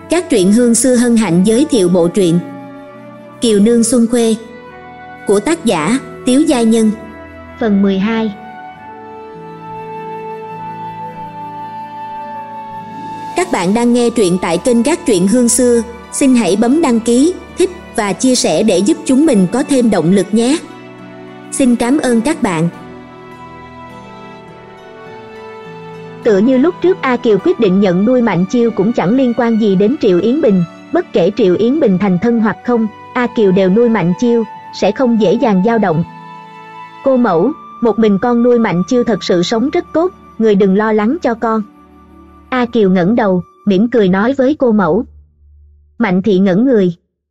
Các truyện hương xưa hân hạnh giới thiệu bộ truyện Kiều Nương Xuân Khuê của tác giả Tiếu Gia Nhân. Phần 12. Các bạn đang nghe truyện tại kênh Các truyện hương xưa. Xin hãy bấm đăng ký, thích và chia sẻ để giúp chúng mình có thêm động lực nhé. Xin cảm ơn các bạn. Tựa như lúc trước A Kiều quyết định nhận nuôi Mạnh Chiêu cũng chẳng liên quan gì đến Triệu Yến Bình, bất kể Triệu Yến Bình thành thân hoặc không, A Kiều đều nuôi Mạnh Chiêu, sẽ không dễ dàng dao động. Cô mẫu, một mình con nuôi Mạnh Chiêu thật sự sống rất tốt, người đừng lo lắng cho con. A Kiều ngẩng đầu, mỉm cười nói với cô mẫu. Mạnh thị ngẩn người.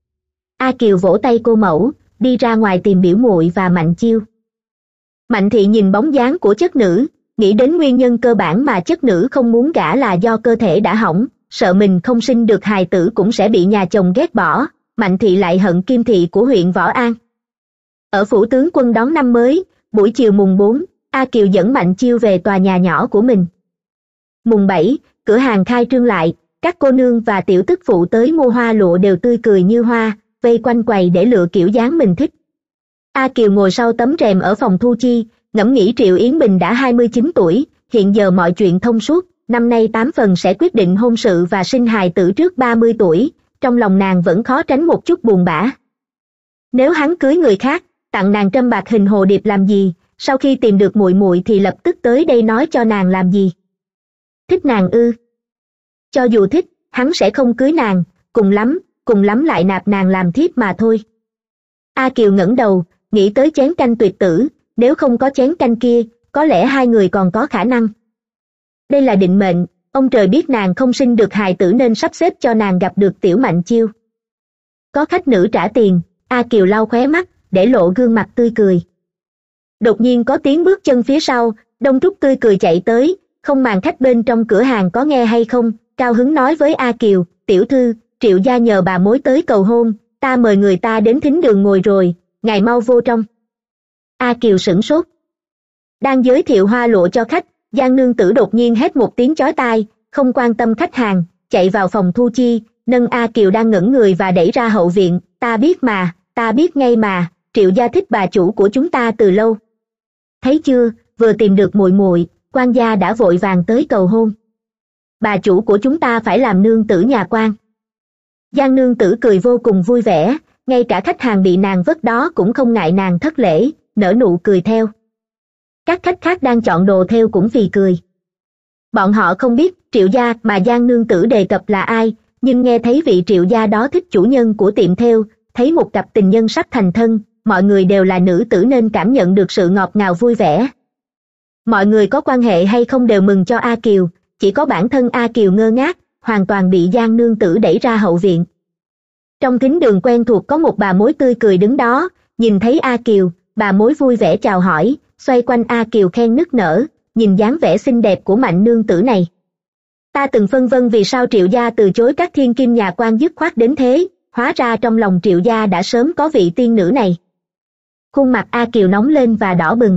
A Kiều vỗ tay cô mẫu, đi ra ngoài tìm biểu muội và Mạnh Chiêu. Mạnh thị nhìn bóng dáng của chất nữ, nghĩ đến nguyên nhân cơ bản mà chất nữ không muốn gả là do cơ thể đã hỏng, sợ mình không sinh được hài tử cũng sẽ bị nhà chồng ghét bỏ. Mạnh thị lại hận Kim thị của huyện Võ An. Ở phủ tướng quân đón năm mới, buổi chiều mùng 4, A Kiều dẫn Mạnh Chiêu về tòa nhà nhỏ của mình. Mùng 7, cửa hàng khai trương lại, các cô nương và tiểu tức phụ tới mua hoa lụa đều tươi cười như hoa, vây quanh quầy để lựa kiểu dáng mình thích. A Kiều ngồi sau tấm rèm ở phòng thu chi, ngẫm nghĩ Triệu Yến Bình đã 29 tuổi, hiện giờ mọi chuyện thông suốt, năm nay 8 phần sẽ quyết định hôn sự và sinh hài tử trước 30 tuổi, trong lòng nàng vẫn khó tránh một chút buồn bã. Nếu hắn cưới người khác, tặng nàng trâm bạc hình hồ điệp làm gì, sau khi tìm được muội muội thì lập tức tới đây nói cho nàng làm gì? Thích nàng ư? Cho dù thích, hắn sẽ không cưới nàng, cùng lắm lại nạp nàng làm thiếp mà thôi. A Kiều ngẩng đầu, nghĩ tới chén canh tuyệt tử, nếu không có chén canh kia, có lẽ hai người còn có khả năng. Đây là định mệnh, ông trời biết nàng không sinh được hài tử nên sắp xếp cho nàng gặp được tiểu Mạnh Chiêu. Có khách nữ trả tiền, A Kiều lau khóe mắt, để lộ gương mặt tươi cười. Đột nhiên có tiếng bước chân phía sau, Đông Trúc tươi cười chạy tới, không màng khách bên trong cửa hàng có nghe hay không, cao hứng nói với A Kiều, tiểu thư, Triệu gia nhờ bà mối tới cầu hôn, ta mời người ta đến thính đường ngồi rồi, ngài mau vô trong. A Kiều sửng sốt. Đang giới thiệu hoa lụa cho khách, Giang nương tử đột nhiên hét một tiếng chói tai, không quan tâm khách hàng, chạy vào phòng thu chi, nâng A Kiều đang ngẩn người và đẩy ra hậu viện, ta biết ngay mà, Triệu gia thích bà chủ của chúng ta từ lâu. Thấy chưa, vừa tìm được muội muội, quan gia đã vội vàng tới cầu hôn. Bà chủ của chúng ta phải làm nương tử nhà quan. Giang nương tử cười vô cùng vui vẻ, ngay cả khách hàng bị nàng vất đó cũng không ngại nàng thất lễ, nở nụ cười theo. Các khách khác đang chọn đồ theo cũng phì cười. Bọn họ không biết Triệu gia mà Giang nương tử đề cập là ai, nhưng nghe thấy vị Triệu gia đó thích chủ nhân của tiệm theo, thấy một cặp tình nhân sắp thành thân, mọi người đều là nữ tử nên cảm nhận được sự ngọt ngào vui vẻ. Mọi người có quan hệ hay không đều mừng cho A Kiều, chỉ có bản thân A Kiều ngơ ngác, hoàn toàn bị Giang nương tử đẩy ra hậu viện. Trong thính đường quen thuộc có một bà mối tươi cười đứng đó, nhìn thấy A Kiều, bà mối vui vẻ chào hỏi, xoay quanh A Kiều khen nức nở, nhìn dáng vẻ xinh đẹp của Mạnh nương tử này. Ta từng phân vân vì sao Triệu gia từ chối các thiên kim nhà quan dứt khoát đến thế, hóa ra trong lòng Triệu gia đã sớm có vị tiên nữ này. Khuôn mặt A Kiều nóng lên và đỏ bừng.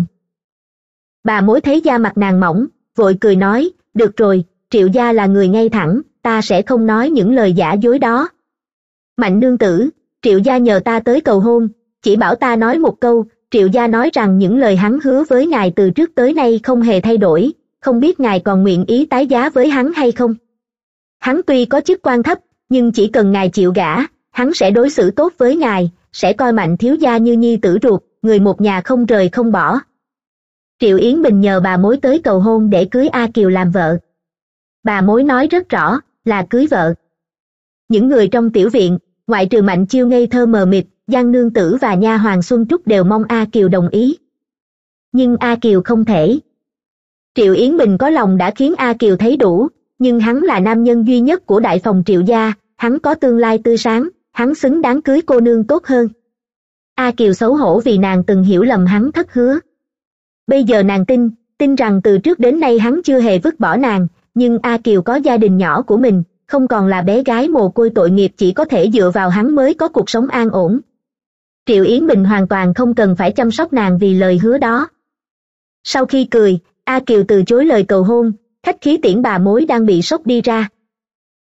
Bà mối thấy da mặt nàng mỏng, vội cười nói, được rồi, Triệu gia là người ngay thẳng, ta sẽ không nói những lời giả dối đó. Mạnh nương tử, Triệu gia nhờ ta tới cầu hôn, chỉ bảo ta nói một câu, Triệu gia nói rằng những lời hắn hứa với ngài từ trước tới nay không hề thay đổi, không biết ngài còn nguyện ý tái giá với hắn hay không. Hắn tuy có chức quan thấp, nhưng chỉ cần ngài chịu gả, hắn sẽ đối xử tốt với ngài, sẽ coi Mạnh thiếu gia như nhi tử ruột, người một nhà không rời không bỏ. Triệu Yến Bình nhờ bà mối tới cầu hôn để cưới A Kiều làm vợ. Bà mối nói rất rõ, là cưới vợ. Những người trong tiểu viện, ngoại trừ Mạnh Chiêu ngây thơ mờ mịt, Giang nương tử và nha hoàng Xuân Trúc đều mong A Kiều đồng ý. Nhưng A Kiều không thể. Triệu Yến Bình có lòng đã khiến A Kiều thấy đủ, nhưng hắn là nam nhân duy nhất của đại phòng Triệu gia, hắn có tương lai tươi sáng, hắn xứng đáng cưới cô nương tốt hơn. A Kiều xấu hổ vì nàng từng hiểu lầm hắn thất hứa. Bây giờ nàng tin rằng từ trước đến nay hắn chưa hề vứt bỏ nàng, nhưng A Kiều có gia đình nhỏ của mình, không còn là bé gái mồ côi tội nghiệp chỉ có thể dựa vào hắn mới có cuộc sống an ổn. Triệu Yến Bình hoàn toàn không cần phải chăm sóc nàng vì lời hứa đó. Sau khi cười, A Kiều từ chối lời cầu hôn, khách khí tiễn bà mối đang bị sốc đi ra.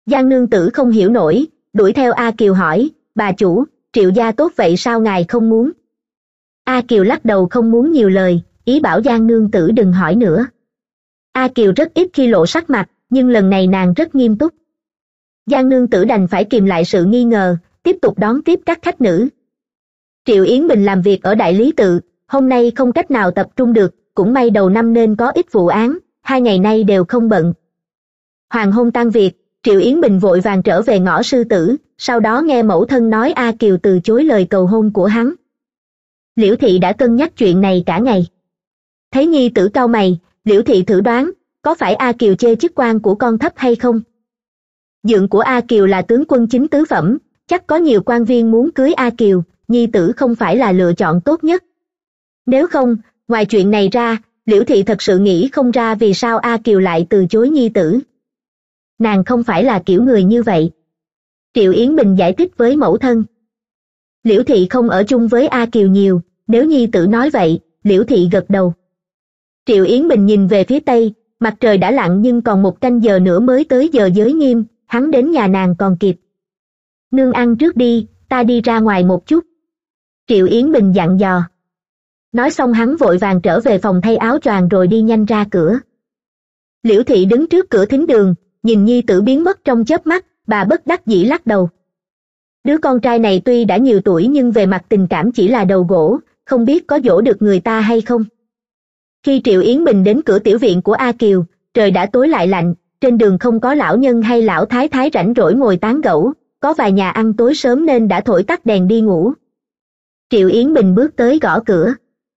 Giang nương tử không hiểu nổi, đuổi theo A Kiều hỏi, bà chủ, Triệu gia tốt vậy sao ngài không muốn? A Kiều lắc đầu không muốn nhiều lời, ý bảo Giang nương tử đừng hỏi nữa. A Kiều rất ít khi lộ sắc mặt, nhưng lần này nàng rất nghiêm túc. Giang nương tử đành phải kìm lại sự nghi ngờ, tiếp tục đón tiếp các khách nữ. Triệu Yến Bình làm việc ở Đại Lý Tự, hôm nay không cách nào tập trung được, cũng may đầu năm nên có ít vụ án, 2 ngày nay đều không bận. Hoàng hôn tan việc, Triệu Yến Bình vội vàng trở về ngõ Sư Tử, sau đó nghe mẫu thân nói A Kiều từ chối lời cầu hôn của hắn. Liễu Thị đã cân nhắc chuyện này cả ngày. Thấy nhi tử cau mày, Liễu Thị thử đoán, có phải A Kiều chê chức quan của con thấp hay không? Dượng của A Kiều là tướng quân chính tứ phẩm, chắc có nhiều quan viên muốn cưới A Kiều, nhi tử không phải là lựa chọn tốt nhất. Nếu không, ngoài chuyện này ra, Liễu Thị thật sự nghĩ không ra vì sao A Kiều lại từ chối nhi tử. Nàng không phải là kiểu người như vậy. Triệu Yến Bình giải thích với mẫu thân. Liễu Thị không ở chung với A Kiều nhiều, nếu nhi tử nói vậy, Liễu Thị gật đầu. Triệu Yến Bình nhìn về phía tây, mặt trời đã lặn nhưng còn 1 canh giờ nữa mới tới giờ giới nghiêm, hắn đến nhà nàng còn kịp. Nương ăn trước đi, ta đi ra ngoài một chút. Triệu Yến Bình dặn dò. Nói xong hắn vội vàng trở về phòng thay áo choàng rồi đi nhanh ra cửa. Liễu Thị đứng trước cửa thính đường, nhìn nhi tử biến mất trong chớp mắt, bà bất đắc dĩ lắc đầu. Đứa con trai này tuy đã nhiều tuổi nhưng về mặt tình cảm chỉ là đầu gỗ, không biết có dỗ được người ta hay không. Khi Triệu Yến Bình đến cửa tiểu viện của A Kiều, trời đã tối lại lạnh, trên đường không có lão nhân hay lão thái thái rảnh rỗi ngồi tán gẫu, có vài nhà ăn tối sớm nên đã thổi tắt đèn đi ngủ. Triệu Yến Bình bước tới gõ cửa.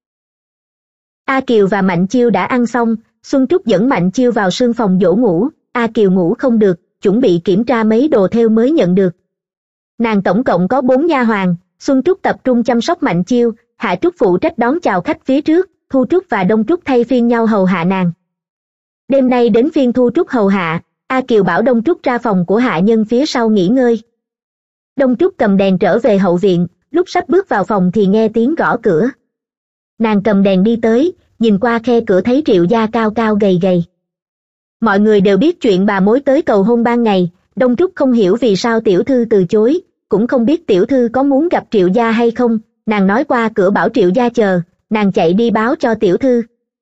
A Kiều và Mạnh Chiêu đã ăn xong, Xuân Trúc dẫn Mạnh Chiêu vào sương phòng dỗ ngủ, A Kiều ngủ không được, chuẩn bị kiểm tra mấy đồ thêu mới nhận được. Nàng tổng cộng có 4 nha hoàn, Xuân Trúc tập trung chăm sóc Mạnh Chiêu, Hạ Trúc phụ trách đón chào khách phía trước, Thu Trúc và Đông Trúc thay phiên nhau hầu hạ nàng. Đêm nay đến phiên Thu Trúc hầu hạ, A Kiều bảo Đông Trúc ra phòng của hạ nhân phía sau nghỉ ngơi. Đông Trúc cầm đèn trở về hậu viện, lúc sắp bước vào phòng thì nghe tiếng gõ cửa. Nàng cầm đèn đi tới, nhìn qua khe cửa thấy Triệu gia cao cao gầy gầy. Mọi người đều biết chuyện bà mối tới cầu hôn ban ngày, Đông Trúc không hiểu vì sao tiểu thư từ chối, cũng không biết tiểu thư có muốn gặp Triệu gia hay không, nàng nói qua cửa bảo Triệu gia chờ, nàng chạy đi báo cho tiểu thư.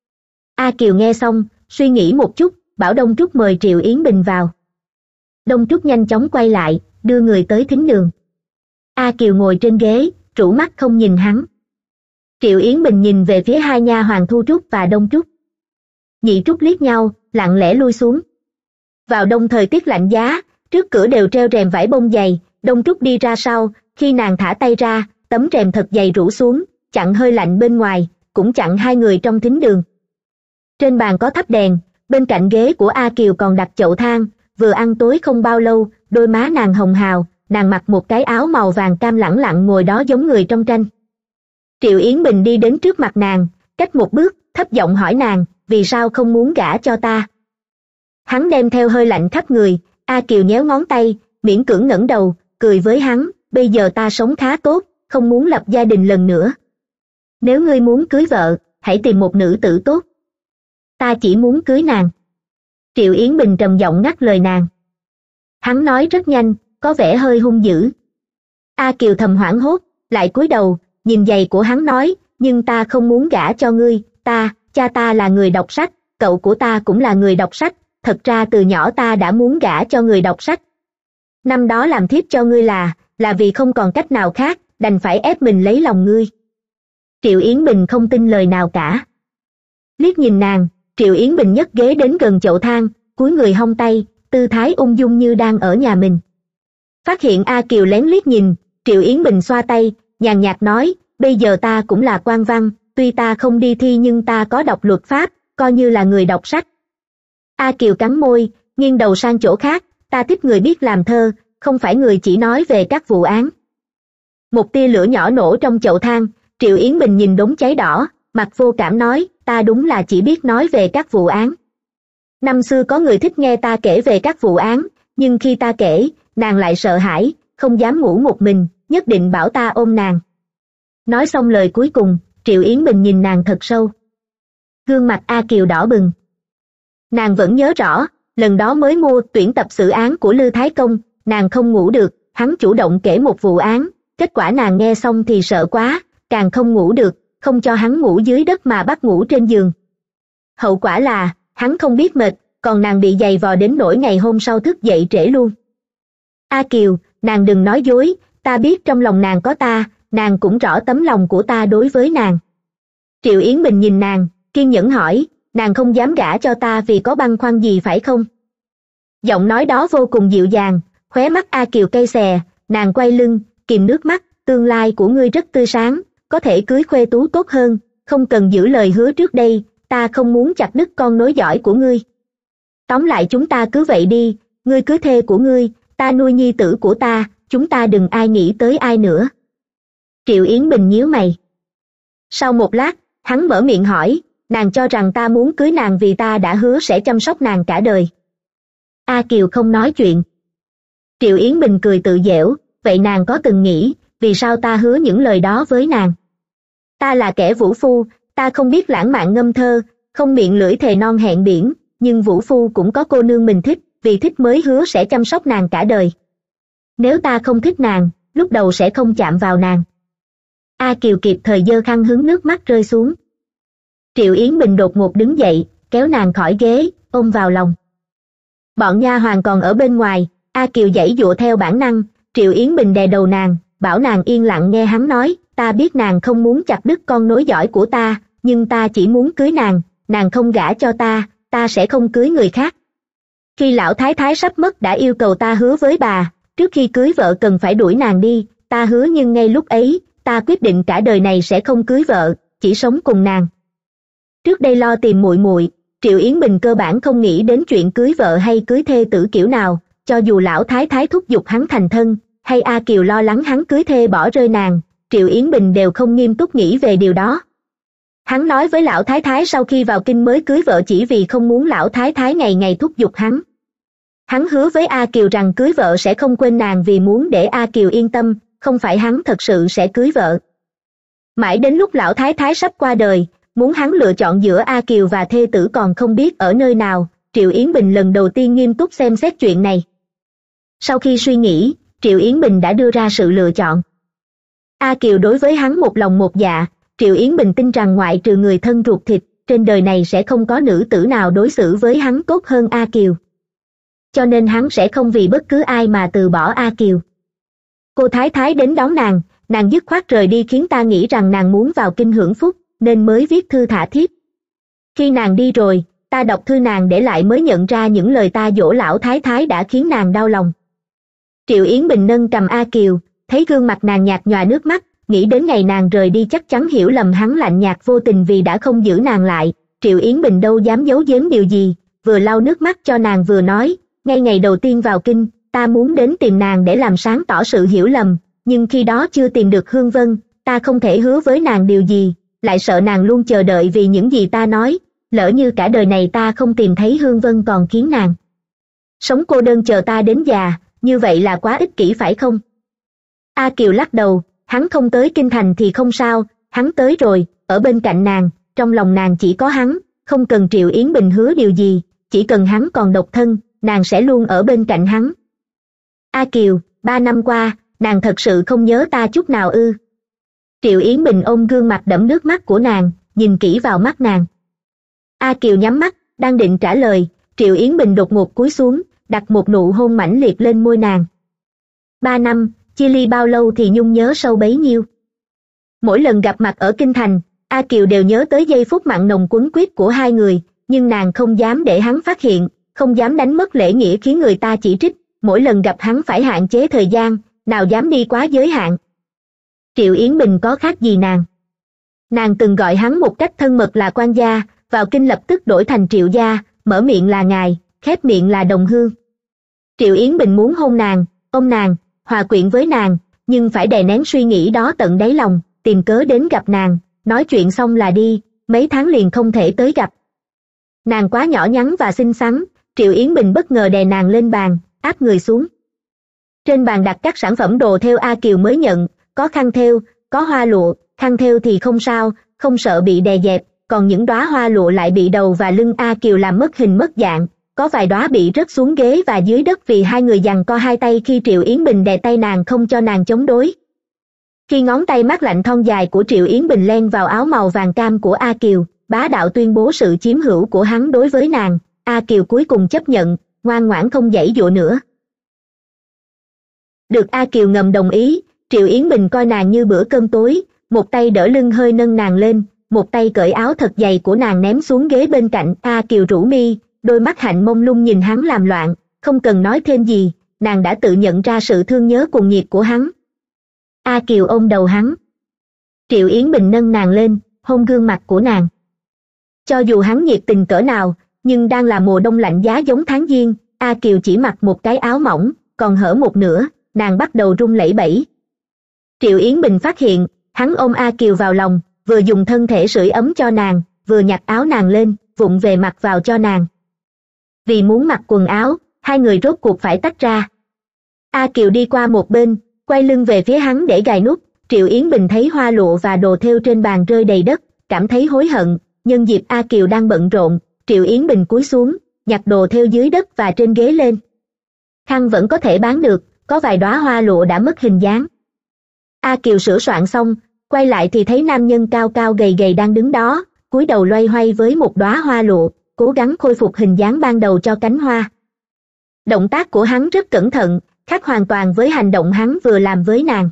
A Kiều nghe xong, suy nghĩ một chút, bảo Đông Trúc mời Triệu Yến Bình vào. Đông Trúc nhanh chóng quay lại, đưa người tới thính đường. A Kiều ngồi trên ghế, rũ mắt không nhìn hắn. Triệu Yến Bình nhìn về phía 2 nha hoàn Thu Trúc và Đông Trúc. Nhị Trúc liếc nhau, lặng lẽ lui xuống. Vào đông thời tiết lạnh giá, trước cửa đều treo rèm vải bông dày, Đông Trúc đi ra sau, khi nàng thả tay ra, tấm rèm thật dày rủ xuống, chặn hơi lạnh bên ngoài, cũng chặn 2 người trong thính đường. Trên bàn có thắp đèn, bên cạnh ghế của A Kiều còn đặt chậu than, vừa ăn tối không bao lâu, đôi má nàng hồng hào, nàng mặc một cái áo màu vàng cam lẳng lặng ngồi đó giống người trong tranh. Triệu Yến Bình đi đến trước mặt nàng, cách một bước, thấp giọng hỏi nàng, vì sao không muốn gả cho ta? Hắn đem theo hơi lạnh khắp người, A Kiều nhéo ngón tay, miễn cưỡng ngẩng đầu, cười với hắn, bây giờ ta sống khá tốt, không muốn lập gia đình lần nữa. Nếu ngươi muốn cưới vợ, hãy tìm một nữ tử tốt. Ta chỉ muốn cưới nàng. Triệu Yến Bình trầm giọng ngắt lời nàng. Hắn nói rất nhanh, có vẻ hơi hung dữ. A Kiều thầm hoảng hốt, lại cúi đầu, nhìn giày của hắn nói, nhưng ta không muốn gả cho ngươi, cha ta là người đọc sách, cậu của ta cũng là người đọc sách, thật ra từ nhỏ ta đã muốn gả cho người đọc sách. Năm đó làm thiếp cho ngươi là vì không còn cách nào khác, đành phải ép mình lấy lòng ngươi. Triệu Yến Bình không tin lời nào cả. Liếc nhìn nàng, Triệu Yến Bình nhấc ghế đến gần chậu than, cúi người hông tay, tư thái ung dung như đang ở nhà mình. Phát hiện A Kiều lén liếc nhìn, Triệu Yến Bình xoa tay, nhàn nhạt nói, bây giờ ta cũng là quan văn, tuy ta không đi thi nhưng ta có đọc luật pháp, coi như là người đọc sách. A Kiều cắn môi, nghiêng đầu sang chỗ khác, ta thích người biết làm thơ, không phải người chỉ nói về các vụ án. Một tia lửa nhỏ nổ trong chậu than, Triệu Yến Bình nhìn đống cháy đỏ, mặt vô cảm nói, ta đúng là chỉ biết nói về các vụ án. Năm xưa có người thích nghe ta kể về các vụ án, nhưng khi ta kể, nàng lại sợ hãi, không dám ngủ một mình, nhất định bảo ta ôm nàng. Nói xong lời cuối cùng, Triệu Yến Bình nhìn nàng thật sâu. Gương mặt A Kiều đỏ bừng. Nàng vẫn nhớ rõ, lần đó mới mua tuyển tập sự án của Lư Thái Công, nàng không ngủ được, hắn chủ động kể một vụ án, kết quả nàng nghe xong thì sợ quá, càng không ngủ được, không cho hắn ngủ dưới đất mà bắt ngủ trên giường. Hậu quả là, hắn không biết mệt, còn nàng bị giày vò đến nỗi ngày hôm sau thức dậy trễ luôn. A Kiều, nàng đừng nói dối, ta biết trong lòng nàng có ta, nàng cũng rõ tấm lòng của ta đối với nàng. Triệu Yến Bình nhìn nàng, kiên nhẫn hỏi, nàng không dám gả cho ta vì có băn khoăn gì phải không? Giọng nói đó vô cùng dịu dàng, khóe mắt A Kiều cay xè, nàng quay lưng, kìm nước mắt, tương lai của ngươi rất tươi sáng, có thể cưới khuê tú tốt hơn, không cần giữ lời hứa trước đây, ta không muốn chặt đứt con nối dõi của ngươi. Tóm lại chúng ta cứ vậy đi, ngươi cưới thê của ngươi, ta nuôi nhi tử của ta, chúng ta đừng ai nghĩ tới ai nữa. Triệu Yến Bình nhíu mày. Sau một lát, hắn mở miệng hỏi, nàng cho rằng ta muốn cưới nàng vì ta đã hứa sẽ chăm sóc nàng cả đời. A Kiều không nói chuyện. Triệu Yến Bình cười tự giễu, vậy nàng có từng nghĩ, vì sao ta hứa những lời đó với nàng? Ta là kẻ vũ phu, ta không biết lãng mạn ngâm thơ, không miệng lưỡi thề non hẹn biển, nhưng vũ phu cũng có cô nương mình thích, vì thích mới hứa sẽ chăm sóc nàng cả đời. Nếu ta không thích nàng, lúc đầu sẽ không chạm vào nàng. A Kiều kịp thời giơ khăn hứng nước mắt rơi xuống. Triệu Yến Bình đột ngột đứng dậy, kéo nàng khỏi ghế, ôm vào lòng. Bọn nha hoàn còn ở bên ngoài, A Kiều giãy giụa theo bản năng, Triệu Yến Bình đè đầu nàng, bảo nàng yên lặng nghe hắn nói, ta biết nàng không muốn chặt đứt con nối dõi của ta, nhưng ta chỉ muốn cưới nàng không gả cho ta sẽ không cưới người khác. Khi lão thái thái sắp mất đã yêu cầu ta hứa với bà, trước khi cưới vợ cần phải đuổi nàng đi, ta hứa nhưng ngay lúc ấy, ta quyết định cả đời này sẽ không cưới vợ, chỉ sống cùng nàng. Trước đây lo tìm muội muội, Triệu Yến Bình cơ bản không nghĩ đến chuyện cưới vợ hay cưới thê tử kiểu nào, cho dù lão thái thái thúc giục hắn thành thân, hay A Kiều lo lắng hắn cưới thê bỏ rơi nàng, Triệu Yến Bình đều không nghiêm túc nghĩ về điều đó. Hắn nói với lão thái thái sau khi vào kinh mới cưới vợ chỉ vì không muốn lão thái thái ngày ngày thúc giục hắn. Hắn hứa với A Kiều rằng cưới vợ sẽ không quên nàng vì muốn để A Kiều yên tâm, không phải hắn thật sự sẽ cưới vợ. Mãi đến lúc lão thái thái sắp qua đời, muốn hắn lựa chọn giữa A Kiều và thê tử còn không biết ở nơi nào, Triệu Yến Bình lần đầu tiên nghiêm túc xem xét chuyện này. Sau khi suy nghĩ, Triệu Yến Bình đã đưa ra sự lựa chọn. A Kiều đối với hắn một lòng một dạ, Triệu Yến Bình tin rằng ngoại trừ người thân ruột thịt, trên đời này sẽ không có nữ tử nào đối xử với hắn tốt hơn A Kiều. Cho nên hắn sẽ không vì bất cứ ai mà từ bỏ A Kiều. Cô thái thái đến đón nàng dứt khoát rời đi khiến ta nghĩ rằng nàng muốn vào kinh hưởng phúc, nên mới viết thư thả thiếp. Khi nàng đi rồi, ta đọc thư nàng để lại mới nhận ra những lời ta dỗ lão thái thái đã khiến nàng đau lòng. Triệu Yến Bình nâng cầm A Kiều, thấy gương mặt nàng nhạt nhòa nước mắt, nghĩ đến ngày nàng rời đi chắc chắn hiểu lầm hắn lạnh nhạt vô tình vì đã không giữ nàng lại. Triệu Yến Bình đâu dám giấu giếm điều gì, vừa lau nước mắt cho nàng vừa nói, ngay ngày đầu tiên vào kinh, ta muốn đến tìm nàng để làm sáng tỏ sự hiểu lầm, nhưng khi đó chưa tìm được Hương Vân, ta không thể hứa với nàng điều gì, lại sợ nàng luôn chờ đợi vì những gì ta nói, lỡ như cả đời này ta không tìm thấy Hương Vân còn khiến nàng sống cô đơn chờ ta đến già, như vậy là quá ích kỷ phải không? A Kiều lắc đầu, hắn không tới kinh thành thì không sao, hắn tới rồi, ở bên cạnh nàng, trong lòng nàng chỉ có hắn, không cần Triệu Yến Bình hứa điều gì, chỉ cần hắn còn độc thân, nàng sẽ luôn ở bên cạnh hắn. A Kiều, 3 năm qua, nàng thật sự không nhớ ta chút nào ư? Triệu Yến Bình ôm gương mặt đẫm nước mắt của nàng, nhìn kỹ vào mắt nàng. A Kiều nhắm mắt, đang định trả lời, Triệu Yến Bình đột ngột cúi xuống, đặt một nụ hôn mãnh liệt lên môi nàng. 3 năm, chia ly bao lâu thì nhung nhớ sâu bấy nhiêu. Mỗi lần gặp mặt ở kinh thành, A Kiều đều nhớ tới giây phút mặn nồng quấn quýt của hai người, nhưng nàng không dám để hắn phát hiện, không dám đánh mất lễ nghĩa khiến người ta chỉ trích, mỗi lần gặp hắn phải hạn chế thời gian, nào dám đi quá giới hạn. Triệu Yến Bình có khác gì nàng? Nàng từng gọi hắn một cách thân mật là quan gia, vào kinh lập tức đổi thành Triệu gia, mở miệng là ngài, khép miệng là đồng hương. Triệu Yến Bình muốn hôn nàng, ôm nàng, hòa quyện với nàng, nhưng phải đè nén suy nghĩ đó tận đáy lòng, tìm cớ đến gặp nàng, nói chuyện xong là đi, mấy tháng liền không thể tới gặp. Nàng quá nhỏ nhắn và xinh xắn, Triệu Yến Bình bất ngờ đè nàng lên bàn, áp người xuống. Trên bàn đặt các sản phẩm đồ thêu A Kiều mới nhận, có khăn thêu, có hoa lụa, khăn thêu thì không sao, không sợ bị đè dẹp, còn những đóa hoa lụa lại bị đầu và lưng A Kiều làm mất hình mất dạng, có vài đóa bị rớt xuống ghế và dưới đất vì hai người giằng co hai tay khi Triệu Yến Bình đè tay nàng không cho nàng chống đối. Khi ngón tay mát lạnh thon dài của Triệu Yến Bình len vào áo màu vàng cam của A Kiều, bá đạo tuyên bố sự chiếm hữu của hắn đối với nàng, A Kiều cuối cùng chấp nhận, ngoan ngoãn không giãy giụa nữa. Được A Kiều ngầm đồng ý, Triệu Yến Bình coi nàng như bữa cơm tối, một tay đỡ lưng hơi nâng nàng lên, một tay cởi áo thật dày của nàng ném xuống ghế bên cạnh. A Kiều rũ mi, đôi mắt hạnh mông lung nhìn hắn làm loạn, không cần nói thêm gì, nàng đã tự nhận ra sự thương nhớ cuồng nhiệt của hắn. A Kiều ôm đầu hắn. Triệu Yến Bình nâng nàng lên, hôn gương mặt của nàng. Cho dù hắn nhiệt tình cỡ nào, nhưng đang là mùa đông lạnh giá giống tháng giêng, A Kiều chỉ mặc một cái áo mỏng, còn hở một nửa, nàng bắt đầu run lẩy bẩy. Triệu Yến Bình phát hiện, hắn ôm A Kiều vào lòng, vừa dùng thân thể sưởi ấm cho nàng, vừa nhặt áo nàng lên, vụng về mặc vào cho nàng. Vì muốn mặc quần áo, hai người rốt cuộc phải tách ra. A Kiều đi qua một bên, quay lưng về phía hắn để gài nút. Triệu Yến Bình thấy hoa lụa và đồ thêu trên bàn rơi đầy đất, cảm thấy hối hận. Nhân dịp A Kiều đang bận rộn, Triệu Yến Bình cúi xuống, nhặt đồ thêu dưới đất và trên ghế lên. Khăn vẫn có thể bán được, có vài đóa hoa lụa đã mất hình dáng. A Kiều sửa soạn xong, quay lại thì thấy nam nhân cao cao gầy gầy đang đứng đó, cúi đầu loay hoay với một đóa hoa lụa, cố gắng khôi phục hình dáng ban đầu cho cánh hoa. Động tác của hắn rất cẩn thận, khác hoàn toàn với hành động hắn vừa làm với nàng.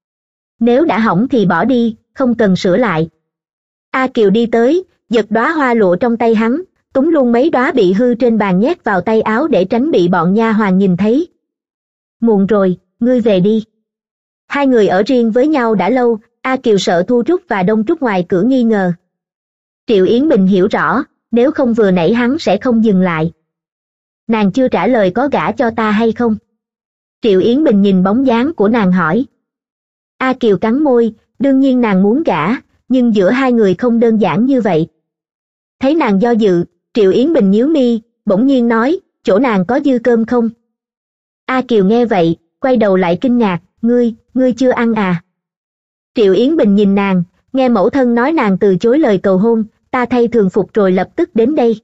Nếu đã hỏng thì bỏ đi, không cần sửa lại. A Kiều đi tới, giật đóa hoa lụa trong tay hắn, túm luôn mấy đóa bị hư trên bàn nhét vào tay áo để tránh bị bọn nha hoàn nhìn thấy. Muộn rồi, ngươi về đi. Hai người ở riêng với nhau đã lâu, A Kiều sợ Thu Trúc và Đông Trúc ngoài cửa nghi ngờ. Triệu Yến Bình hiểu rõ, nếu không vừa nãy hắn sẽ không dừng lại. Nàng chưa trả lời có gả cho ta hay không? Triệu Yến Bình nhìn bóng dáng của nàng hỏi. A Kiều cắn môi, đương nhiên nàng muốn gả, nhưng giữa hai người không đơn giản như vậy. Thấy nàng do dự, Triệu Yến Bình nhíu mi, bỗng nhiên nói, chỗ nàng có dư cơm không? A Kiều nghe vậy, quay đầu lại kinh ngạc, ngươi chưa ăn à? Triệu Yến Bình nhìn nàng, nghe mẫu thân nói nàng từ chối lời cầu hôn, ta thay thường phục rồi lập tức đến đây.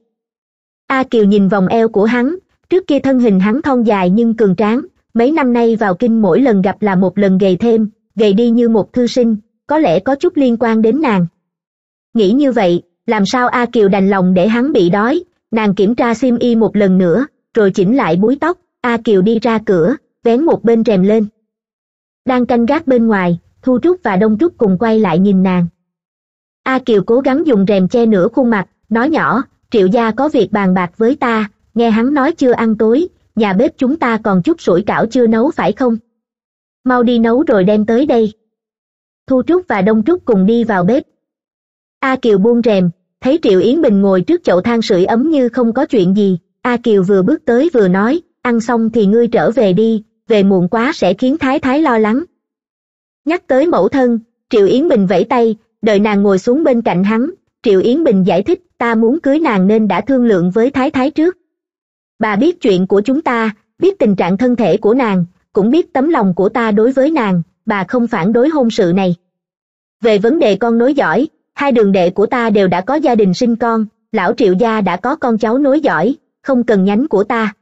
A Kiều nhìn vòng eo của hắn, trước kia thân hình hắn thon dài nhưng cường tráng, mấy năm nay vào kinh mỗi lần gặp là một lần gầy thêm, gầy đi như một thư sinh, có lẽ có chút liên quan đến nàng. Nghĩ như vậy, làm sao A Kiều đành lòng để hắn bị đói, nàng kiểm tra xiêm y một lần nữa, rồi chỉnh lại búi tóc, A Kiều đi ra cửa, vén một bên rèm lên. Đang canh gác bên ngoài, Thu Trúc và Đông Trúc cùng quay lại nhìn nàng. A Kiều cố gắng dùng rèm che nửa khuôn mặt, nói nhỏ, Triệu gia có việc bàn bạc với ta, nghe hắn nói chưa ăn tối, nhà bếp chúng ta còn chút sủi cảo chưa nấu phải không? Mau đi nấu rồi đem tới đây. Thu Trúc và Đông Trúc cùng đi vào bếp. A Kiều buông rèm, thấy Triệu Yến Bình ngồi trước chậu than sưởi ấm như không có chuyện gì. A Kiều vừa bước tới vừa nói, ăn xong thì ngươi trở về đi, về muộn quá sẽ khiến Thái Thái lo lắng. Nhắc tới mẫu thân, Triệu Yến Bình vẫy tay, đợi nàng ngồi xuống bên cạnh hắn. Triệu Yến Bình giải thích, ta muốn cưới nàng nên đã thương lượng với Thái Thái trước. Bà biết chuyện của chúng ta, biết tình trạng thân thể của nàng, cũng biết tấm lòng của ta đối với nàng, bà không phản đối hôn sự này. Về vấn đề con nối dõi, hai đường đệ của ta đều đã có gia đình sinh con, lão Triệu gia đã có con cháu nối dõi, không cần nhánh của ta.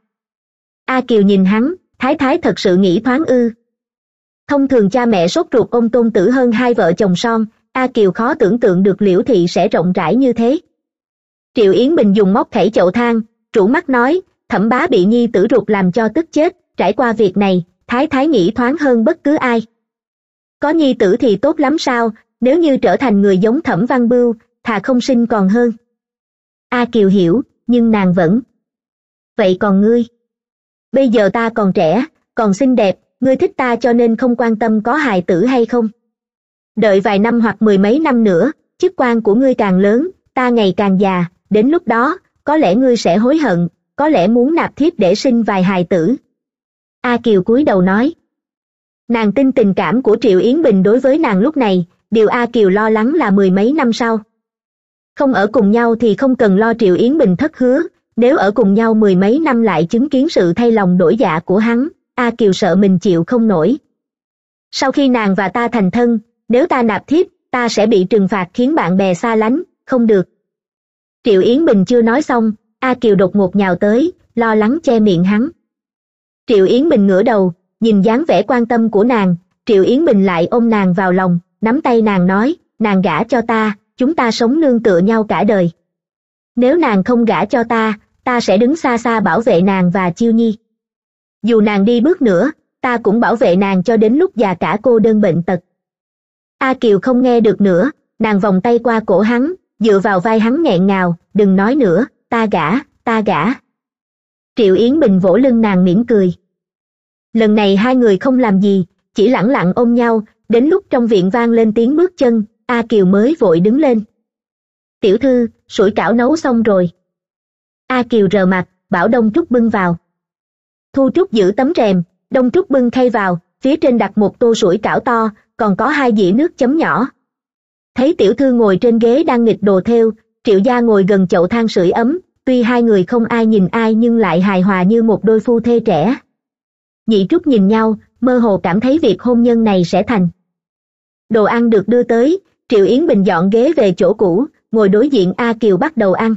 A Kiều nhìn hắn, Thái Thái thật sự nghĩ thoáng ư? Thông thường cha mẹ sốt ruột ôm tôn tử hơn hai vợ chồng son, A Kiều khó tưởng tượng được Liễu thị sẽ rộng rãi như thế. Triệu Yến Bình dùng móc khẩy chậu than, trũ mắt nói, Thẩm bá bị nhi tử ruột làm cho tức chết, trải qua việc này, Thái Thái nghĩ thoáng hơn bất cứ ai. Có nhi tử thì tốt lắm sao, nếu như trở thành người giống Thẩm Văn Bưu, thà không sinh còn hơn. A Kiều hiểu, nhưng nàng vẫn. Vậy còn ngươi? Bây giờ ta còn trẻ, còn xinh đẹp, ngươi thích ta cho nên không quan tâm có hài tử hay không. Đợi vài năm hoặc mười mấy năm nữa, chức quan của ngươi càng lớn, ta ngày càng già, đến lúc đó, có lẽ ngươi sẽ hối hận, có lẽ muốn nạp thiếp để sinh vài hài tử. A Kiều cúi đầu nói. Nàng tin tình cảm của Triệu Yến Bình đối với nàng lúc này, điều A Kiều lo lắng là mười mấy năm sau. Không ở cùng nhau thì không cần lo Triệu Yến Bình thất hứa, nếu ở cùng nhau mười mấy năm lại chứng kiến sự thay lòng đổi dạ của hắn, A Kiều sợ mình chịu không nổi. Sau khi nàng và ta thành thân, nếu ta nạp thiếp, ta sẽ bị trừng phạt khiến bạn bè xa lánh, không được. Triệu Yến Bình chưa nói xong, A Kiều đột ngột nhào tới, lo lắng che miệng hắn. Triệu Yến Bình ngửa đầu, nhìn dáng vẻ quan tâm của nàng, Triệu Yến Bình lại ôm nàng vào lòng, nắm tay nàng nói, nàng gả cho ta, chúng ta sống nương tựa nhau cả đời. Nếu nàng không gả cho ta, ta sẽ đứng xa xa bảo vệ nàng và Chiêu Nhi. Dù nàng đi bước nữa, ta cũng bảo vệ nàng cho đến lúc già cả cô đơn bệnh tật. A Kiều không nghe được nữa, nàng vòng tay qua cổ hắn, dựa vào vai hắn nghẹn ngào, đừng nói nữa, ta gả. Triệu Yến Bình vỗ lưng nàng mỉm cười. Lần này hai người không làm gì, chỉ lẳng lặng ôm nhau, đến lúc trong viện vang lên tiếng bước chân, A Kiều mới vội đứng lên. Tiểu thư, sủi cảo nấu xong rồi. A Kiều rờ mặt, bảo Đông Trúc bưng vào. Thu Trúc giữ tấm rèm, Đông Trúc bưng khay vào, phía trên đặt một tô sủi cảo to, còn có 2 dĩa nước chấm nhỏ. Thấy tiểu thư ngồi trên ghế đang nghịch đồ thêu, Triệu gia ngồi gần chậu than sưởi ấm, tuy hai người không ai nhìn ai nhưng lại hài hòa như một đôi phu thê trẻ. Nhị Trúc nhìn nhau, mơ hồ cảm thấy việc hôn nhân này sẽ thành. Đồ ăn được đưa tới, Triệu Yến Bình dọn ghế về chỗ cũ, ngồi đối diện A Kiều bắt đầu ăn.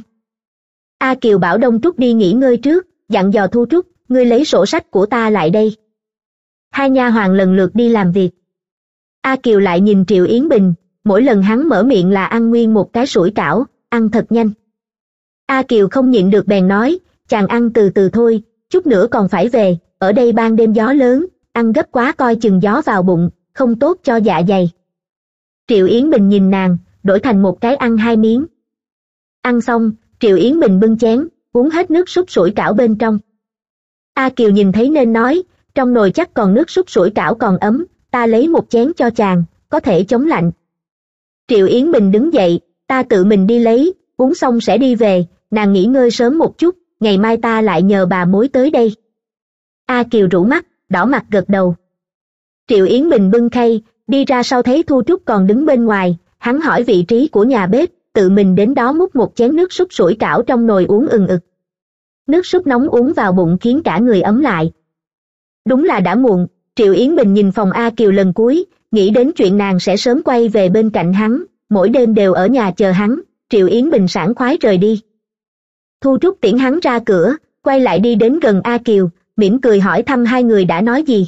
A Kiều bảo Đông Trúc đi nghỉ ngơi trước, dặn dò Thu Trúc, ngươi lấy sổ sách của ta lại đây. Hai nha hoàn lần lượt đi làm việc. A Kiều lại nhìn Triệu Yến Bình, mỗi lần hắn mở miệng là ăn nguyên một cái sủi cảo, ăn thật nhanh. A Kiều không nhịn được bèn nói, chàng ăn từ từ thôi, chút nữa còn phải về, ở đây ban đêm gió lớn, ăn gấp quá coi chừng gió vào bụng, không tốt cho dạ dày. Triệu Yến Bình nhìn nàng, đổi thành một cái ăn 2 miếng. Ăn xong, Triệu Yến Bình bưng chén, uống hết nước súp sủi cảo bên trong. A Kiều nhìn thấy nên nói, trong nồi chắc còn nước súp sủi cảo còn ấm, ta lấy một chén cho chàng, có thể chống lạnh. Triệu Yến Bình đứng dậy, ta tự mình đi lấy, uống xong sẽ đi về, nàng nghỉ ngơi sớm một chút, ngày mai ta lại nhờ bà mối tới đây. A Kiều rũ mắt, đỏ mặt gật đầu. Triệu Yến Bình bưng khay, đi ra sau thấy Thu Trúc còn đứng bên ngoài, hắn hỏi vị trí của nhà bếp, tự mình đến đó múc một chén nước súp sủi cảo trong nồi uống ừng ực. Nước súp nóng uống vào bụng khiến cả người ấm lại. Đúng là đã muộn, Triệu Yến Bình nhìn phòng A Kiều lần cuối, nghĩ đến chuyện nàng sẽ sớm quay về bên cạnh hắn, mỗi đêm đều ở nhà chờ hắn, Triệu Yến Bình sảng khoái rời đi. Thu Trúc tiễn hắn ra cửa, quay lại đi đến gần A Kiều, mỉm cười hỏi thăm hai người đã nói gì.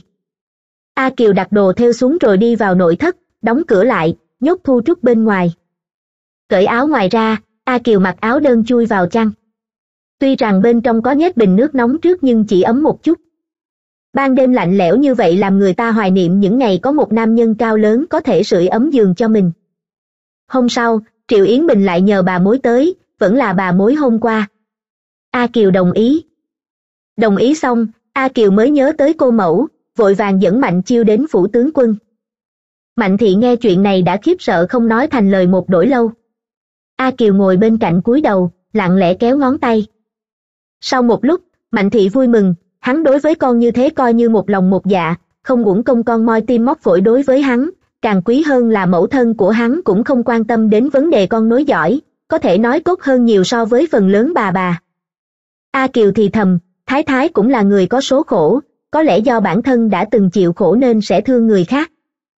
A Kiều đặt đồ thêu xuống rồi đi vào nội thất, đóng cửa lại, nhốt Thu Trúc bên ngoài. Cởi áo ngoài ra, A Kiều mặc áo đơn chui vào chăn. Tuy rằng bên trong có nhét bình nước nóng trước nhưng chỉ ấm một chút. Ban đêm lạnh lẽo như vậy làm người ta hoài niệm những ngày có một nam nhân cao lớn có thể sưởi ấm giường cho mình. Hôm sau, Triệu Yến Bình lại nhờ bà mối tới, vẫn là bà mối hôm qua. A Kiều đồng ý. Đồng ý xong, A Kiều mới nhớ tới cô mẫu, vội vàng dẫn Mạnh Chiêu đến phủ tướng quân. Mạnh thị nghe chuyện này đã khiếp sợ không nói thành lời một đổi lâu. A Kiều ngồi bên cạnh cúi đầu, lặng lẽ kéo ngón tay. Sau một lúc, Mạnh thị vui mừng, hắn đối với con như thế coi như một lòng một dạ, không uổng công con moi tim móc phổi đối với hắn, càng quý hơn là mẫu thân của hắn cũng không quan tâm đến vấn đề con nối dõi, có thể nói tốt hơn nhiều so với phần lớn bà. A Kiều thì thầm, Thái Thái cũng là người có số khổ, có lẽ do bản thân đã từng chịu khổ nên sẽ thương người khác.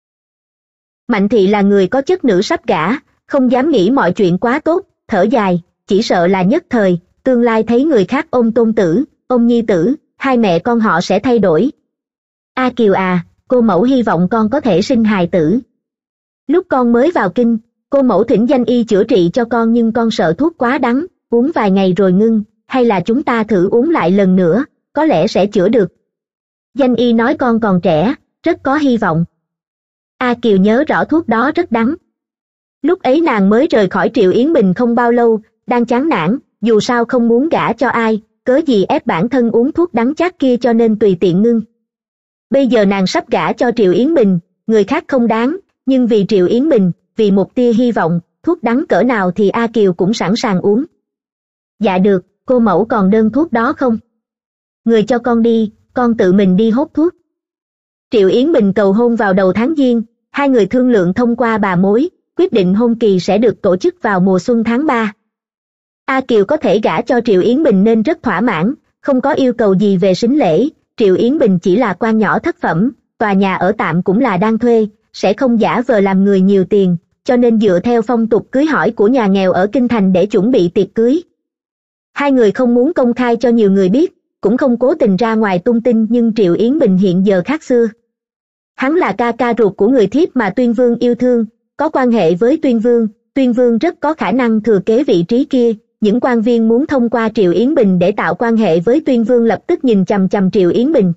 Mạnh thị là người có chất nữ sắp gả, không dám nghĩ mọi chuyện quá tốt, thở dài, chỉ sợ là nhất thời, tương lai thấy người khác ôm tôn tử, ôm nhi tử, hai mẹ con họ sẽ thay đổi. A Kiều à, cô mẫu hy vọng con có thể sinh hài tử. Lúc con mới vào kinh, cô mẫu thỉnh danh y chữa trị cho con nhưng con sợ thuốc quá đắng, uống vài ngày rồi ngưng, hay là chúng ta thử uống lại lần nữa, có lẽ sẽ chữa được. Danh y nói con còn trẻ, rất có hy vọng. A Kiều nhớ rõ thuốc đó rất đắng. Lúc ấy nàng mới rời khỏi Triệu Yến Bình không bao lâu, đang chán nản, dù sao không muốn gả cho ai, cớ gì ép bản thân uống thuốc đắng chát kia cho nên tùy tiện ngưng. Bây giờ nàng sắp gả cho Triệu Yến Bình, người khác không đáng, nhưng vì Triệu Yến Bình, vì một tia hy vọng, thuốc đắng cỡ nào thì A Kiều cũng sẵn sàng uống. Dạ được, cô mẫu còn đơn thuốc đó không? Người cho con đi, con tự mình đi hốt thuốc. Triệu Yến Bình cầu hôn vào đầu tháng Giêng, hai người thương lượng thông qua bà mối, quyết định hôn kỳ sẽ được tổ chức vào mùa xuân tháng 3. A Kiều có thể gả cho Triệu Yến Bình nên rất thỏa mãn, không có yêu cầu gì về sính lễ, Triệu Yến Bình chỉ là quan nhỏ thất phẩm, tòa nhà ở tạm cũng là đang thuê, sẽ không giả vờ làm người nhiều tiền, cho nên dựa theo phong tục cưới hỏi của nhà nghèo ở Kinh Thành để chuẩn bị tiệc cưới. Hai người không muốn công khai cho nhiều người biết, cũng không cố tình ra ngoài tung tin, nhưng Triệu Yến Bình hiện giờ khác xưa. Hắn là ca ca ruột của người thiếp mà Tuyên Vương yêu thương, có quan hệ với Tuyên Vương rất có khả năng thừa kế vị trí kia. Những quan viên muốn thông qua Triệu Yến Bình để tạo quan hệ với Tuyên Vương lập tức nhìn chằm chằm Triệu Yến Bình.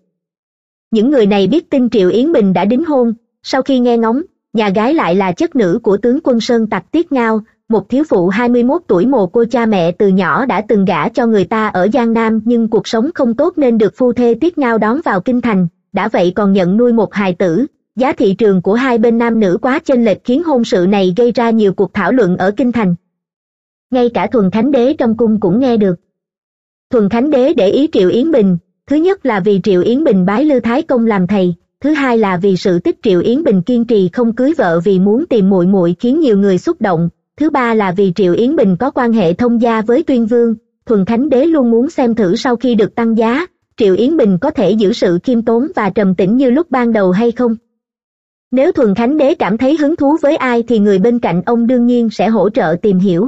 Những người này biết tin Triệu Yến Bình đã đính hôn, sau khi nghe ngóng, nhà gái lại là chất nữ của tướng quân Sơn Tặc Tiết Ngao, một thiếu phụ 21 tuổi mồ côi cha mẹ từ nhỏ đã từng gả cho người ta ở Giang Nam, nhưng cuộc sống không tốt nên được phu thê Tiết Ngao đón vào kinh thành, đã vậy còn nhận nuôi một hài tử. Giá thị trường của hai bên nam nữ quá chênh lệch khiến hôn sự này gây ra nhiều cuộc thảo luận ở kinh thành. Ngay cả Thuần Khánh Đế trong cung cũng nghe được. Thuần Khánh Đế để ý Triệu Yến Bình, thứ nhất là vì Triệu Yến Bình bái Lư Thái Công làm thầy, thứ hai là vì sự tích Triệu Yến Bình kiên trì không cưới vợ vì muốn tìm muội muội khiến nhiều người xúc động, thứ ba là vì Triệu Yến Bình có quan hệ thông gia với Tuyên Vương. Thuần Khánh Đế luôn muốn xem thử sau khi được tăng giá, Triệu Yến Bình có thể giữ sự khiêm tốn và trầm tĩnh như lúc ban đầu hay không. Nếu Thuần Khánh Đế cảm thấy hứng thú với ai thì người bên cạnh ông đương nhiên sẽ hỗ trợ tìm hiểu.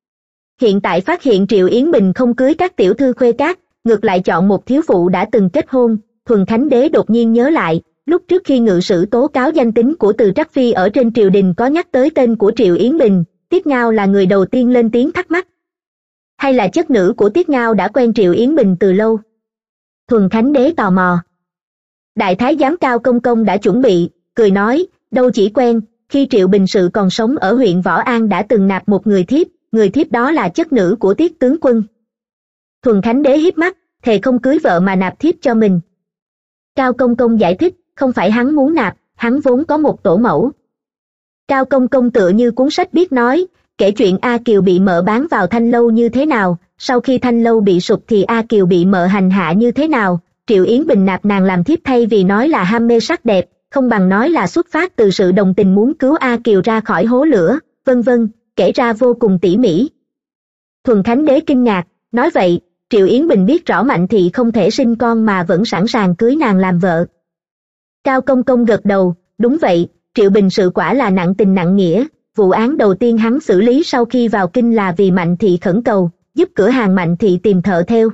Hiện tại phát hiện Triệu Yến Bình không cưới các tiểu thư khuê các, ngược lại chọn một thiếu phụ đã từng kết hôn, Thuần Khánh Đế đột nhiên nhớ lại, lúc trước khi ngự sử tố cáo danh tính của Từ Trắc Phi ở trên triều đình có nhắc tới tên của Triệu Yến Bình, Tiết Ngao là người đầu tiên lên tiếng thắc mắc. Hay là chất nữ của Tiết Ngao đã quen Triệu Yến Bình từ lâu? Thuần Khánh Đế tò mò. Đại thái giám Cao Công Công đã chuẩn bị, cười nói, đâu chỉ quen, khi Triệu Bình Sự còn sống ở huyện Võ An đã từng nạp một người thiếp đó là chất nữ của Tiết tướng quân. Thuần Khánh Đế híp mắt, thề không cưới vợ mà nạp thiếp cho mình. Cao Công Công giải thích, không phải hắn muốn nạp, hắn vốn có một tổ mẫu. Cao Công Công tựa như cuốn sách biết nói, kể chuyện A Kiều bị mợ bán vào Thanh Lâu như thế nào, sau khi Thanh Lâu bị sụp thì A Kiều bị mợ hành hạ như thế nào, Triệu Yến Bình nạp nàng làm thiếp thay vì nói là ham mê sắc đẹp, không bằng nói là xuất phát từ sự đồng tình muốn cứu A Kiều ra khỏi hố lửa, vân vân, kể ra vô cùng tỉ mỉ. Thuần Khánh Đế kinh ngạc, nói vậy, Triệu Yến Bình biết rõ Mạnh Thị không thể sinh con mà vẫn sẵn sàng cưới nàng làm vợ. Cao Công Công gật đầu, đúng vậy, Triệu Bình Sự quả là nặng tình nặng nghĩa, vụ án đầu tiên hắn xử lý sau khi vào kinh là vì Mạnh Thị khẩn cầu, giúp cửa hàng Mạnh Thị tìm thợ thêu.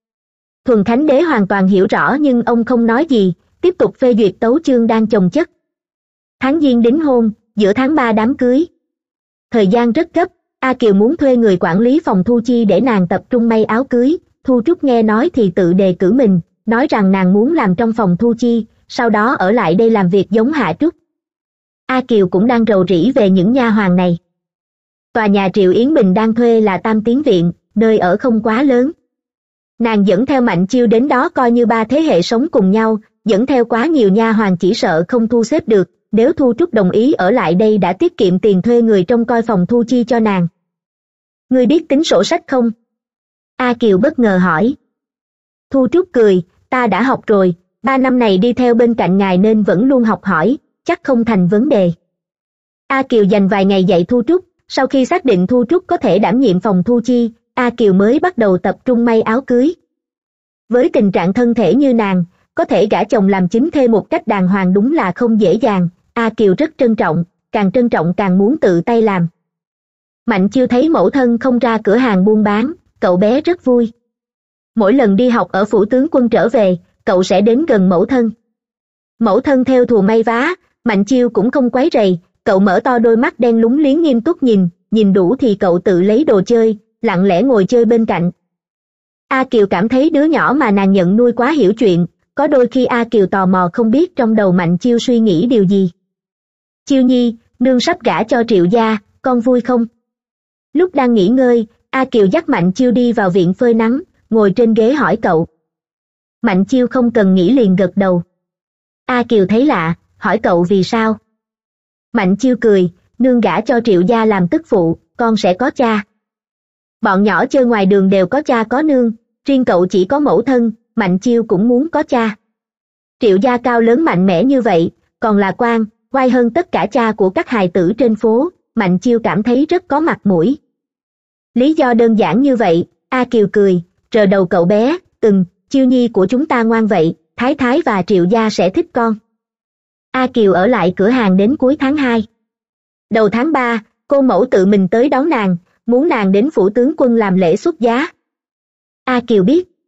Thuần Khánh Đế hoàn toàn hiểu rõ nhưng ông không nói gì, tiếp tục phê duyệt tấu chương đang chồng chất. Tháng Giêng đính hôn, giữa tháng 3 đám cưới. Thời gian rất gấp, A Kiều muốn thuê người quản lý phòng thu chi để nàng tập trung may áo cưới, Thu Trúc nghe nói thì tự đề cử mình, nói rằng nàng muốn làm trong phòng thu chi, sau đó ở lại đây làm việc giống Hạ Trúc. A Kiều cũng đang rầu rĩ về những nha hoàn này. Tòa nhà Triệu Yến Bình đang thuê là Tam Tiến Viện, nơi ở không quá lớn. Nàng dẫn theo Mạnh Chiêu đến đó coi như ba thế hệ sống cùng nhau, dẫn theo quá nhiều nha hoàn chỉ sợ không thu xếp được, nếu Thu Trúc đồng ý ở lại đây đã tiết kiệm tiền thuê người trông coi phòng thu chi cho nàng. Ngươi biết tính sổ sách không? A Kiều bất ngờ hỏi. Thu Trúc cười, ta đã học rồi, 3 năm này đi theo bên cạnh ngài nên vẫn luôn học hỏi, chắc không thành vấn đề. A Kiều dành vài ngày dạy Thu Trúc, sau khi xác định Thu Trúc có thể đảm nhiệm phòng thu chi, A Kiều mới bắt đầu tập trung may áo cưới. Với tình trạng thân thể như nàng, có thể gả chồng làm chính thê một cách đàng hoàng đúng là không dễ dàng, A Kiều rất trân trọng càng muốn tự tay làm. Mạnh Chiêu thấy mẫu thân không ra cửa hàng buôn bán, cậu bé rất vui. Mỗi lần đi học ở phủ tướng quân trở về, cậu sẽ đến gần mẫu thân. Mẫu thân theo thùa may vá, Mạnh Chiêu cũng không quấy rầy, cậu mở to đôi mắt đen lúng liếng nghiêm túc nhìn đủ thì cậu tự lấy đồ chơi, lặng lẽ ngồi chơi bên cạnh. A Kiều cảm thấy đứa nhỏ mà nàng nhận nuôi quá hiểu chuyện, có đôi khi A Kiều tò mò không biết trong đầu Mạnh Chiêu suy nghĩ điều gì. Chiêu nhi, nương sắp gả cho Triệu gia, con vui không? Lúc đang nghỉ ngơi, A Kiều dắt Mạnh Chiêu đi vào viện phơi nắng, ngồi trên ghế hỏi cậu. Mạnh Chiêu không cần nghĩ liền gật đầu. A Kiều thấy lạ, hỏi cậu vì sao? Mạnh Chiêu cười, nương gả cho Triệu gia làm tức phụ, con sẽ có cha. Bọn nhỏ chơi ngoài đường đều có cha có nương, riêng cậu chỉ có mẫu thân, Mạnh Chiêu cũng muốn có cha. Triệu gia cao lớn mạnh mẽ như vậy, còn là quan, oai hơn tất cả cha của các hài tử trên phố, Mạnh Chiêu cảm thấy rất có mặt mũi. Lý do đơn giản như vậy, A Kiều cười, rờ đầu cậu bé, Chiêu nhi của chúng ta ngoan vậy, Thái Thái và Triệu gia sẽ thích con. A Kiều ở lại cửa hàng đến cuối tháng 2. Đầu tháng 3, cô mẫu tự mình tới đón nàng, muốn nàng đến phủ tướng quân làm lễ xuất giá. A Kiều biết,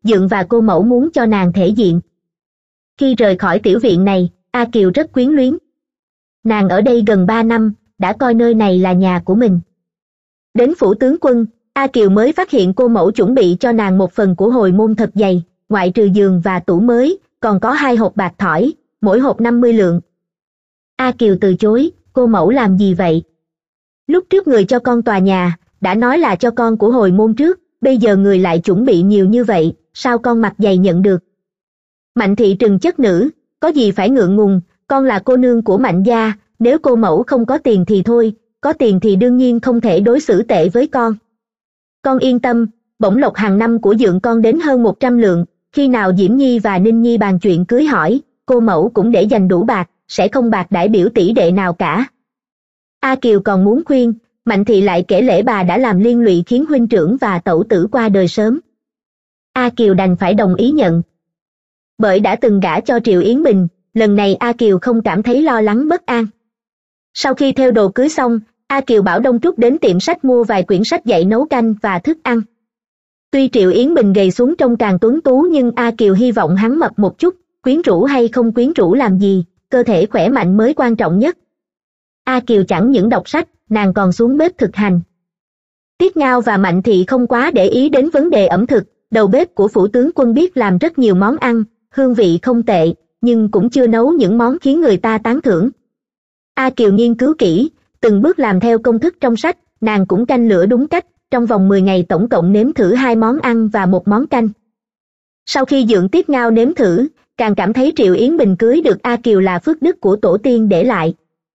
Dượng và cô mẫu muốn cho nàng thể diện. Khi rời khỏi tiểu viện này, A Kiều rất quyến luyến. Nàng ở đây gần 3 năm, đã coi nơi này là nhà của mình. Đến phủ tướng quân, A Kiều mới phát hiện cô mẫu chuẩn bị cho nàng một phần của hồi môn thật dày, ngoại trừ giường và tủ mới, còn có 2 hộp bạc thỏi, mỗi hộp 50 lượng. A Kiều từ chối, cô mẫu làm gì vậy? Lúc trước người cho con tòa nhà, đã nói là cho con của hồi môn trước, bây giờ người lại chuẩn bị nhiều như vậy, sao con mặt dày nhận được? Mạnh thị trừng chất nữ, có gì phải ngượng ngùng, con là cô nương của Mạnh gia, nếu cô mẫu không có tiền thì thôi, có tiền thì đương nhiên không thể đối xử tệ với con. Con yên tâm, bổng lộc hàng năm của dượng con đến hơn 100 lượng, khi nào Diễm Nhi và Ninh Nhi bàn chuyện cưới hỏi, cô mẫu cũng để dành đủ bạc, sẽ không bạc đãi biểu tỷ đệ nào cả. A Kiều còn muốn khuyên, Mạnh thị lại kể lễ bà đã làm liên lụy khiến huynh trưởng và tẩu tử qua đời sớm. A Kiều đành phải đồng ý nhận. Bởi đã từng gả cho Triệu Yến Bình, lần này A Kiều không cảm thấy lo lắng bất an. Sau khi theo đồ cưới xong, A Kiều bảo Đông Trúc đến tiệm sách mua vài quyển sách dạy nấu canh và thức ăn. Tuy Triệu Yến Bình gầy xuống trông càng tuấn tú nhưng A Kiều hy vọng hắn mập một chút, quyến rũ hay không quyến rũ làm gì, cơ thể khỏe mạnh mới quan trọng nhất. A Kiều chẳng những đọc sách, nàng còn xuống bếp thực hành. Tiết Ngao và Mạnh thị không quá để ý đến vấn đề ẩm thực, đầu bếp của phủ tướng quân biết làm rất nhiều món ăn, hương vị không tệ, nhưng cũng chưa nấu những món khiến người ta tán thưởng. A Kiều nghiên cứu kỹ, từng bước làm theo công thức trong sách, nàng cũng canh lửa đúng cách, trong vòng 10 ngày tổng cộng nếm thử 2 món ăn và 1 món canh. Sau khi dượng Tiết Ngao nếm thử, càng cảm thấy Triệu Yến Bình cưới được A Kiều là phước đức của tổ tiên để lại.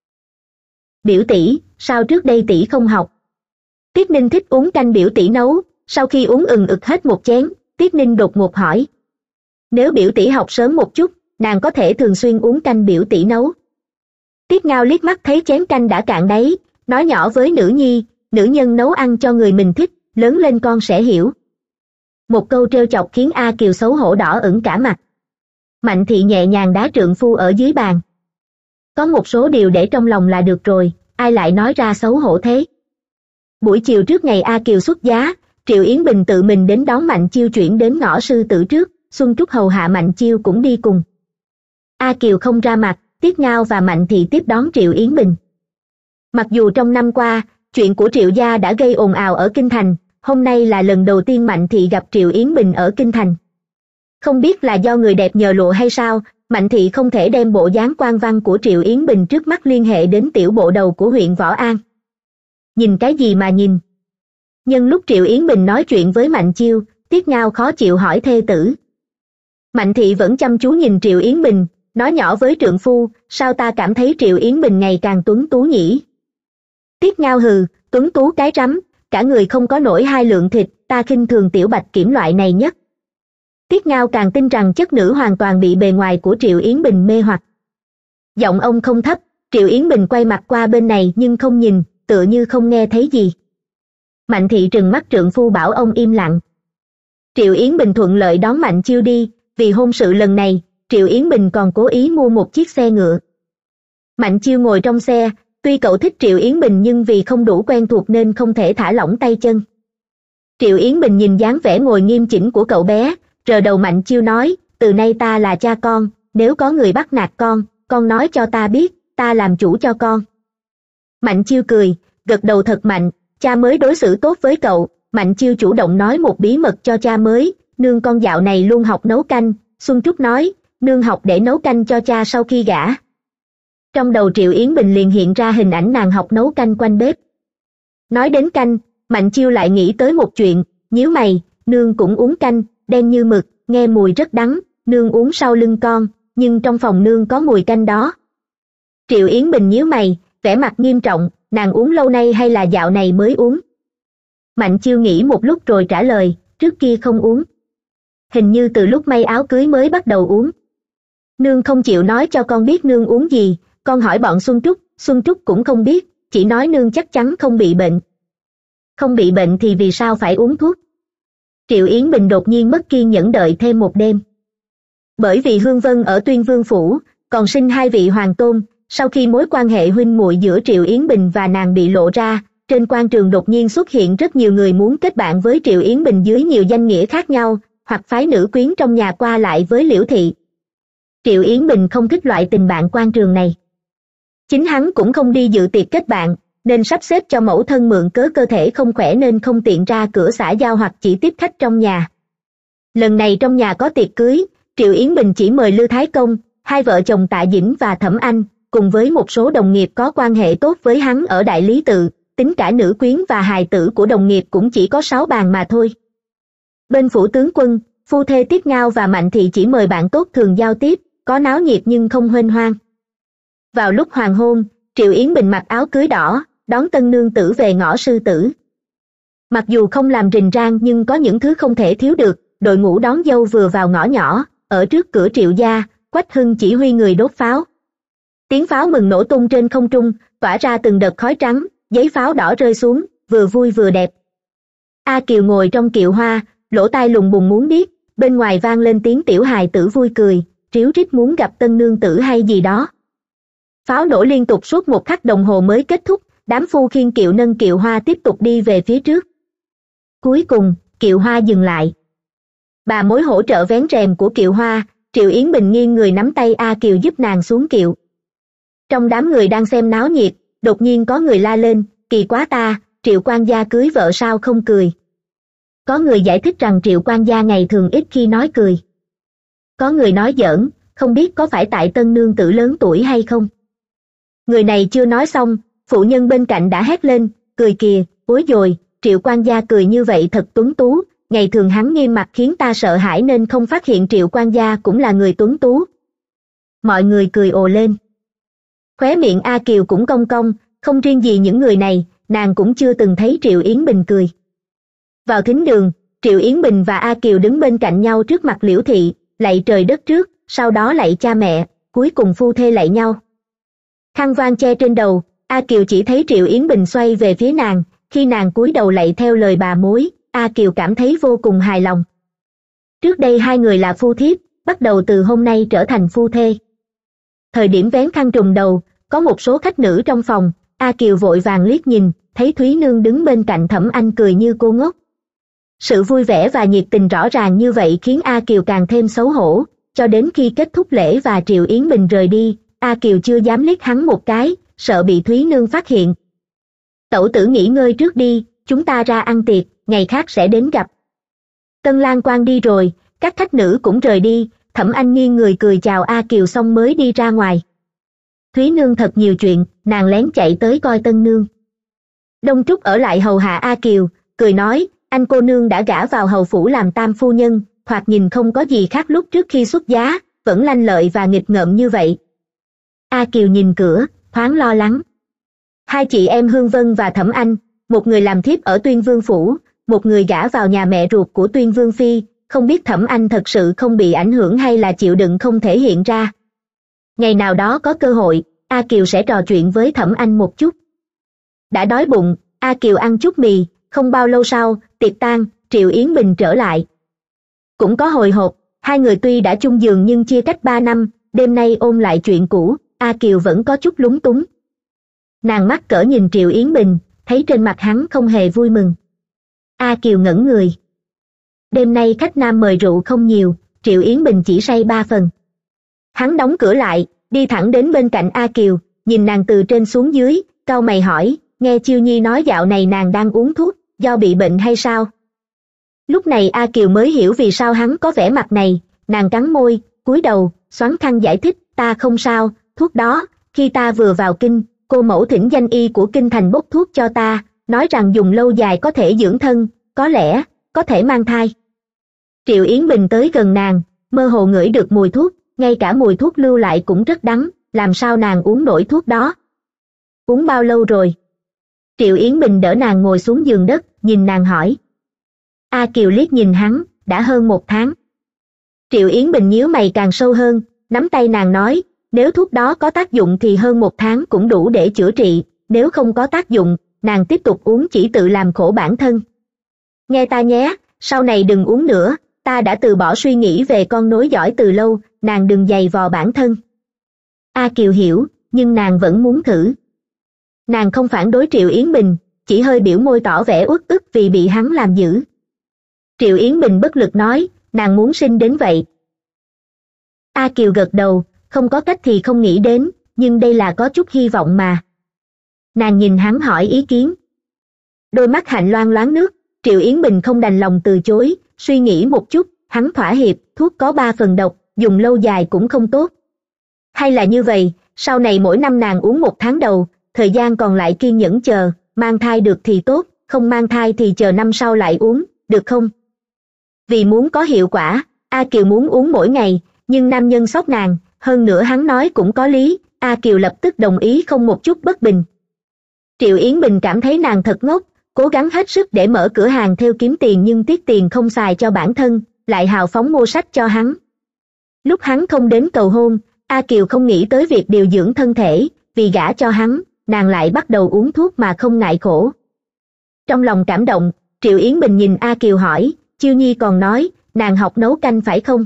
Biểu tỷ, sao trước đây tỷ không học? Tiết Ninh thích uống canh biểu tỷ nấu, sau khi uống ực hết một chén, Tiết Ninh đột ngột hỏi. Nếu biểu tỷ học sớm một chút, nàng có thể thường xuyên uống canh biểu tỷ nấu. Tiết Ngao liếc mắt thấy chén canh đã cạn đáy, nói nhỏ với nữ nhi, nữ nhân nấu ăn cho người mình thích, lớn lên con sẽ hiểu. Một câu trêu chọc khiến A Kiều xấu hổ đỏ ửng cả mặt. Mạnh thị nhẹ nhàng đá trượng phu ở dưới bàn. Có một số điều để trong lòng là được rồi, ai lại nói ra xấu hổ thế. Buổi chiều trước ngày A Kiều xuất giá, Triệu Yến Bình tự mình đến đón Mạnh Chiêu chuyển đến ngõ sư tử trước, Xuân Trúc hầu hạ Mạnh Chiêu cũng đi cùng. A Kiều không ra mặt, Tiết Ngao và Mạnh thị tiếp đón Triệu Yến Bình. Mặc dù trong năm qua, chuyện của Triệu gia đã gây ồn ào ở Kinh Thành, hôm nay là lần đầu tiên Mạnh thị gặp Triệu Yến Bình ở Kinh Thành. Không biết là do người đẹp nhờ lụa hay sao, Mạnh thị không thể đem bộ dáng quan văn của Triệu Yến Bình trước mắt liên hệ đến tiểu bộ đầu của huyện Võ An. Nhìn cái gì mà nhìn? Nhưng lúc Triệu Yến Bình nói chuyện với Mạnh Chiêu, Tiết Ngao khó chịu hỏi thê tử. Mạnh thị vẫn chăm chú nhìn Triệu Yến Bình, nói nhỏ với trượng phu, sao ta cảm thấy Triệu Yến Bình ngày càng tuấn tú nhỉ? Tiết Ngao hừ, tuấn tú cái rắm, cả người không có nổi 2 lượng thịt, ta khinh thường tiểu bạch kiểm loại này nhất. Tiết Ngao càng tin rằng chất nữ hoàn toàn bị bề ngoài của Triệu Yến Bình mê hoặc. Giọng ông không thấp, Triệu Yến Bình quay mặt qua bên này nhưng không nhìn, tựa như không nghe thấy gì. Mạnh thị trừng mắt trượng phu bảo ông im lặng. Triệu Yến Bình thuận lợi đón Mạnh Chiêu đi, vì hôn sự lần này, Triệu Yến Bình còn cố ý mua một chiếc xe ngựa. Mạnh Chiêu ngồi trong xe, tuy cậu thích Triệu Yến Bình nhưng vì không đủ quen thuộc nên không thể thả lỏng tay chân. Triệu Yến Bình nhìn dáng vẻ ngồi nghiêm chỉnh của cậu bé, rờ đầu Mạnh Chiêu nói, từ nay ta là cha con, nếu có người bắt nạt con nói cho ta biết, ta làm chủ cho con. Mạnh Chiêu cười, gật đầu thật mạnh, cha mới đối xử tốt với cậu. Mạnh Chiêu chủ động nói một bí mật cho cha mới, nương con dạo này luôn học nấu canh. Xuân Trúc nói, nương học để nấu canh cho cha sau khi gả. Trong đầu Triệu Yến Bình liền hiện ra hình ảnh nàng học nấu canh quanh bếp. Nói đến canh, Mạnh Chiêu lại nghĩ tới một chuyện, nhíu mày, nương cũng uống canh, đen như mực, nghe mùi rất đắng, nương uống sau lưng con, nhưng trong phòng nương có mùi canh đó. Triệu Yến Bình nhíu mày, vẻ mặt nghiêm trọng, nàng uống lâu nay hay là dạo này mới uống? Mạnh Chiêu nghĩ một lúc rồi trả lời, trước kia không uống. Hình như từ lúc may áo cưới mới bắt đầu uống. Nương không chịu nói cho con biết nương uống gì, con hỏi bọn Xuân Trúc cũng không biết, chỉ nói nương chắc chắn không bị bệnh. Không bị bệnh thì vì sao phải uống thuốc? Triệu Yến Bình đột nhiên mất kiên nhẫn đợi thêm một đêm. Bởi vì Hương Vân ở Tuyên Vương Phủ, còn sinh 2 vị hoàng tôn, sau khi mối quan hệ huynh muội giữa Triệu Yến Bình và nàng bị lộ ra, trên quan trường đột nhiên xuất hiện rất nhiều người muốn kết bạn với Triệu Yến Bình dưới nhiều danh nghĩa khác nhau, hoặc phái nữ quyến trong nhà qua lại với Liễu thị. Triệu Yến Bình không thích loại tình bạn quan trường này. Chính hắn cũng không đi dự tiệc kết bạn, nên sắp xếp cho mẫu thân mượn cớ cơ thể không khỏe nên không tiện ra cửa xã giao hoặc chỉ tiếp khách trong nhà. Lần này trong nhà có tiệc cưới, Triệu Yến Bình chỉ mời Lư Thái Công, hai vợ chồng Tạ Dĩnh và Thẩm Anh, cùng với một số đồng nghiệp có quan hệ tốt với hắn ở Đại Lý Tự, tính cả nữ quyến và hài tử của đồng nghiệp cũng chỉ có 6 bàn mà thôi. Bên phủ tướng quân, phu thê Tiết Ngao và Mạnh Thị chỉ mời bạn tốt thường giao tiếp, có náo nhiệt nhưng không huênh hoang. Vào lúc hoàng hôn, Triệu Yến Bình mặc áo cưới đỏ, đón tân nương tử về ngõ Sư Tử. Mặc dù không làm rình rang nhưng có những thứ không thể thiếu được, đội ngũ đón dâu vừa vào ngõ nhỏ, ở trước cửa Triệu gia, Quách Hưng chỉ huy người đốt pháo. Tiếng pháo mừng nổ tung trên không trung, tỏa ra từng đợt khói trắng, giấy pháo đỏ rơi xuống, vừa vui vừa đẹp. A Kiều ngồi trong kiệu hoa, lỗ tai lùng bùng muốn điếc, bên ngoài vang lên tiếng tiểu hài tử vui cười, ríu rít muốn gặp tân nương tử hay gì đó. Pháo nổ liên tục suốt 1 khắc đồng hồ mới kết thúc, đám phu khiêng kiệu nâng kiệu hoa tiếp tục đi về phía trước. Cuối cùng, kiệu hoa dừng lại. Bà mối hỗ trợ vén rèm của kiệu hoa, Triệu Yến Bình nghiêng người nắm tay A Kiều giúp nàng xuống kiệu. Trong đám người đang xem náo nhiệt, đột nhiên có người la lên, kỳ quá ta, Triệu quan gia cưới vợ sao không cười. Có người giải thích rằng Triệu quan gia ngày thường ít khi nói cười. Có người nói giỡn, không biết có phải tại tân nương tử lớn tuổi hay không. Người này chưa nói xong, phụ nhân bên cạnh đã hét lên, cười kìa, ối dồi, Triệu quan gia cười như vậy thật tuấn tú, ngày thường hắn nghiêm mặt khiến ta sợ hãi nên không phát hiện Triệu quan gia cũng là người tuấn tú. Mọi người cười ồ lên. Khóe miệng A Kiều cũng cong cong, không riêng gì những người này, nàng cũng chưa từng thấy Triệu Yến Bình cười. Vào thính đường, Triệu Yến Bình và A Kiều đứng bên cạnh nhau trước mặt Liễu thị, lạy trời đất trước, sau đó lạy cha mẹ, cuối cùng phu thê lạy nhau. Khăn voan che trên đầu, A Kiều chỉ thấy Triệu Yến Bình xoay về phía nàng, khi nàng cúi đầu lạy theo lời bà mối, A Kiều cảm thấy vô cùng hài lòng. Trước đây hai người là phu thiếp, bắt đầu từ hôm nay trở thành phu thê. Thời điểm vén khăn trùm đầu, có một số khách nữ trong phòng, A Kiều vội vàng liếc nhìn, thấy Thúy Nương đứng bên cạnh Thẩm Anh cười như cô ngốc. Sự vui vẻ và nhiệt tình rõ ràng như vậy khiến A Kiều càng thêm xấu hổ, cho đến khi kết thúc lễ và Triệu Yến Bình rời đi, A Kiều chưa dám liếc hắn một cái, sợ bị Thúy Nương phát hiện. Tẩu tử nghỉ ngơi trước đi, chúng ta ra ăn tiệc, ngày khác sẽ đến gặp. Tân Lan Quan đi rồi, các khách nữ cũng rời đi, Thẩm Anh nghiêng người cười chào A Kiều xong mới đi ra ngoài. Thúy Nương thật nhiều chuyện, nàng lén chạy tới coi tân nương. Đông Trúc ở lại hầu hạ A Kiều, cười nói, anh cô nương đã gả vào hầu phủ làm tam phu nhân, thoạt nhìn không có gì khác lúc trước khi xuất giá, vẫn lanh lợi và nghịch ngợm như vậy. A Kiều nhìn cửa, thoáng lo lắng. Hai chị em Hương Vân và Thẩm Anh, một người làm thiếp ở Tuyên Vương phủ, một người gả vào nhà mẹ ruột của Tuyên Vương phi, không biết Thẩm Anh thật sự không bị ảnh hưởng hay là chịu đựng không thể hiện ra. Ngày nào đó có cơ hội, A Kiều sẽ trò chuyện với Thẩm Anh một chút. Đã đói bụng, A Kiều ăn chút mì, không bao lâu sau, tiệc tan, Triệu Yến Bình trở lại. Cũng có hồi hộp, hai người tuy đã chung giường nhưng chia cách 3 năm, đêm nay ôn lại chuyện cũ, A Kiều vẫn có chút lúng túng. Nàng mắc cỡ nhìn Triệu Yến Bình, thấy trên mặt hắn không hề vui mừng. A Kiều ngẩn người. Đêm nay khách nam mời rượu không nhiều, Triệu Yến Bình chỉ say 3 phần. Hắn đóng cửa lại, đi thẳng đến bên cạnh A Kiều, nhìn nàng từ trên xuống dưới, cau mày hỏi, nghe Chiêu Nhi nói dạo này nàng đang uống thuốc, do bị bệnh hay sao? Lúc này A Kiều mới hiểu vì sao hắn có vẻ mặt này, nàng cắn môi, cúi đầu, xoắn khăn giải thích, ta không sao, thuốc đó, khi ta vừa vào kinh, cô mẫu thỉnh danh y của kinh thành bốc thuốc cho ta, nói rằng dùng lâu dài có thể dưỡng thân, có lẽ, có thể mang thai. Triệu Yến Bình tới gần nàng, mơ hồ ngửi được mùi thuốc, ngay cả mùi thuốc lưu lại cũng rất đắng, làm sao nàng uống nổi thuốc đó? Uống bao lâu rồi? Triệu Yến Bình đỡ nàng ngồi xuống giường đất, nhìn nàng hỏi. A Kiều liếc nhìn hắn, đã hơn 1 tháng. Triệu Yến Bình nhíu mày càng sâu hơn, nắm tay nàng nói, nếu thuốc đó có tác dụng thì hơn 1 tháng cũng đủ để chữa trị, nếu không có tác dụng, nàng tiếp tục uống chỉ tự làm khổ bản thân. Nghe ta nhé, sau này đừng uống nữa, ta đã từ bỏ suy nghĩ về con nối dõi từ lâu, nàng đừng giày vò bản thân. A Kiều hiểu, nhưng nàng vẫn muốn thử. Nàng không phản đối Triệu Yến Bình, chỉ hơi biểu môi tỏ vẻ uất ức vì bị hắn làm dữ. Triệu Yến Bình bất lực nói, nàng muốn sinh đến vậy. A Kiều gật đầu, không có cách thì không nghĩ đến, nhưng đây là có chút hy vọng mà. Nàng nhìn hắn hỏi ý kiến. Đôi mắt Hạnh loang loáng nước, Triệu Yến Bình không đành lòng từ chối, suy nghĩ một chút, hắn thỏa hiệp, thuốc có 3 phần độc, dùng lâu dài cũng không tốt. Hay là như vậy, sau này mỗi năm nàng uống 1 tháng đầu, thời gian còn lại kiên nhẫn chờ, mang thai được thì tốt, không mang thai thì chờ năm sau lại uống, được không? Vì muốn có hiệu quả, A Kiều muốn uống mỗi ngày, nhưng nam nhân sốc nàng, hơn nữa hắn nói cũng có lý, A Kiều lập tức đồng ý không một chút bất bình. Triệu Yến Bình cảm thấy nàng thật ngốc, cố gắng hết sức để mở cửa hàng theo kiếm tiền nhưng tiếc tiền không xài cho bản thân, lại hào phóng mua sách cho hắn. Lúc hắn không đến cầu hôn, A Kiều không nghĩ tới việc điều dưỡng thân thể, vì gả cho hắn, nàng lại bắt đầu uống thuốc mà không ngại khổ. Trong lòng cảm động, Triệu Yến Bình nhìn A Kiều hỏi, Chiêu Nhi còn nói, nàng học nấu canh phải không?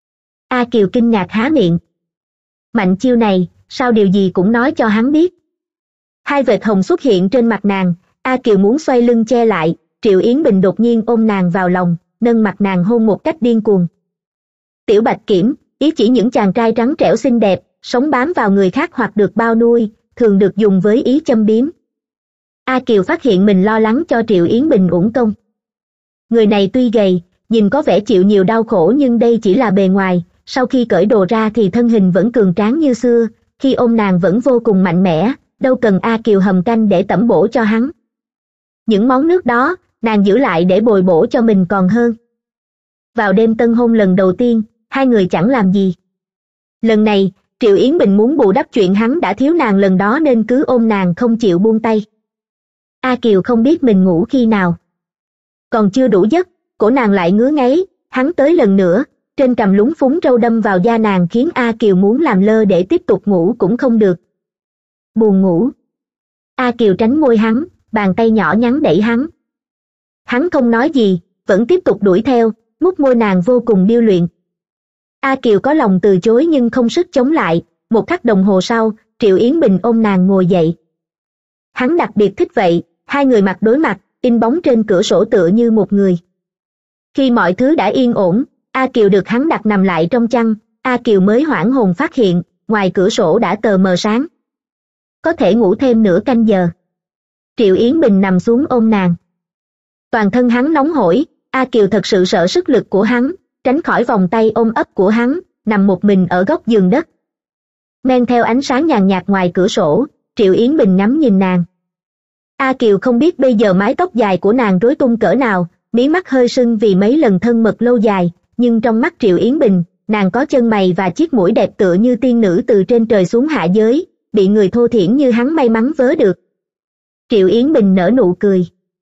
A Kiều kinh ngạc há miệng. Mạnh Chiêu này, sao điều gì cũng nói cho hắn biết. Hai vệt hồng xuất hiện trên mặt nàng, A Kiều muốn xoay lưng che lại, Triệu Yến Bình đột nhiên ôm nàng vào lòng, nâng mặt nàng hôn một cách điên cuồng. Tiểu Bạch Kiểm, ý chỉ những chàng trai trắng trẻo xinh đẹp, sống bám vào người khác hoặc được bao nuôi, thường được dùng với ý châm biếm. A Kiều phát hiện mình lo lắng cho Triệu Yến Bình uổng công. Người này tuy gầy, nhìn có vẻ chịu nhiều đau khổ nhưng đây chỉ là bề ngoài, sau khi cởi đồ ra thì thân hình vẫn cường tráng như xưa, khi ôm nàng vẫn vô cùng mạnh mẽ, đâu cần A Kiều hầm canh để tẩm bổ cho hắn. Những món nước đó, nàng giữ lại để bồi bổ cho mình còn hơn. Vào đêm tân hôn lần đầu tiên, hai người chẳng làm gì. Lần này, Triệu Yến Bình muốn bù đắp chuyện hắn đã thiếu nàng lần đó nên cứ ôm nàng không chịu buông tay. A Kiều không biết mình ngủ khi nào. Còn chưa đủ giấc, cổ nàng lại ngứa ngáy, hắn tới lần nữa, trên cằm lúng phúng râu đâm vào da nàng khiến A Kiều muốn làm lơ để tiếp tục ngủ cũng không được. Buồn ngủ. A Kiều tránh môi hắn, bàn tay nhỏ nhắn đẩy hắn. Hắn không nói gì, vẫn tiếp tục đuổi theo, mút môi nàng vô cùng điêu luyện. A Kiều có lòng từ chối nhưng không sức chống lại, một khắc đồng hồ sau, Triệu Yến Bình ôm nàng ngồi dậy. Hắn đặc biệt thích vậy, hai người mặt đối mặt, in bóng trên cửa sổ tựa như một người. Khi mọi thứ đã yên ổn, A Kiều được hắn đặt nằm lại trong chăn, A Kiều mới hoảng hồn phát hiện, ngoài cửa sổ đã tờ mờ sáng. Có thể ngủ thêm nửa canh giờ. Triệu Yến Bình nằm xuống ôm nàng. Toàn thân hắn nóng hổi, A Kiều thật sự sợ sức lực của hắn, tránh khỏi vòng tay ôm ấp của hắn, nằm một mình ở góc giường đất. Men theo ánh sáng nhàn nhạt ngoài cửa sổ, Triệu Yến Bình ngắm nhìn nàng. A Kiều không biết bây giờ mái tóc dài của nàng rối tung cỡ nào, mí mắt hơi sưng vì mấy lần thân mật lâu dài, nhưng trong mắt Triệu Yến Bình, nàng có chân mày và chiếc mũi đẹp tựa như tiên nữ từ trên trời xuống hạ giới, bị người thô thiển như hắn may mắn vớ được. Triệu Yến Bình nở nụ cười.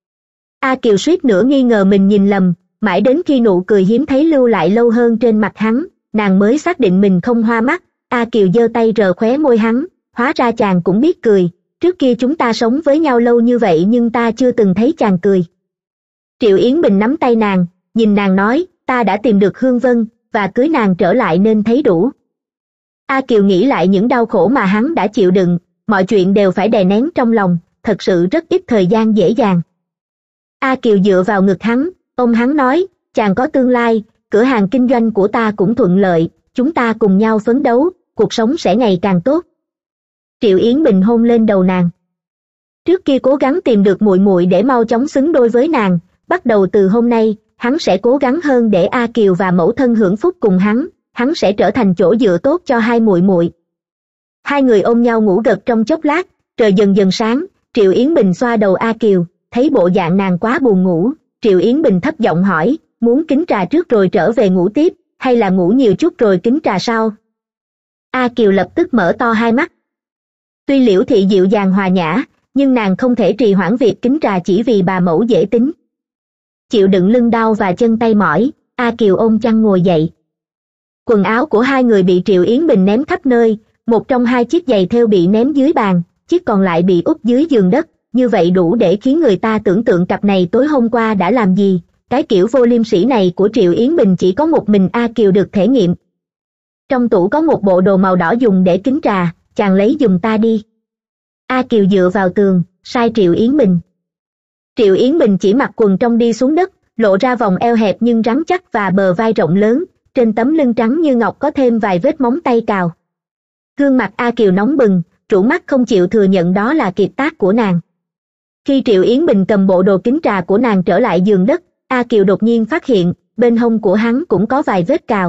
A Kiều suýt nữa nghi ngờ mình nhìn lầm, mãi đến khi nụ cười hiếm thấy lưu lại lâu hơn trên mặt hắn, nàng mới xác định mình không hoa mắt. A Kiều giơ tay rờ khóe môi hắn, hóa ra chàng cũng biết cười, trước kia chúng ta sống với nhau lâu như vậy nhưng ta chưa từng thấy chàng cười. Triệu Yến Bình nắm tay nàng, nhìn nàng nói, ta đã tìm được Hương Vân, và cưới nàng trở lại nên thấy đủ. A Kiều nghĩ lại những đau khổ mà hắn đã chịu đựng, mọi chuyện đều phải đè nén trong lòng, thật sự rất ít thời gian dễ dàng. A Kiều dựa vào ngực hắn, ôm hắn nói, chàng có tương lai, cửa hàng kinh doanh của ta cũng thuận lợi, chúng ta cùng nhau phấn đấu, cuộc sống sẽ ngày càng tốt. Triệu Yến Bình hôn lên đầu nàng. Trước kia cố gắng tìm được muội muội để mau chóng xứng đôi với nàng, bắt đầu từ hôm nay, hắn sẽ cố gắng hơn để A Kiều và mẫu thân hưởng phúc cùng hắn sẽ trở thành chỗ dựa tốt cho hai muội muội. Hai người ôm nhau ngủ gật trong chốc lát, trời dần dần sáng, Triệu Yến Bình xoa đầu A Kiều, thấy bộ dạng nàng quá buồn ngủ, Triệu Yến Bình thấp giọng hỏi, muốn kính trà trước rồi trở về ngủ tiếp, hay là ngủ nhiều chút rồi kính trà sau? A Kiều lập tức mở to hai mắt. Tuy Liễu Thị dịu dàng hòa nhã, nhưng nàng không thể trì hoãn việc kính trà chỉ vì bà mẫu dễ tính. Chịu đựng lưng đau và chân tay mỏi, A Kiều ôm chăn ngồi dậy. Quần áo của hai người bị Triệu Yến Bình ném khắp nơi, một trong hai chiếc giày thêu bị ném dưới bàn, chiếc còn lại bị úp dưới giường đất, như vậy đủ để khiến người ta tưởng tượng cặp này tối hôm qua đã làm gì. Cái kiểu vô liêm sỉ này của Triệu Yến Bình chỉ có một mình A Kiều được thể nghiệm. Trong tủ có một bộ đồ màu đỏ dùng để kính trà, chàng lấy giùm ta đi. A Kiều dựa vào tường, sai Triệu Yến Bình. Triệu Yến Bình chỉ mặc quần trong đi xuống đất, lộ ra vòng eo hẹp nhưng rắn chắc và bờ vai rộng lớn, trên tấm lưng trắng như ngọc có thêm vài vết móng tay cào. Gương mặt A Kiều nóng bừng, trũ mắt không chịu thừa nhận đó là kiệt tác của nàng. Khi Triệu Yến Bình cầm bộ đồ kính trà của nàng trở lại giường đất, A Kiều đột nhiên phát hiện, bên hông của hắn cũng có vài vết cào.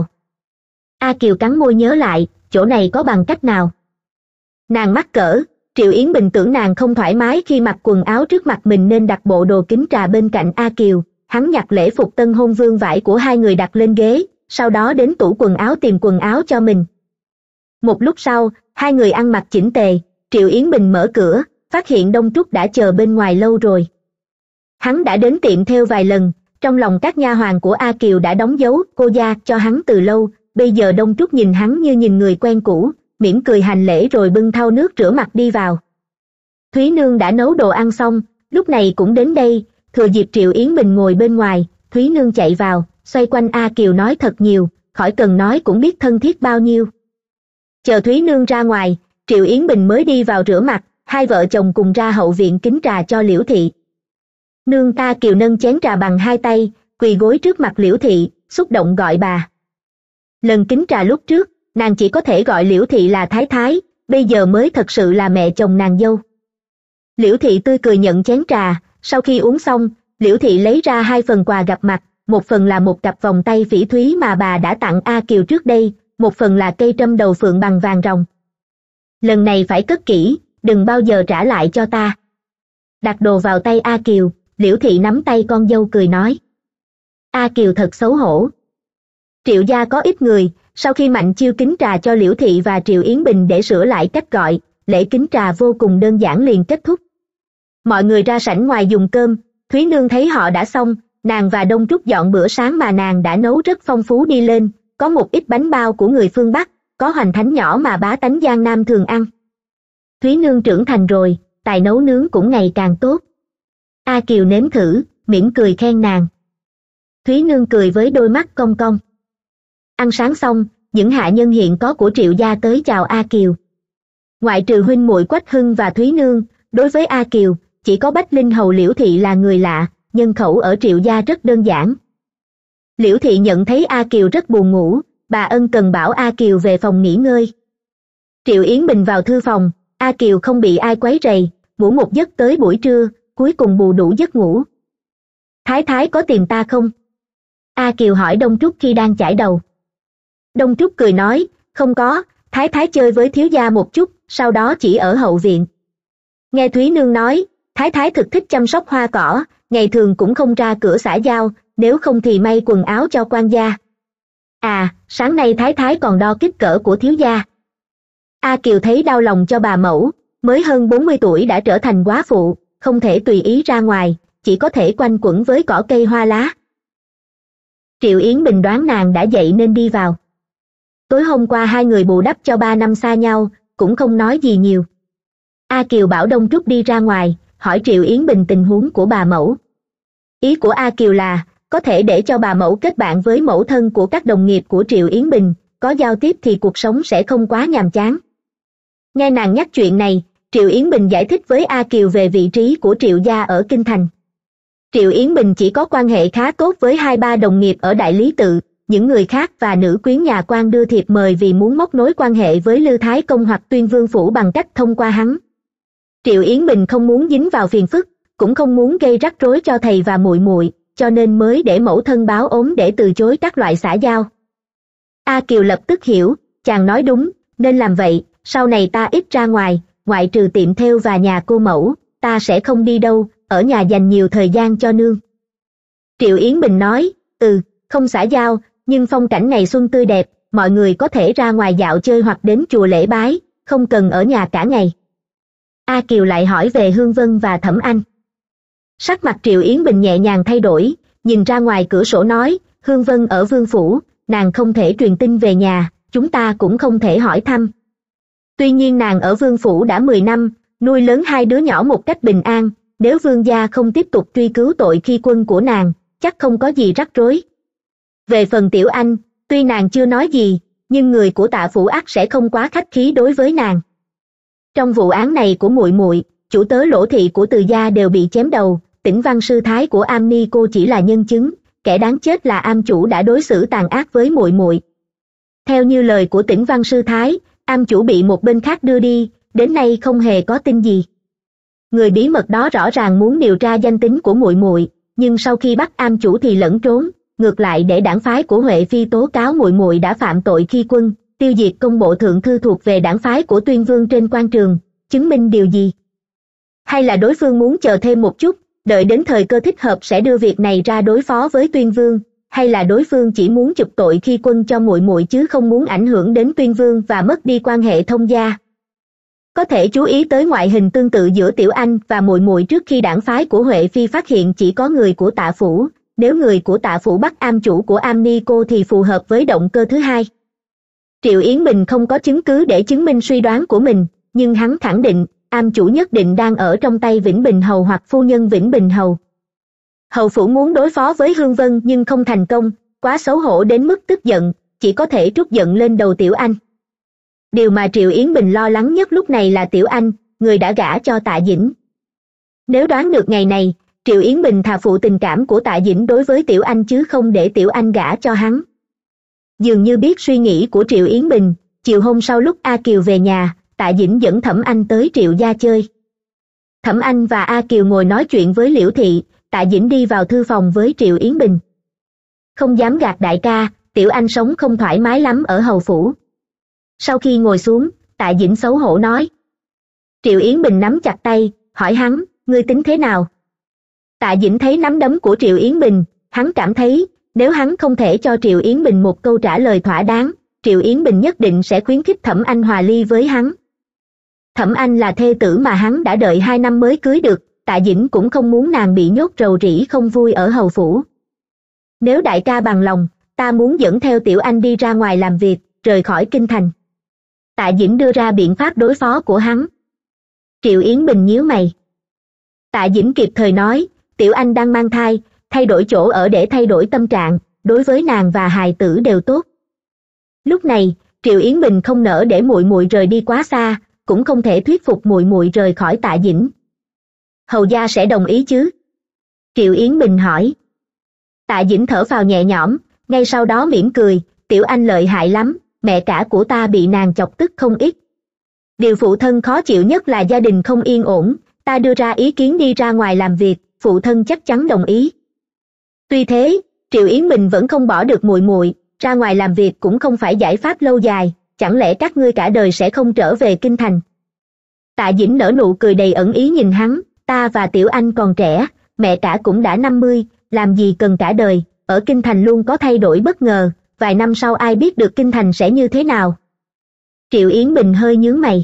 A Kiều cắn môi nhớ lại, chỗ này có bằng cách nào? Nàng mắc cỡ, Triệu Yến Bình tưởng nàng không thoải mái khi mặc quần áo trước mặt mình nên đặt bộ đồ kính trà bên cạnh A Kiều. Hắn nhặt lễ phục tân hôn vương vải của hai người đặt lên ghế, sau đó đến tủ quần áo tìm quần áo cho mình. Một lúc sau, hai người ăn mặc chỉnh tề, Triệu Yến Bình mở cửa, phát hiện Đông Trúc đã chờ bên ngoài lâu rồi. Hắn đã đến tiệm thêu vài lần, trong lòng các nha hoàn của A Kiều đã đóng dấu cô gia cho hắn từ lâu, bây giờ Đông Trúc nhìn hắn như nhìn người quen cũ, mỉm cười hành lễ rồi bưng thau nước rửa mặt đi vào. Thúy Nương đã nấu đồ ăn xong, lúc này cũng đến đây, thừa dịp Triệu Yến Bình ngồi bên ngoài, Thúy Nương chạy vào, xoay quanh A Kiều nói thật nhiều, khỏi cần nói cũng biết thân thiết bao nhiêu. Chờ Thúy Nương ra ngoài, Triệu Yến Bình mới đi vào rửa mặt, hai vợ chồng cùng ra hậu viện kính trà cho Liễu Thị. Nương. A Kiều nâng chén trà bằng hai tay, quỳ gối trước mặt Liễu Thị, xúc động gọi bà. Lần kính trà lúc trước, nàng chỉ có thể gọi Liễu Thị là Thái Thái, bây giờ mới thật sự là mẹ chồng nàng dâu. Liễu Thị tươi cười nhận chén trà, sau khi uống xong, Liễu Thị lấy ra hai phần quà gặp mặt, một phần là một cặp vòng tay phỉ thúy mà bà đã tặng A Kiều trước đây, một phần là cây trâm đầu phượng bằng vàng ròng. Lần này phải cất kỹ, đừng bao giờ trả lại cho ta. Đặt đồ vào tay A Kiều, Liễu Thị nắm tay con dâu cười nói. A Kiều thật xấu hổ. Triệu gia có ít người, sau khi Mạnh Chiêu kính trà cho Liễu Thị và Triệu Yến Bình để sửa lại cách gọi, lễ kính trà vô cùng đơn giản liền kết thúc. Mọi người ra sảnh ngoài dùng cơm, Thúy Nương thấy họ đã xong, nàng và Đông Trúc dọn bữa sáng mà nàng đã nấu rất phong phú đi lên, có một ít bánh bao của người phương Bắc, có hoành thánh nhỏ mà bá tánh Giang Nam thường ăn. Thúy Nương trưởng thành rồi, tài nấu nướng cũng ngày càng tốt. A Kiều nếm thử, mỉm cười khen nàng. Thúy Nương cười với đôi mắt cong cong. Ăn sáng xong, những hạ nhân hiện có của Triệu gia tới chào A Kiều. Ngoại trừ huynh muội Quách Hưng và Thúy Nương, đối với A Kiều, chỉ có Bách Linh hầu Liễu Thị là người lạ, nhân khẩu ở Triệu gia rất đơn giản. Liễu Thị nhận thấy A Kiều rất buồn ngủ, bà ân cần bảo A Kiều về phòng nghỉ ngơi. Triệu Yến Bình vào thư phòng, A Kiều không bị ai quấy rầy, ngủ một giấc tới buổi trưa, cuối cùng bù đủ giấc ngủ. Thái Thái có tìm ta không? A Kiều hỏi Đông Trúc khi đang chải đầu. Đông Trúc cười nói, không có, Thái Thái chơi với thiếu gia một chút, sau đó chỉ ở hậu viện. Nghe Thúy Nương nói, Thái Thái thực thích chăm sóc hoa cỏ, ngày thường cũng không ra cửa xã giao, nếu không thì may quần áo cho quan gia. À, sáng nay Thái Thái còn đo kích cỡ của thiếu gia. A Kiều thấy đau lòng cho bà mẫu, mới hơn 40 tuổi đã trở thành góa phụ, không thể tùy ý ra ngoài, chỉ có thể quanh quẩn với cỏ cây hoa lá. Triệu Yến Bình đoán nàng đã dậy nên đi vào. Tối hôm qua hai người bù đắp cho 3 năm xa nhau, cũng không nói gì nhiều. A Kiều bảo Đông Trúc đi ra ngoài, hỏi Triệu Yến Bình tình huống của bà mẫu. Ý của A Kiều là, có thể để cho bà mẫu kết bạn với mẫu thân của các đồng nghiệp của Triệu Yến Bình, có giao tiếp thì cuộc sống sẽ không quá nhàm chán. Nghe nàng nhắc chuyện này, Triệu Yến Bình giải thích với A Kiều về vị trí của Triệu gia ở Kinh Thành. Triệu Yến Bình chỉ có quan hệ khá tốt với 2-3 đồng nghiệp ở Đại Lý Tự, những người khác và nữ quyến nhà quan đưa thiệp mời vì muốn móc nối quan hệ với Lư Thái Công hoặc Tuyên Vương Phủ bằng cách thông qua hắn. Triệu Yến Bình không muốn dính vào phiền phức, cũng không muốn gây rắc rối cho thầy và muội muội, cho nên mới để mẫu thân báo ốm để từ chối các loại xã giao. A Kiều lập tức hiểu, chàng nói đúng, nên làm vậy, sau này ta ít ra ngoài, ngoại trừ tiệm thêu và nhà cô mẫu, ta sẽ không đi đâu, ở nhà dành nhiều thời gian cho nương. Triệu Yến Bình nói, không xã giao, nhưng phong cảnh ngày xuân tươi đẹp, mọi người có thể ra ngoài dạo chơi hoặc đến chùa lễ bái, không cần ở nhà cả ngày. A Kiều lại hỏi về Hương Vân và Thẩm Anh. Sắc mặt Triệu Yến Bình nhẹ nhàng thay đổi, nhìn ra ngoài cửa sổ nói, Hương Vân ở Vương Phủ, nàng không thể truyền tin về nhà, chúng ta cũng không thể hỏi thăm. Tuy nhiên nàng ở Vương Phủ đã 10 năm, nuôi lớn 2 đứa nhỏ một cách bình an, nếu Vương gia không tiếp tục truy cứu tội khi quân của nàng, chắc không có gì rắc rối. Về phần Tiểu Anh, tuy nàng chưa nói gì, nhưng người của Tạ Phủ ắt sẽ không quá khách khí đối với nàng. Trong vụ án này của muội muội, chủ tớ Lỗ Thị của Từ gia đều bị chém đầu, Tĩnh Văn sư thái của Am Ni cô chỉ là nhân chứng, kẻ đáng chết là Am chủ đã đối xử tàn ác với muội muội. Theo như lời của Tĩnh Văn sư thái, Am chủ bị một bên khác đưa đi, đến nay không hề có tin gì. Người bí mật đó rõ ràng muốn điều tra danh tính của muội muội, nhưng sau khi bắt Am chủ thì lẫn trốn, ngược lại để đảng phái của Huệ Phi tố cáo muội muội đã phạm tội khi quân, tiêu diệt công bộ thượng thư thuộc về đảng phái của Tuyên Vương trên quan trường, chứng minh điều gì? Hay là đối phương muốn chờ thêm một chút, đợi đến thời cơ thích hợp sẽ đưa việc này ra đối phó với Tuyên Vương, hay là đối phương chỉ muốn chụp tội khi quân cho muội muội chứ không muốn ảnh hưởng đến Tuyên Vương và mất đi quan hệ thông gia? Có thể chú ý tới ngoại hình tương tự giữa Tiểu Anh và muội muội trước khi đảng phái của Huệ Phi phát hiện chỉ có người của Tạ phủ, nếu người của Tạ phủ bắt Am chủ của Am Ni cô thì phù hợp với động cơ thứ hai. Triệu Yến Bình không có chứng cứ để chứng minh suy đoán của mình, nhưng hắn khẳng định Am chủ nhất định đang ở trong tay Vĩnh Bình Hầu hoặc phu nhân Vĩnh Bình Hầu. Hầu phủ muốn đối phó với Hương Vân nhưng không thành công, quá xấu hổ đến mức tức giận, chỉ có thể trút giận lên đầu Tiểu Anh. Điều mà Triệu Yến Bình lo lắng nhất lúc này là Tiểu Anh, người đã gả cho Tạ Dĩnh. Nếu đoán được ngày này, Triệu Yến Bình thà phụ tình cảm của Tạ Dĩnh đối với Tiểu Anh chứ không để Tiểu Anh gả cho hắn. Dường như biết suy nghĩ của Triệu Yến Bình, chiều hôm sau lúc A Kiều về nhà, Tạ Dĩnh dẫn Thẩm Anh tới Triệu gia chơi. Thẩm Anh và A Kiều ngồi nói chuyện với Liễu Thị, Tạ Dĩnh đi vào thư phòng với Triệu Yến Bình. Không dám gạt đại ca, Tiểu Anh sống không thoải mái lắm ở hầu phủ. Sau khi ngồi xuống, Tạ Dĩnh xấu hổ nói. Triệu Yến Bình nắm chặt tay, hỏi hắn, ngươi tính thế nào? Tạ Dĩnh thấy nắm đấm của Triệu Yến Bình, hắn cảm thấy, nếu hắn không thể cho Triệu Yến Bình một câu trả lời thỏa đáng, Triệu Yến Bình nhất định sẽ khuyến khích Thẩm Anh hòa ly với hắn. Thẩm Anh là thê tử mà hắn đã đợi 2 năm mới cưới được, Tạ Dĩnh cũng không muốn nàng bị nhốt rầu rĩ không vui ở hầu phủ. Nếu đại ca bằng lòng, ta muốn dẫn theo Tiểu Anh đi ra ngoài làm việc, rời khỏi kinh thành. Tạ Dĩnh đưa ra biện pháp đối phó của hắn. Triệu Yến Bình nhíu mày. Tạ Dĩnh kịp thời nói, Tiểu Anh đang mang thai, thay đổi chỗ ở để thay đổi tâm trạng, đối với nàng và hài tử đều tốt. Lúc này, Triệu Yến Bình không nỡ để muội muội rời đi quá xa, cũng không thể thuyết phục muội muội rời khỏi Tạ Dĩnh. Hầu gia sẽ đồng ý chứ? Triệu Yến Bình hỏi. Tạ Dĩnh thở phào nhẹ nhõm, ngay sau đó mỉm cười, Tiểu Anh lợi hại lắm, mẹ cả của ta bị nàng chọc tức không ít. Điều phụ thân khó chịu nhất là gia đình không yên ổn, ta đưa ra ý kiến đi ra ngoài làm việc, phụ thân chắc chắn đồng ý. Tuy thế, Triệu Yến Bình vẫn không bỏ được muội muội, ra ngoài làm việc cũng không phải giải pháp lâu dài, chẳng lẽ các ngươi cả đời sẽ không trở về kinh thành? Tạ Dĩnh nở nụ cười đầy ẩn ý nhìn hắn, ta và Tiểu Anh còn trẻ, mẹ cả cũng đã 50, làm gì cần cả đời, ở kinh thành luôn có thay đổi bất ngờ, vài năm sau ai biết được kinh thành sẽ như thế nào. Triệu Yến Bình hơi nhướng mày.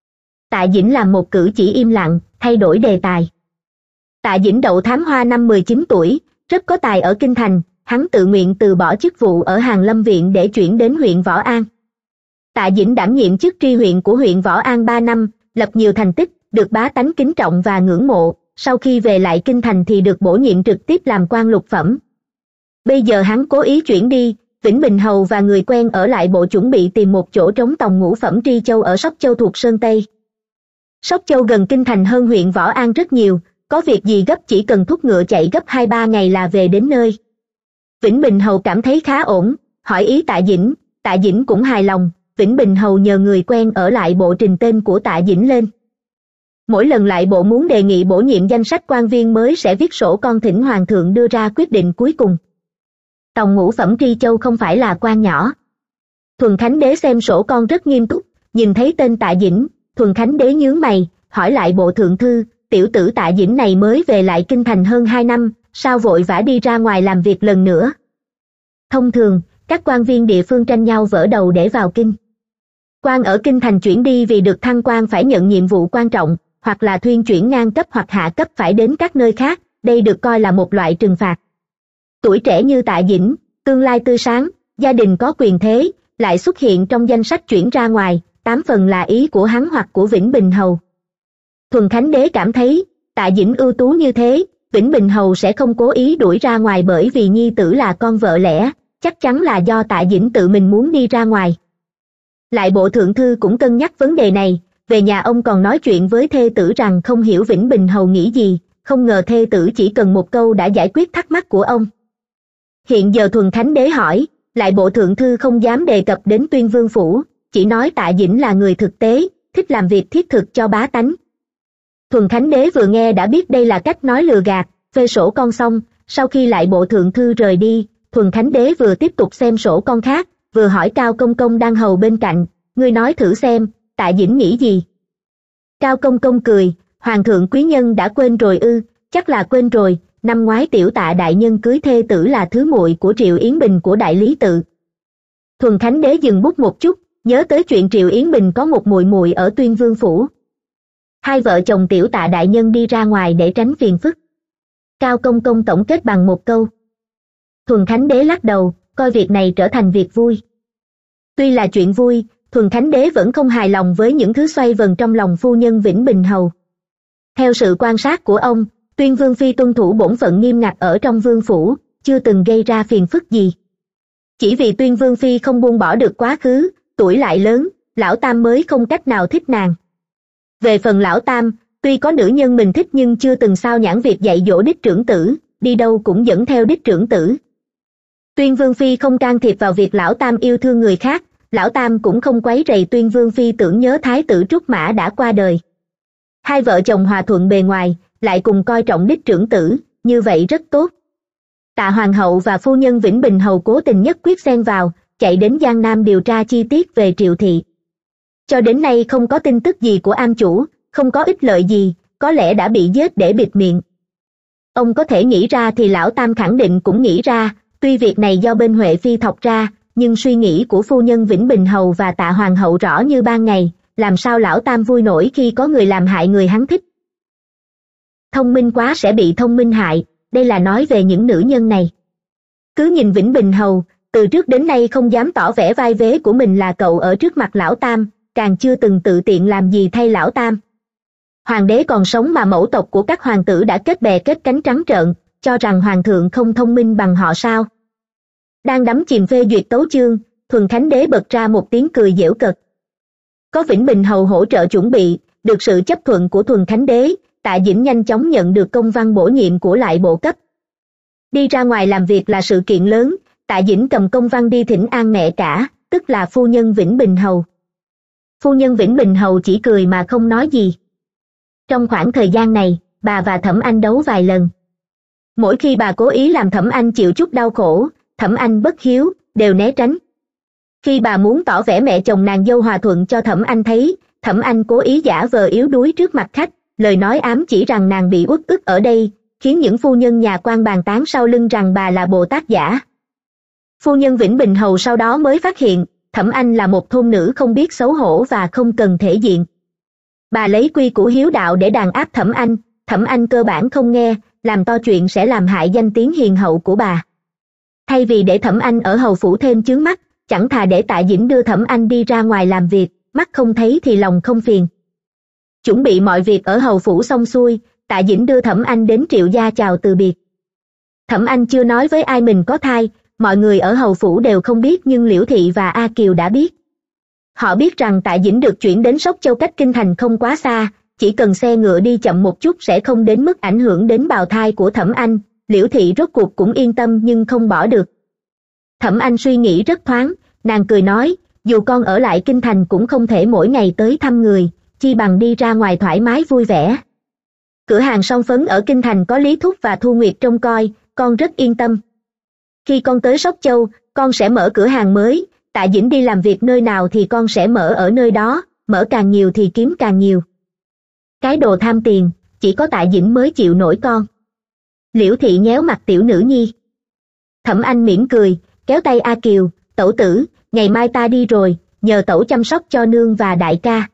Tạ Dĩnh làm một cử chỉ im lặng, thay đổi đề tài. Tạ Dĩnh đậu thám hoa năm 19 tuổi, rất có tài ở kinh thành, hắn tự nguyện từ bỏ chức vụ ở Hàn Lâm Viện để chuyển đến huyện Võ An. Tạ Dĩnh đảm nhiệm chức tri huyện của huyện Võ An 3 năm, lập nhiều thành tích, được bá tánh kính trọng và ngưỡng mộ, sau khi về lại kinh thành thì được bổ nhiệm trực tiếp làm quan lục phẩm. Bây giờ hắn cố ý chuyển đi, Vĩnh Bình Hầu và người quen ở lại bộ chuẩn bị tìm một chỗ trống tòng ngũ phẩm tri châu ở Sóc Châu thuộc Sơn Tây. Sóc Châu gần kinh thành hơn huyện Võ An rất nhiều, có việc gì gấp chỉ cần thúc ngựa chạy gấp 2-3 ngày là về đến nơi. Vĩnh Bình Hầu cảm thấy khá ổn, hỏi ý Tạ Dĩnh cũng hài lòng, Vĩnh Bình Hầu nhờ người quen ở lại bộ trình tên của Tạ Dĩnh lên. Mỗi lần lại bộ muốn đề nghị bổ nhiệm danh sách quan viên mới sẽ viết sổ con thỉnh hoàng thượng đưa ra quyết định cuối cùng. Tòng ngũ phẩm tri châu không phải là quan nhỏ. Thuần Khánh Đế xem sổ con rất nghiêm túc, nhìn thấy tên Tạ Dĩnh, Thuần Khánh Đế nhướng mày, hỏi lại bộ thượng thư, tiểu tử Tạ Dĩnh này mới về lại kinh thành hơn 2 năm, sao vội vã đi ra ngoài làm việc lần nữa? Thông thường, các quan viên địa phương tranh nhau vỡ đầu để vào kinh. Quan ở kinh thành chuyển đi vì được thăng quan phải nhận nhiệm vụ quan trọng, hoặc là thuyên chuyển ngang cấp hoặc hạ cấp phải đến các nơi khác, đây được coi là một loại trừng phạt. Tuổi trẻ như Tạ Dĩnh, tương lai tươi sáng, gia đình có quyền thế, lại xuất hiện trong danh sách chuyển ra ngoài, 8 phần là ý của hắn hoặc của Vĩnh Bình Hầu. Thuần Khánh Đế cảm thấy, Tạ Dĩnh ưu tú như thế, Vĩnh Bình Hầu sẽ không cố ý đuổi ra ngoài bởi vì nhi tử là con vợ lẽ, chắc chắn là do Tạ Dĩnh tự mình muốn đi ra ngoài. Lại bộ thượng thư cũng cân nhắc vấn đề này, về nhà ông còn nói chuyện với thê tử rằng không hiểu Vĩnh Bình Hầu nghĩ gì, không ngờ thê tử chỉ cần một câu đã giải quyết thắc mắc của ông. Hiện giờ Thuần Khánh Đế hỏi, lại bộ thượng thư không dám đề cập đến Tuyên Vương phủ, chỉ nói Tạ Dĩnh là người thực tế, thích làm việc thiết thực cho bá tánh. Thuần Khánh Đế vừa nghe đã biết đây là cách nói lừa gạt, phê sổ con xong, sau khi lại bộ thượng thư rời đi, Thuần Khánh Đế vừa tiếp tục xem sổ con khác, vừa hỏi Cao Công Công đang hầu bên cạnh, ngươi nói thử xem, Tạ Dĩnh nghĩ gì? Cao Công Công cười, Hoàng thượng quý nhân đã quên rồi ư? Chắc là quên rồi, năm ngoái tiểu Tạ đại nhân cưới thê tử là thứ muội của Triệu Yến Bình của đại lý tự. Thuần Khánh Đế dừng bút một chút, nhớ tới chuyện Triệu Yến Bình có một muội muội ở Tuyên Vương phủ. Hai vợ chồng tiểu Tạ đại nhân đi ra ngoài để tránh phiền phức. Cao Công Công tổng kết bằng một câu. Thuần Khánh Đế lắc đầu, coi việc này trở thành việc vui. Tuy là chuyện vui, Thuần Khánh Đế vẫn không hài lòng với những thứ xoay vần trong lòng phu nhân Vĩnh Bình hầu. Theo sự quan sát của ông, Tuyên Vương phi tuân thủ bổn phận nghiêm ngặt ở trong vương phủ, chưa từng gây ra phiền phức gì. Chỉ vì Tuyên Vương phi không buông bỏ được quá khứ, tuổi lại lớn, lão Tam mới không cách nào thích nàng. Về phần lão Tam, tuy có nữ nhân mình thích nhưng chưa từng sao nhãn việc dạy dỗ đích trưởng tử, đi đâu cũng dẫn theo đích trưởng tử. Tuyên Vương phi không can thiệp vào việc lão Tam yêu thương người khác, lão Tam cũng không quấy rầy Tuyên Vương phi tưởng nhớ thái tử Trúc Mã đã qua đời. Hai vợ chồng hòa thuận bề ngoài, lại cùng coi trọng đích trưởng tử, như vậy rất tốt. Tạ Hoàng hậu và phu nhân Vĩnh Bình hầu cố tình nhất quyết xen vào, chạy đến Giang Nam điều tra chi tiết về Triệu thị. Cho đến nay không có tin tức gì của am chủ, không có ích lợi gì, có lẽ đã bị giết để bịt miệng. Ông có thể nghĩ ra thì lão Tam khẳng định cũng nghĩ ra, tuy việc này do bên Huệ phi thọc ra, nhưng suy nghĩ của phu nhân Vĩnh Bình hầu và Tạ Hoàng hậu rõ như ban ngày, làm sao lão Tam vui nổi khi có người làm hại người hắn thích. Thông minh quá sẽ bị thông minh hại, đây là nói về những nữ nhân này. Cứ nhìn Vĩnh Bình hầu, từ trước đến nay không dám tỏ vẻ vai vế của mình là cậu ở trước mặt lão Tam, càng chưa từng tự tiện làm gì thay lão Tam. Hoàng đế còn sống mà mẫu tộc của các hoàng tử đã kết bè kết cánh trắng trợn, cho rằng hoàng thượng không thông minh bằng họ sao. Đang đắm chìm phê duyệt tấu chương, Thuần Khánh Đế bật ra một tiếng cười giễu cợt. Có Vĩnh Bình hầu hỗ trợ chuẩn bị, được sự chấp thuận của Thuần Khánh Đế, Tạ Dĩnh nhanh chóng nhận được công văn bổ nhiệm của lại bộ cấp. Đi ra ngoài làm việc là sự kiện lớn, Tạ Dĩnh cầm công văn đi thỉnh an mẹ cả, tức là phu nhân Vĩnh Bình hầu. Phu nhân Vĩnh Bình hầu chỉ cười mà không nói gì. Trong khoảng thời gian này, bà và Thẩm Anh đấu vài lần. Mỗi khi bà cố ý làm Thẩm Anh chịu chút đau khổ, Thẩm Anh bất hiếu, đều né tránh. Khi bà muốn tỏ vẻ mẹ chồng nàng dâu hòa thuận cho Thẩm Anh thấy, Thẩm Anh cố ý giả vờ yếu đuối trước mặt khách, lời nói ám chỉ rằng nàng bị uất ức ở đây, khiến những phu nhân nhà quan bàn tán sau lưng rằng bà là Bồ Tát giả. Phu nhân Vĩnh Bình hầu sau đó mới phát hiện, Thẩm Anh là một thôn nữ không biết xấu hổ và không cần thể diện. Bà lấy quy củ hiếu đạo để đàn áp Thẩm Anh cơ bản không nghe, làm to chuyện sẽ làm hại danh tiếng hiền hậu của bà. Thay vì để Thẩm Anh ở hầu phủ thêm chướng mắt, chẳng thà để Tạ Dĩnh đưa Thẩm Anh đi ra ngoài làm việc, mắt không thấy thì lòng không phiền. Chuẩn bị mọi việc ở hầu phủ xong xuôi, Tạ Dĩnh đưa Thẩm Anh đến Triệu gia chào từ biệt. Thẩm Anh chưa nói với ai mình có thai, mọi người ở hầu phủ đều không biết nhưng Liễu Thị và A Kiều đã biết. Họ biết rằng Tạ Dĩnh được chuyển đến Sóc Châu cách kinh thành không quá xa, chỉ cần xe ngựa đi chậm một chút sẽ không đến mức ảnh hưởng đến bào thai của Thẩm Anh. Liễu Thị rốt cuộc cũng yên tâm nhưng không bỏ được. Thẩm Anh suy nghĩ rất thoáng, nàng cười nói, dù con ở lại kinh thành cũng không thể mỗi ngày tới thăm người, chi bằng đi ra ngoài thoải mái vui vẻ. Cửa hàng son phấn ở kinh thành có Lý Thúc và Thu Nguyệt trông coi, con rất yên tâm. Khi con tới Sóc Châu, con sẽ mở cửa hàng mới, Tạ Dĩnh đi làm việc nơi nào thì con sẽ mở ở nơi đó, mở càng nhiều thì kiếm càng nhiều. Cái đồ tham tiền, chỉ có Tạ Dĩnh mới chịu nổi con. Liễu Thị nhéo mặt tiểu nữ nhi. Thẩm Anh mỉm cười, kéo tay A Kiều, tẩu tử, ngày mai ta đi rồi, nhờ tẩu chăm sóc cho nương và đại ca.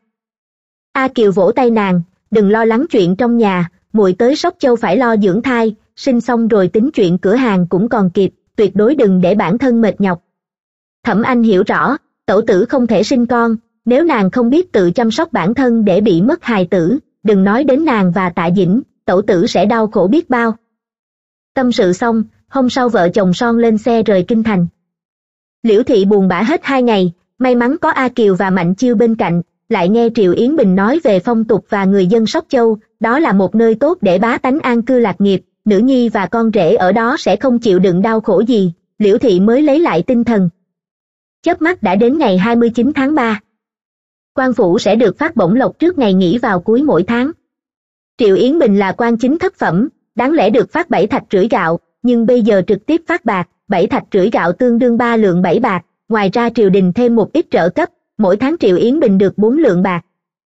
A Kiều vỗ tay nàng, đừng lo lắng chuyện trong nhà, muội tới Sóc Châu phải lo dưỡng thai, sinh xong rồi tính chuyện cửa hàng cũng còn kịp, tuyệt đối đừng để bản thân mệt nhọc. Thẩm Anh hiểu rõ, tẩu tử không thể sinh con, nếu nàng không biết tự chăm sóc bản thân để bị mất hài tử, đừng nói đến nàng và Tạ Dĩnh, tẩu tử sẽ đau khổ biết bao. Tâm sự xong, hôm sau vợ chồng son lên xe rời kinh thành. Liễu Thị buồn bã hết 2 ngày, may mắn có A Kiều và Mạnh Chiêu bên cạnh, lại nghe Triệu Yến Bình nói về phong tục và người dân Sóc Châu, đó là một nơi tốt để bá tánh an cư lạc nghiệp, nữ nhi và con rể ở đó sẽ không chịu đựng đau khổ gì, Liễu thị mới lấy lại tinh thần. Chớp mắt đã đến ngày 29 tháng 3. Quan phủ sẽ được phát bổng lộc trước ngày nghỉ vào cuối mỗi tháng. Triệu Yến Bình là quan chính thất phẩm, đáng lẽ được phát 7 thạch rưỡi gạo, nhưng bây giờ trực tiếp phát bạc, 7 thạch rưỡi gạo tương đương 3 lượng 7 bạc, ngoài ra triều đình thêm một ít trợ cấp, mỗi tháng Triệu Yến Bình được 4 lượng bạc.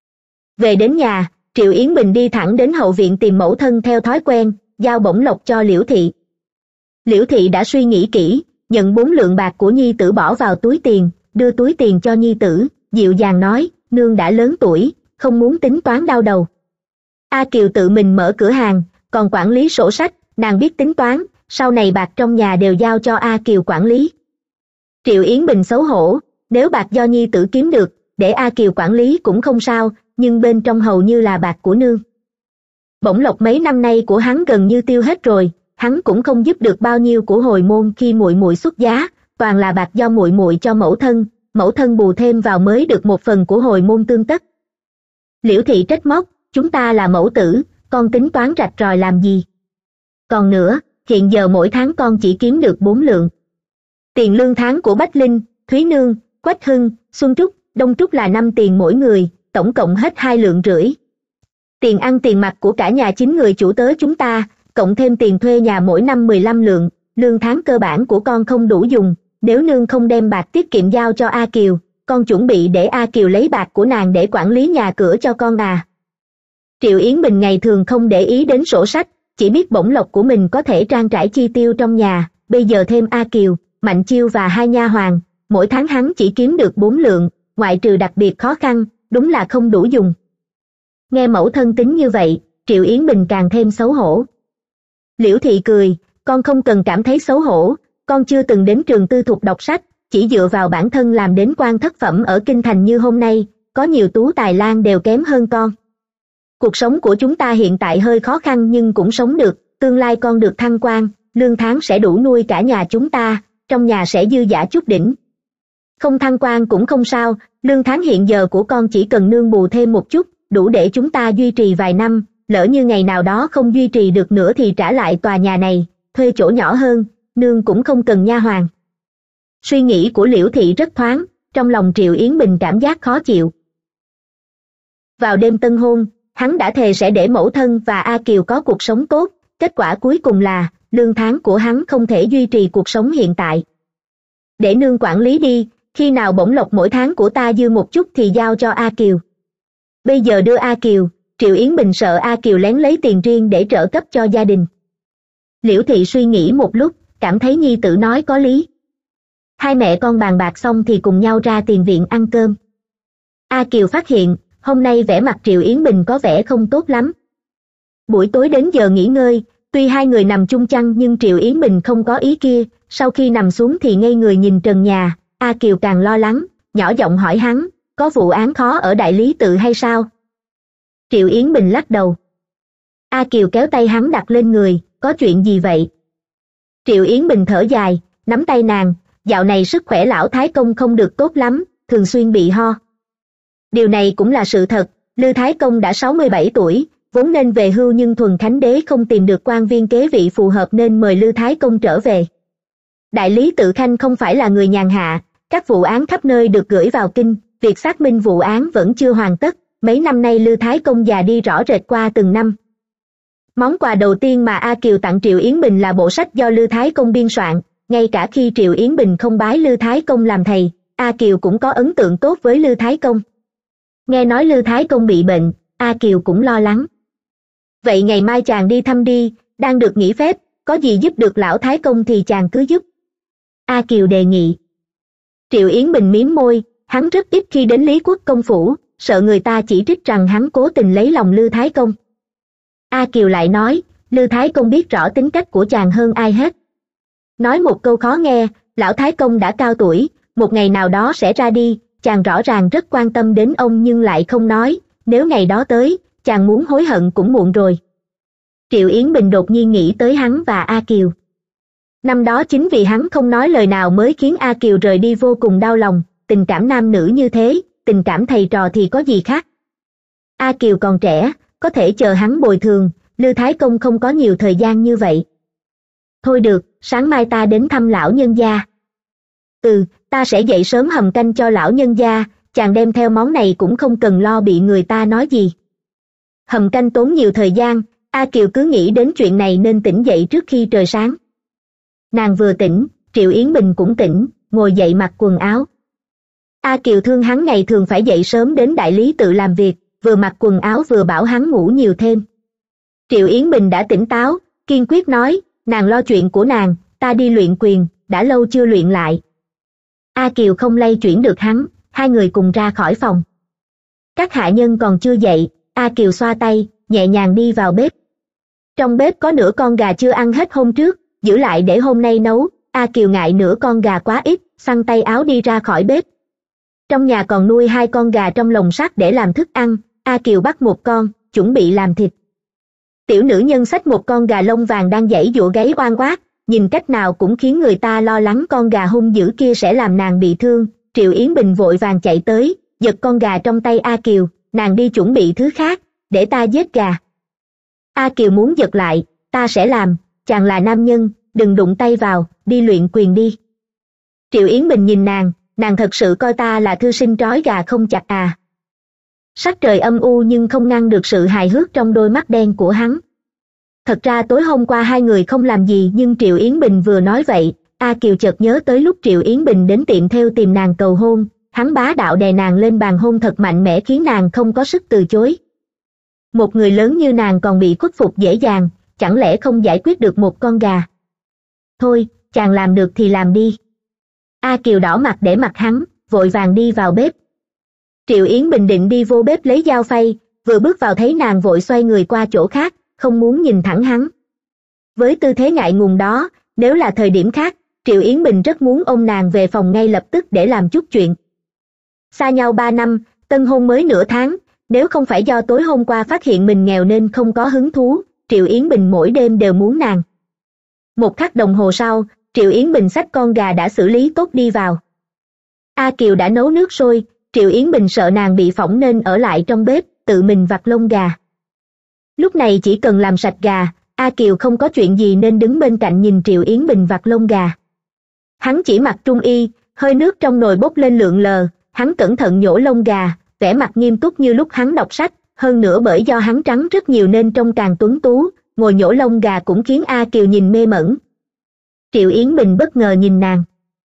Về đến nhà, Triệu Yến Bình đi thẳng đến hậu viện tìm mẫu thân theo thói quen, giao bổng lộc cho Liễu thị. Liễu thị đã suy nghĩ kỹ, nhận 4 lượng bạc của nhi tử bỏ vào túi tiền, đưa túi tiền cho nhi tử, dịu dàng nói, nương đã lớn tuổi, không muốn tính toán đau đầu. A Kiều tự mình mở cửa hàng, còn quản lý sổ sách, nàng biết tính toán, sau này bạc trong nhà đều giao cho A Kiều quản lý. Triệu Yến Bình xấu hổ, nếu bạc do nhi tử kiếm được, để A Kiều quản lý cũng không sao, nhưng bên trong hầu như là bạc của nương. Bổng lộc mấy năm nay của hắn gần như tiêu hết rồi, hắn cũng không giúp được bao nhiêu của hồi môn khi muội muội xuất giá, toàn là bạc do muội muội cho mẫu thân bù thêm vào mới được một phần của hồi môn tương tất. Liễu thị trách móc, chúng ta là mẫu tử, con tính toán rạch ròi làm gì? Còn nữa, hiện giờ mỗi tháng con chỉ kiếm được 4 lượng. Tiền lương tháng của Bách Linh, Thúy Nương, Quách Hưng, Xuân Trúc, Đông Trúc là 5 tiền mỗi người, tổng cộng hết 2 lượng rưỡi. Tiền ăn tiền mặc của cả nhà 9 người chủ tớ chúng ta, cộng thêm tiền thuê nhà mỗi năm 15 lượng, lương tháng cơ bản của con không đủ dùng, nếu nương không đem bạc tiết kiệm giao cho A Kiều, con chuẩn bị để A Kiều lấy bạc của nàng để quản lý nhà cửa cho con à. Triệu Yến Bình ngày thường không để ý đến sổ sách, chỉ biết bổng lộc của mình có thể trang trải chi tiêu trong nhà, bây giờ thêm A Kiều, Mạnh Chiêu và 2 nha hoàn, mỗi tháng hắn chỉ kiếm được 4 lượng, ngoại trừ đặc biệt khó khăn, đúng là không đủ dùng. Nghe mẫu thân tính như vậy, Triệu Yến Bình càng thêm xấu hổ. Liễu thị cười, con không cần cảm thấy xấu hổ, con chưa từng đến trường tư thục đọc sách, chỉ dựa vào bản thân làm đến quan thất phẩm ở kinh thành như hôm nay, có nhiều tú tài lang đều kém hơn con. Cuộc sống của chúng ta hiện tại hơi khó khăn nhưng cũng sống được, tương lai con được thăng quan, lương tháng sẽ đủ nuôi cả nhà chúng ta, trong nhà sẽ dư dả chút đỉnh. Không thăng quan cũng không sao, lương tháng hiện giờ của con chỉ cần nương bù thêm một chút, đủ để chúng ta duy trì vài năm, lỡ như ngày nào đó không duy trì được nữa thì trả lại tòa nhà này, thuê chỗ nhỏ hơn, nương cũng không cần nha hoàn. Suy nghĩ của Liễu thị rất thoáng, trong lòng Triệu Yến Bình cảm giác khó chịu. Vào đêm tân hôn, hắn đã thề sẽ để mẫu thân và A Kiều có cuộc sống tốt, kết quả cuối cùng là, lương tháng của hắn không thể duy trì cuộc sống hiện tại. Để nương quản lý đi, khi nào bổng lộc mỗi tháng của ta dư một chút thì giao cho A Kiều. Bây giờ đưa A Kiều, Triệu Yến Bình sợ A Kiều lén lấy tiền riêng để trợ cấp cho gia đình. Liễu thị suy nghĩ một lúc, cảm thấy nhi tử nói có lý. Hai mẹ con bàn bạc xong thì cùng nhau ra tiền viện ăn cơm. A Kiều phát hiện, hôm nay vẻ mặt Triệu Yến Bình có vẻ không tốt lắm. Buổi tối đến giờ nghỉ ngơi, tuy hai người nằm chung chăn nhưng Triệu Yến Bình không có ý kia, sau khi nằm xuống thì ngây người nhìn trần nhà, A Kiều càng lo lắng, nhỏ giọng hỏi hắn, có vụ án khó ở Đại Lý Tự hay sao? Triệu Yến Bình lắc đầu. A Kiều kéo tay hắn đặt lên người, có chuyện gì vậy? Triệu Yến Bình thở dài, nắm tay nàng, dạo này sức khỏe lão Thái Công không được tốt lắm, thường xuyên bị ho. Điều này cũng là sự thật, Lư Thái Công đã 67 tuổi, vốn nên về hưu nhưng Thuần Khánh Đế không tìm được quan viên kế vị phù hợp nên mời Lư Thái Công trở về. Đại lý Tự Khanh không phải là người nhàn hạ, các vụ án khắp nơi được gửi vào kinh, việc xác minh vụ án vẫn chưa hoàn tất, mấy năm nay Lư Thái Công già đi rõ rệt qua từng năm. Món quà đầu tiên mà A Kiều tặng Triệu Yến Bình là bộ sách do Lư Thái Công biên soạn, ngay cả khi Triệu Yến Bình không bái Lư Thái Công làm thầy, A Kiều cũng có ấn tượng tốt với Lư Thái Công. Nghe nói Lư Thái Công bị bệnh, A Kiều cũng lo lắng. Vậy ngày mai chàng đi thăm đi, đang được nghỉ phép, có gì giúp được lão Thái Công thì chàng cứ giúp. A Kiều đề nghị. Triệu Yến Bình mím môi, hắn rất ít khi đến Lý Quốc công phủ, sợ người ta chỉ trích rằng hắn cố tình lấy lòng Lư Thái Công. A Kiều lại nói, Lư Thái Công biết rõ tính cách của chàng hơn ai hết. Nói một câu khó nghe, lão Thái Công đã cao tuổi, một ngày nào đó sẽ ra đi, chàng rõ ràng rất quan tâm đến ông nhưng lại không nói, nếu ngày đó tới, chàng muốn hối hận cũng muộn rồi. Triệu Yến Bình đột nhiên nghĩ tới hắn và A Kiều. Năm đó chính vì hắn không nói lời nào mới khiến A Kiều rời đi vô cùng đau lòng, tình cảm nam nữ như thế, tình cảm thầy trò thì có gì khác. A Kiều còn trẻ, có thể chờ hắn bồi thường, Lư Thái Công không có nhiều thời gian như vậy. Thôi được, sáng mai ta đến thăm lão nhân gia. Ta sẽ dậy sớm hầm canh cho lão nhân gia, chàng đem theo món này cũng không cần lo bị người ta nói gì. Hầm canh tốn nhiều thời gian, A Kiều cứ nghĩ đến chuyện này nên tỉnh dậy trước khi trời sáng. Nàng vừa tỉnh, Triệu Yến Bình cũng tỉnh, ngồi dậy mặc quần áo. A Kiều thương hắn ngày thường phải dậy sớm đến đại lý tự làm việc, vừa mặc quần áo vừa bảo hắn ngủ nhiều thêm. Triệu Yến Bình đã tỉnh táo, kiên quyết nói, nàng lo chuyện của nàng, ta đi luyện quyền, đã lâu chưa luyện lại. A Kiều không lay chuyển được hắn, hai người cùng ra khỏi phòng. Các hạ nhân còn chưa dậy, A Kiều xoa tay, nhẹ nhàng đi vào bếp. Trong bếp có nửa con gà chưa ăn hết hôm trước, giữ lại để hôm nay nấu. A Kiều ngại nửa con gà quá ít, xăng tay áo đi ra khỏi bếp. Trong nhà còn nuôi 2 con gà trong lồng sắt để làm thức ăn, A Kiều bắt một con, chuẩn bị làm thịt. Tiểu nữ nhân xách một con gà lông vàng đang giãy giụa gáy oan oát, nhìn cách nào cũng khiến người ta lo lắng con gà hung dữ kia sẽ làm nàng bị thương. Triệu Yến Bình vội vàng chạy tới, giật con gà trong tay A Kiều, nàng đi chuẩn bị thứ khác, để ta giết gà. A Kiều muốn giật lại, ta sẽ làm, chàng là nam nhân, đừng đụng tay vào, đi luyện quyền đi. Triệu Yến Bình nhìn nàng thật sự coi ta là thư sinh trói gà không chặt à. Sắc trời âm u nhưng không ngăn được sự hài hước trong đôi mắt đen của hắn. Thật ra tối hôm qua hai người không làm gì nhưng Triệu Yến Bình vừa nói vậy, A Kiều chợt nhớ tới lúc Triệu Yến Bình đến tiệm thêu tìm nàng cầu hôn, hắn bá đạo đè nàng lên bàn hôn thật mạnh mẽ khiến nàng không có sức từ chối. Một người lớn như nàng còn bị khuất phục dễ dàng, chẳng lẽ không giải quyết được một con gà. Thôi, chàng làm được thì làm đi. A Kiều đỏ mặt để mặt hắn, vội vàng đi vào bếp. Triệu Yến Bình định đi vô bếp lấy dao phay, vừa bước vào thấy nàng vội xoay người qua chỗ khác, không muốn nhìn thẳng hắn. Với tư thế ngại ngùng đó, nếu là thời điểm khác, Triệu Yến Bình rất muốn ôm nàng về phòng ngay lập tức để làm chút chuyện. Xa nhau 3 năm, tân hôn mới nửa tháng, nếu không phải do tối hôm qua phát hiện mình nghèo nên không có hứng thú, Triệu Yến Bình mỗi đêm đều muốn nàng. Một khắc đồng hồ sau, Triệu Yến Bình xách con gà đã xử lý tốt đi vào. A Kiều đã nấu nước sôi, Triệu Yến Bình sợ nàng bị phỏng nên ở lại trong bếp, tự mình vặt lông gà. Lúc này chỉ cần làm sạch gà, A Kiều không có chuyện gì nên đứng bên cạnh nhìn Triệu Yến Bình vặt lông gà. Hắn chỉ mặc trung y, hơi nước trong nồi bốc lên lượn lờ, hắn cẩn thận nhổ lông gà, vẻ mặt nghiêm túc như lúc hắn đọc sách, hơn nữa bởi do hắn trắng rất nhiều nên trông càng tuấn tú, ngồi nhổ lông gà cũng khiến A Kiều nhìn mê mẩn. Triệu Yến Bình bất ngờ nhìn nàng.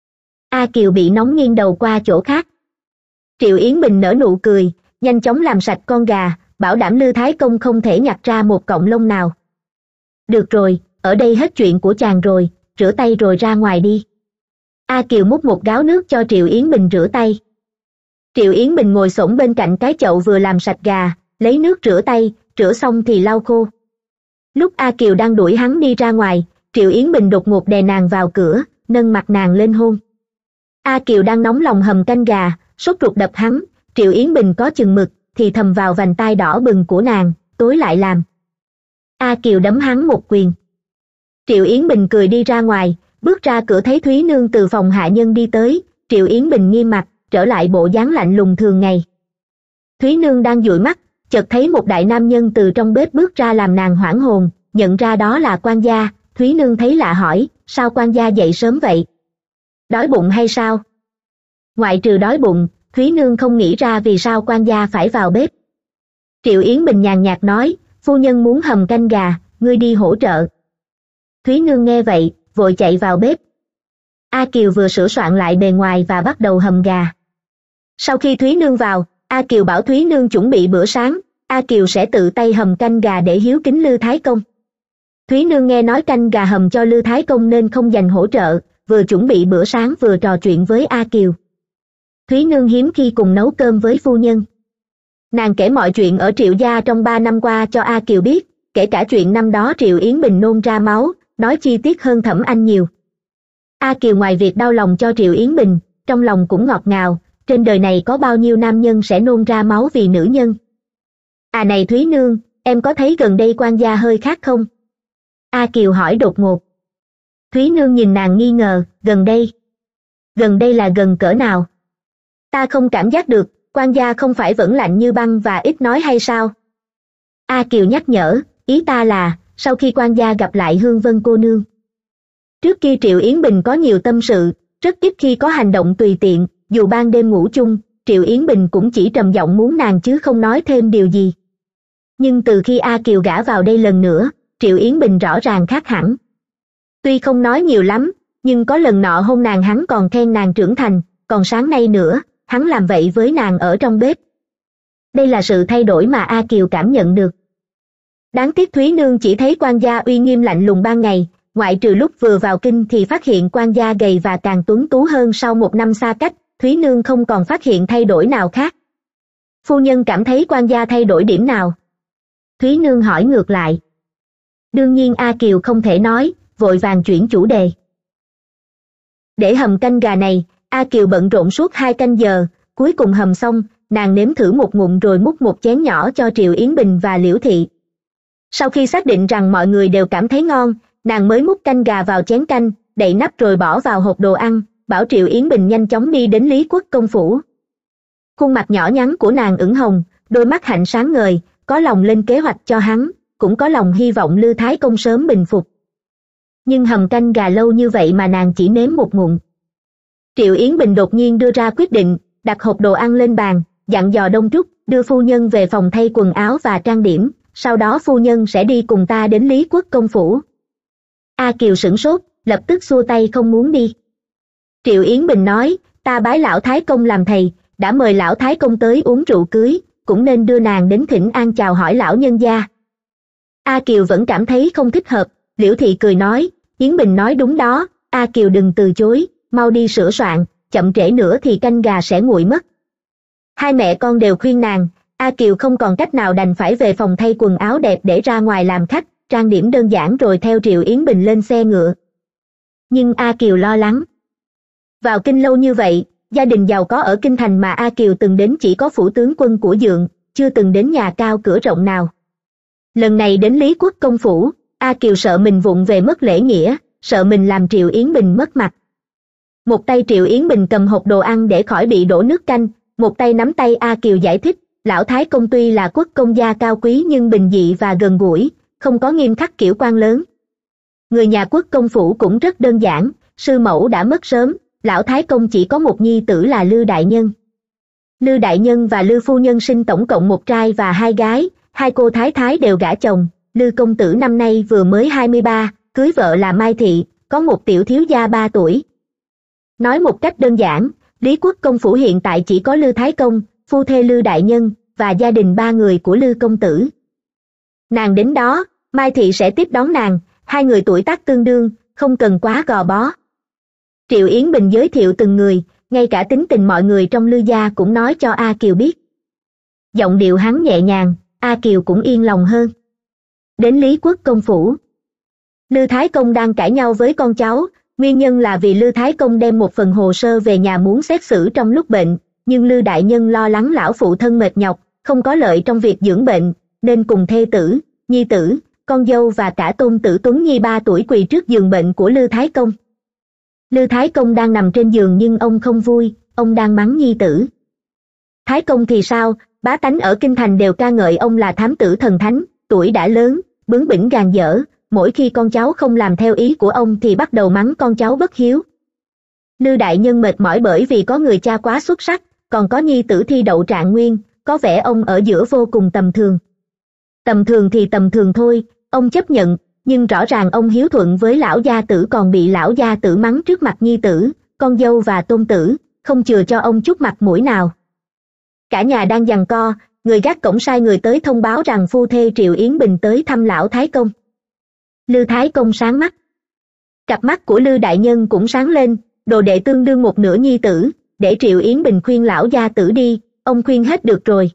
A Kiều bị nóng nghiêng đầu qua chỗ khác. Triệu Yến Bình nở nụ cười, nhanh chóng làm sạch con gà, bảo đảm Lư Thái Công không thể nhặt ra một cọng lông nào. Được rồi, ở đây hết chuyện của chàng rồi, rửa tay rồi ra ngoài đi. A Kiều múc một gáo nước cho Triệu Yến Bình rửa tay. Triệu Yến Bình ngồi xổm bên cạnh cái chậu vừa làm sạch gà, lấy nước rửa tay, rửa xong thì lau khô. Lúc A Kiều đang đuổi hắn đi ra ngoài, Triệu Yến Bình đột ngột đè nàng vào cửa, nâng mặt nàng lên hôn. A Kiều đang nóng lòng hầm canh gà, sốt ruột đập hắn, Triệu Yến Bình có chừng mực, thì thầm vào vành tai đỏ bừng của nàng, tối lại làm. A Kiều đấm hắn một quyền. Triệu Yến Bình cười đi ra ngoài, bước ra cửa thấy Thúy Nương từ phòng hạ nhân đi tới, Triệu Yến Bình nghiêm mặt, trở lại bộ dáng lạnh lùng thường ngày. Thúy Nương đang dụi mắt, chợt thấy một đại nam nhân từ trong bếp bước ra làm nàng hoảng hồn, nhận ra đó là quan gia. Thúy Nương thấy lạ hỏi, sao quan gia dậy sớm vậy? Đói bụng hay sao? Ngoại trừ đói bụng, Thúy Nương không nghĩ ra vì sao quan gia phải vào bếp. Triệu Yến Bình nhàn nhạt nói, phu nhân muốn hầm canh gà, ngươi đi hỗ trợ. Thúy Nương nghe vậy, vội chạy vào bếp. A Kiều vừa sửa soạn lại bề ngoài và bắt đầu hầm gà. Sau khi Thúy Nương vào, A Kiều bảo Thúy Nương chuẩn bị bữa sáng, A Kiều sẽ tự tay hầm canh gà để hiếu kính Lư Thái Công. Thúy Nương nghe nói canh gà hầm cho Lư Thái Công nên không dành hỗ trợ, vừa chuẩn bị bữa sáng vừa trò chuyện với A Kiều. Thúy Nương hiếm khi cùng nấu cơm với phu nhân. Nàng kể mọi chuyện ở Triệu gia trong 3 năm qua cho A Kiều biết, kể cả chuyện năm đó Triệu Yến Bình nôn ra máu, nói chi tiết hơn Thẩm Anh nhiều. A Kiều ngoài việc đau lòng cho Triệu Yến Bình, trong lòng cũng ngọt ngào, trên đời này có bao nhiêu nam nhân sẽ nôn ra máu vì nữ nhân. À này Thúy Nương, em có thấy gần đây quan gia hơi khác không? A Kiều hỏi đột ngột. Thúy Nương nhìn nàng nghi ngờ, gần đây? Gần đây là gần cỡ nào? Ta không cảm giác được, quan gia không phải vẫn lạnh như băng và ít nói hay sao? A Kiều nhắc nhở, ý ta là, sau khi quan gia gặp lại Hương Vân cô nương. Trước kia Triệu Yến Bình có nhiều tâm sự, rất ít khi có hành động tùy tiện, dù ban đêm ngủ chung, Triệu Yến Bình cũng chỉ trầm giọng muốn nàng chứ không nói thêm điều gì. Nhưng từ khi A Kiều gả vào đây lần nữa, Triệu Yến Bình rõ ràng khác hẳn. Tuy không nói nhiều lắm, nhưng có lần nọ hôn nàng hắn còn khen nàng trưởng thành, còn sáng nay nữa, hắn làm vậy với nàng ở trong bếp. Đây là sự thay đổi mà A Kiều cảm nhận được. Đáng tiếc Thúy Nương chỉ thấy quan gia uy nghiêm lạnh lùng ban ngày, ngoại trừ lúc vừa vào kinh thì phát hiện quan gia gầy và càng tuấn tú hơn sau một năm xa cách, Thúy Nương không còn phát hiện thay đổi nào khác. Phu nhân cảm thấy quan gia thay đổi điểm nào? Thúy Nương hỏi ngược lại. Đương nhiên A Kiều không thể nói, vội vàng chuyển chủ đề. Để hầm canh gà này, A Kiều bận rộn suốt 2 canh giờ, cuối cùng hầm xong, nàng nếm thử một ngụm rồi múc một chén nhỏ cho Triệu Yến Bình và Liễu Thị. Sau khi xác định rằng mọi người đều cảm thấy ngon, nàng mới múc canh gà vào chén canh, đậy nắp rồi bỏ vào hộp đồ ăn, bảo Triệu Yến Bình nhanh chóng đi đến Lý Quốc công phủ. Khuôn mặt nhỏ nhắn của nàng ửng hồng, đôi mắt hạnh sáng ngời, có lòng lên kế hoạch cho hắn, cũng có lòng hy vọng Lư Thái công sớm bình phục. Nhưng hầm canh gà lâu như vậy mà nàng chỉ nếm một ngụm. Triệu Yến Bình đột nhiên đưa ra quyết định, đặt hộp đồ ăn lên bàn, dặn dò Đông Trúc đưa phu nhân về phòng thay quần áo và trang điểm, sau đó phu nhân sẽ đi cùng ta đến Lý Quốc công phủ. A Kiều sửng sốt, lập tức xua tay không muốn đi. Triệu Yến Bình nói, ta bái lão Thái công làm thầy, đã mời lão Thái công tới uống rượu cưới, cũng nên đưa nàng đến thỉnh an chào hỏi lão nhân gia. A Kiều vẫn cảm thấy không thích hợp, Liễu Thị cười nói, Yến Bình nói đúng đó, A Kiều đừng từ chối, mau đi sửa soạn, chậm trễ nữa thì canh gà sẽ nguội mất. Hai mẹ con đều khuyên nàng, A Kiều không còn cách nào đành phải về phòng thay quần áo đẹp để ra ngoài làm khách, trang điểm đơn giản rồi theo Triệu Yến Bình lên xe ngựa. Nhưng A Kiều lo lắng. Vào kinh lâu như vậy, gia đình giàu có ở kinh thành mà A Kiều từng đến chỉ có phủ tướng quân của Dượng, chưa từng đến nhà cao cửa rộng nào. Lần này đến Lý Quốc công phủ, A Kiều sợ mình vụng về mất lễ nghĩa, sợ mình làm Triệu Yến Bình mất mặt. Một tay Triệu Yến Bình cầm hộp đồ ăn để khỏi bị đổ nước canh, một tay nắm tay A Kiều giải thích, lão Thái công tuy là quốc công gia cao quý nhưng bình dị và gần gũi, không có nghiêm khắc kiểu quan lớn. Người nhà quốc công phủ cũng rất đơn giản, sư mẫu đã mất sớm, lão Thái công chỉ có một nhi tử là Lư Đại Nhân. Lư Đại Nhân và Lư phu nhân sinh tổng cộng một trai và 2 gái, 2 cô thái thái đều gả chồng, Lư công tử năm nay vừa mới 23, cưới vợ là Mai Thị, có một tiểu thiếu gia 3 tuổi. Nói một cách đơn giản, Lý Quốc công phủ hiện tại chỉ có Lư Thái công, phu thê Lư Đại Nhân, và gia đình 3 người của Lư công tử. Nàng đến đó, Mai Thị sẽ tiếp đón nàng, 2 người tuổi tác tương đương, không cần quá gò bó. Triệu Yến Bình giới thiệu từng người, ngay cả tính tình mọi người trong Lư gia cũng nói cho A Kiều biết. Giọng điệu hắn nhẹ nhàng, A Kiều cũng yên lòng hơn. Đến Lý Quốc công phủ, Lư Thái công đang cãi nhau với con cháu, nguyên nhân là vì Lư Thái công đem một phần hồ sơ về nhà muốn xét xử trong lúc bệnh, nhưng Lư Đại Nhân lo lắng lão phụ thân mệt nhọc, không có lợi trong việc dưỡng bệnh, nên cùng thê tử, nhi tử, con dâu và cả tôn tử Tuấn Nhi 3 tuổi quỳ trước giường bệnh của Lư Thái công. Lư Thái công đang nằm trên giường nhưng ông không vui, ông đang mắng nhi tử. Thái công thì sao, bá tánh ở kinh thành đều ca ngợi ông là thám tử thần thánh, tuổi đã lớn, bướng bỉnh gàn dở, mỗi khi con cháu không làm theo ý của ông thì bắt đầu mắng con cháu bất hiếu. Lư Đại Nhân mệt mỏi bởi vì có người cha quá xuất sắc, còn có nhi tử thi đậu trạng nguyên, có vẻ ông ở giữa vô cùng tầm thường. Tầm thường thì tầm thường thôi, ông chấp nhận, nhưng rõ ràng ông hiếu thuận với lão gia tử còn bị lão gia tử mắng trước mặt nhi tử, con dâu và tôn tử, không chừa cho ông chút mặt mũi nào. Cả nhà đang giằng co, người gác cổng sai người tới thông báo rằng phu thê Triệu Yến Bình tới thăm lão Thái công. Lư Thái công sáng mắt. Cặp mắt của Lư Đại Nhân cũng sáng lên, đồ đệ tương đương một nửa nhi tử, để Triệu Yến Bình khuyên lão gia tử đi, ông khuyên hết được rồi.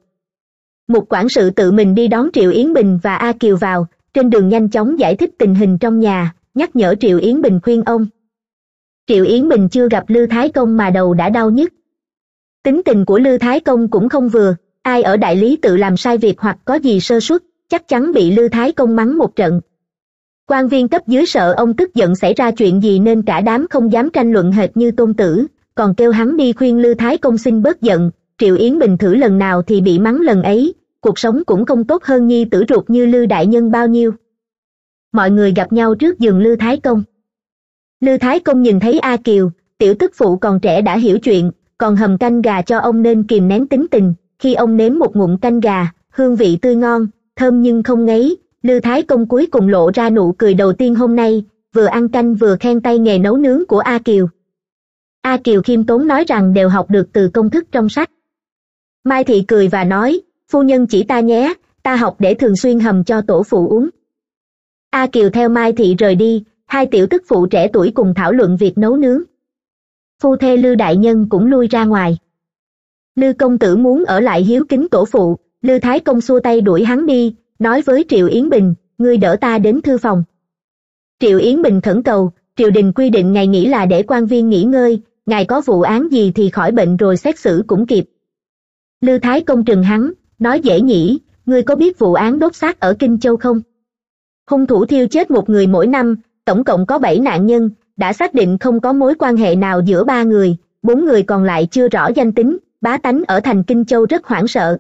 Một quản sự tự mình đi đón Triệu Yến Bình và A Kiều vào, trên đường nhanh chóng giải thích tình hình trong nhà, nhắc nhở Triệu Yến Bình khuyên ông. Triệu Yến Bình chưa gặp Lư Thái công mà đầu đã đau nhức. Tính tình của Lư Thái công cũng không vừa, ai ở đại lý tự làm sai việc hoặc có gì sơ suất, chắc chắn bị Lư Thái công mắng một trận. Quan viên cấp dưới sợ ông tức giận xảy ra chuyện gì nên cả đám không dám tranh luận hệt như tôn tử, còn kêu hắn đi khuyên Lư Thái công xin bớt giận, Triệu Yến Bình thử lần nào thì bị mắng lần ấy, cuộc sống cũng không tốt hơn nhi tử ruột như Lư đại nhân bao nhiêu. Mọi người gặp nhau trước giường Lư Thái Công. Lư Thái Công nhìn thấy A Kiều, tiểu tức phụ còn trẻ đã hiểu chuyện, còn hầm canh gà cho ông nên kìm nén tính tình. Khi ông nếm một ngụm canh gà, hương vị tươi ngon, thơm nhưng không ngấy, Lư Thái Công cuối cùng lộ ra nụ cười đầu tiên hôm nay, vừa ăn canh vừa khen tay nghề nấu nướng của A Kiều. A Kiều khiêm tốn nói rằng đều học được từ công thức trong sách. Mai Thị cười và nói, phu nhân chỉ ta nhé, ta học để thường xuyên hầm cho tổ phụ uống. A Kiều theo Mai Thị rời đi, hai tiểu tức phụ trẻ tuổi cùng thảo luận việc nấu nướng. Phu thê Lư đại nhân cũng lui ra ngoài. Lư công tử muốn ở lại hiếu kính tổ phụ, Lư Thái Công xua tay đuổi hắn đi, nói với Triệu Yến Bình, ngươi đỡ ta đến thư phòng. Triệu Yến Bình khẩn cầu, triều đình quy định ngày nghỉ là để quan viên nghỉ ngơi, ngài có vụ án gì thì khỏi bệnh rồi xét xử cũng kịp. Lư Thái Công trừng hắn, nói dễ nhỉ, ngươi có biết vụ án đốt xác ở Kinh Châu không? Hung thủ thiêu chết một người mỗi năm, tổng cộng có 7 nạn nhân, đã xác định không có mối quan hệ nào giữa 3 người, 4 người còn lại chưa rõ danh tính, bá tánh ở thành Kinh Châu rất hoảng sợ.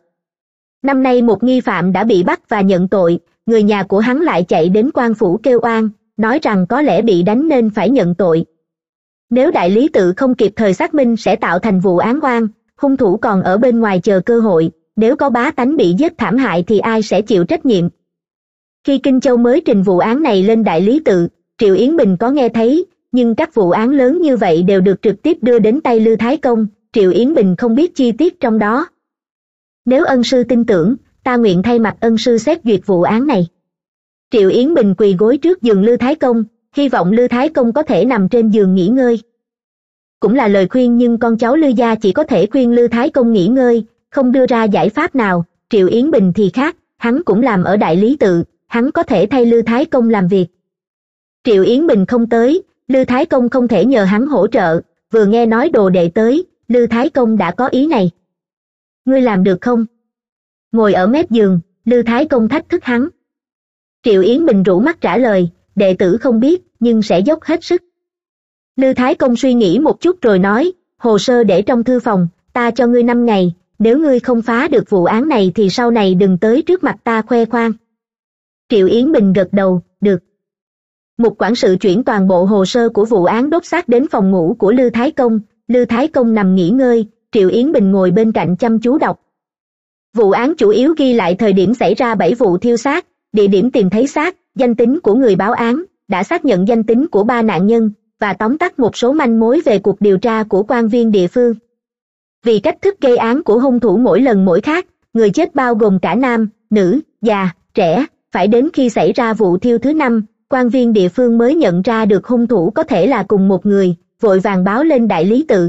Năm nay một nghi phạm đã bị bắt và nhận tội, người nhà của hắn lại chạy đến quan phủ kêu oan, nói rằng có lẽ bị đánh nên phải nhận tội. Nếu đại lý tự không kịp thời xác minh sẽ tạo thành vụ án oan, hung thủ còn ở bên ngoài chờ cơ hội, nếu có bá tánh bị giết thảm hại thì ai sẽ chịu trách nhiệm. Khi Kinh Châu mới trình vụ án này lên đại lý tự, Triệu Yến Bình có nghe thấy, nhưng các vụ án lớn như vậy đều được trực tiếp đưa đến tay Lư Thái Công, Triệu Yến Bình không biết chi tiết trong đó. Nếu ân sư tin tưởng, ta nguyện thay mặt ân sư xét duyệt vụ án này. Triệu Yến Bình quỳ gối trước giường Lư Thái Công, hy vọng Lư Thái Công có thể nằm trên giường nghỉ ngơi. Cũng là lời khuyên nhưng con cháu Lư gia chỉ có thể khuyên Lư Thái Công nghỉ ngơi, không đưa ra giải pháp nào. Triệu Yến Bình thì khác, hắn cũng làm ở đại lý tự, hắn có thể thay Lư Thái Công làm việc. Triệu Yến Bình không tới, Lư Thái Công không thể nhờ hắn hỗ trợ, vừa nghe nói đồ đệ tới, Lư Thái Công đã có ý này. Ngươi làm được không? Ngồi ở mép giường, Lư Thái Công thách thức hắn. Triệu Yến Bình rũ mắt trả lời, đệ tử không biết, nhưng sẽ dốc hết sức. Lư Thái Công suy nghĩ một chút rồi nói, hồ sơ để trong thư phòng, ta cho ngươi 5 ngày, nếu ngươi không phá được vụ án này thì sau này đừng tới trước mặt ta khoe khoang. Triệu Yến Bình gật đầu, được. Một quản sự chuyển toàn bộ hồ sơ của vụ án đốt xác đến phòng ngủ của Lư Thái Công, Lư Thái Công nằm nghỉ ngơi, Triệu Yến Bình ngồi bên cạnh chăm chú đọc. Vụ án chủ yếu ghi lại thời điểm xảy ra 7 vụ thiêu xác, địa điểm tìm thấy xác, danh tính của người báo án, đã xác nhận danh tính của 3 nạn nhân, và tóm tắt một số manh mối về cuộc điều tra của quan viên địa phương. Vì cách thức gây án của hung thủ mỗi lần mỗi khác, người chết bao gồm cả nam, nữ, già, trẻ, phải đến khi xảy ra vụ thiêu thứ 5, quan viên địa phương mới nhận ra được hung thủ có thể là cùng một người, vội vàng báo lên đại lý tự.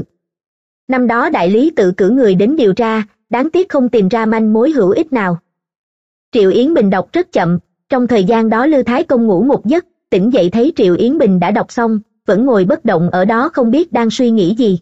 Năm đó đại lý tự cử người đến điều tra, đáng tiếc không tìm ra manh mối hữu ích nào. Triệu Yến Bình đọc rất chậm, trong thời gian đó Lư Thái Công ngủ một giấc, tỉnh dậy thấy Triệu Yến Bình đã đọc xong, vẫn ngồi bất động ở đó không biết đang suy nghĩ gì.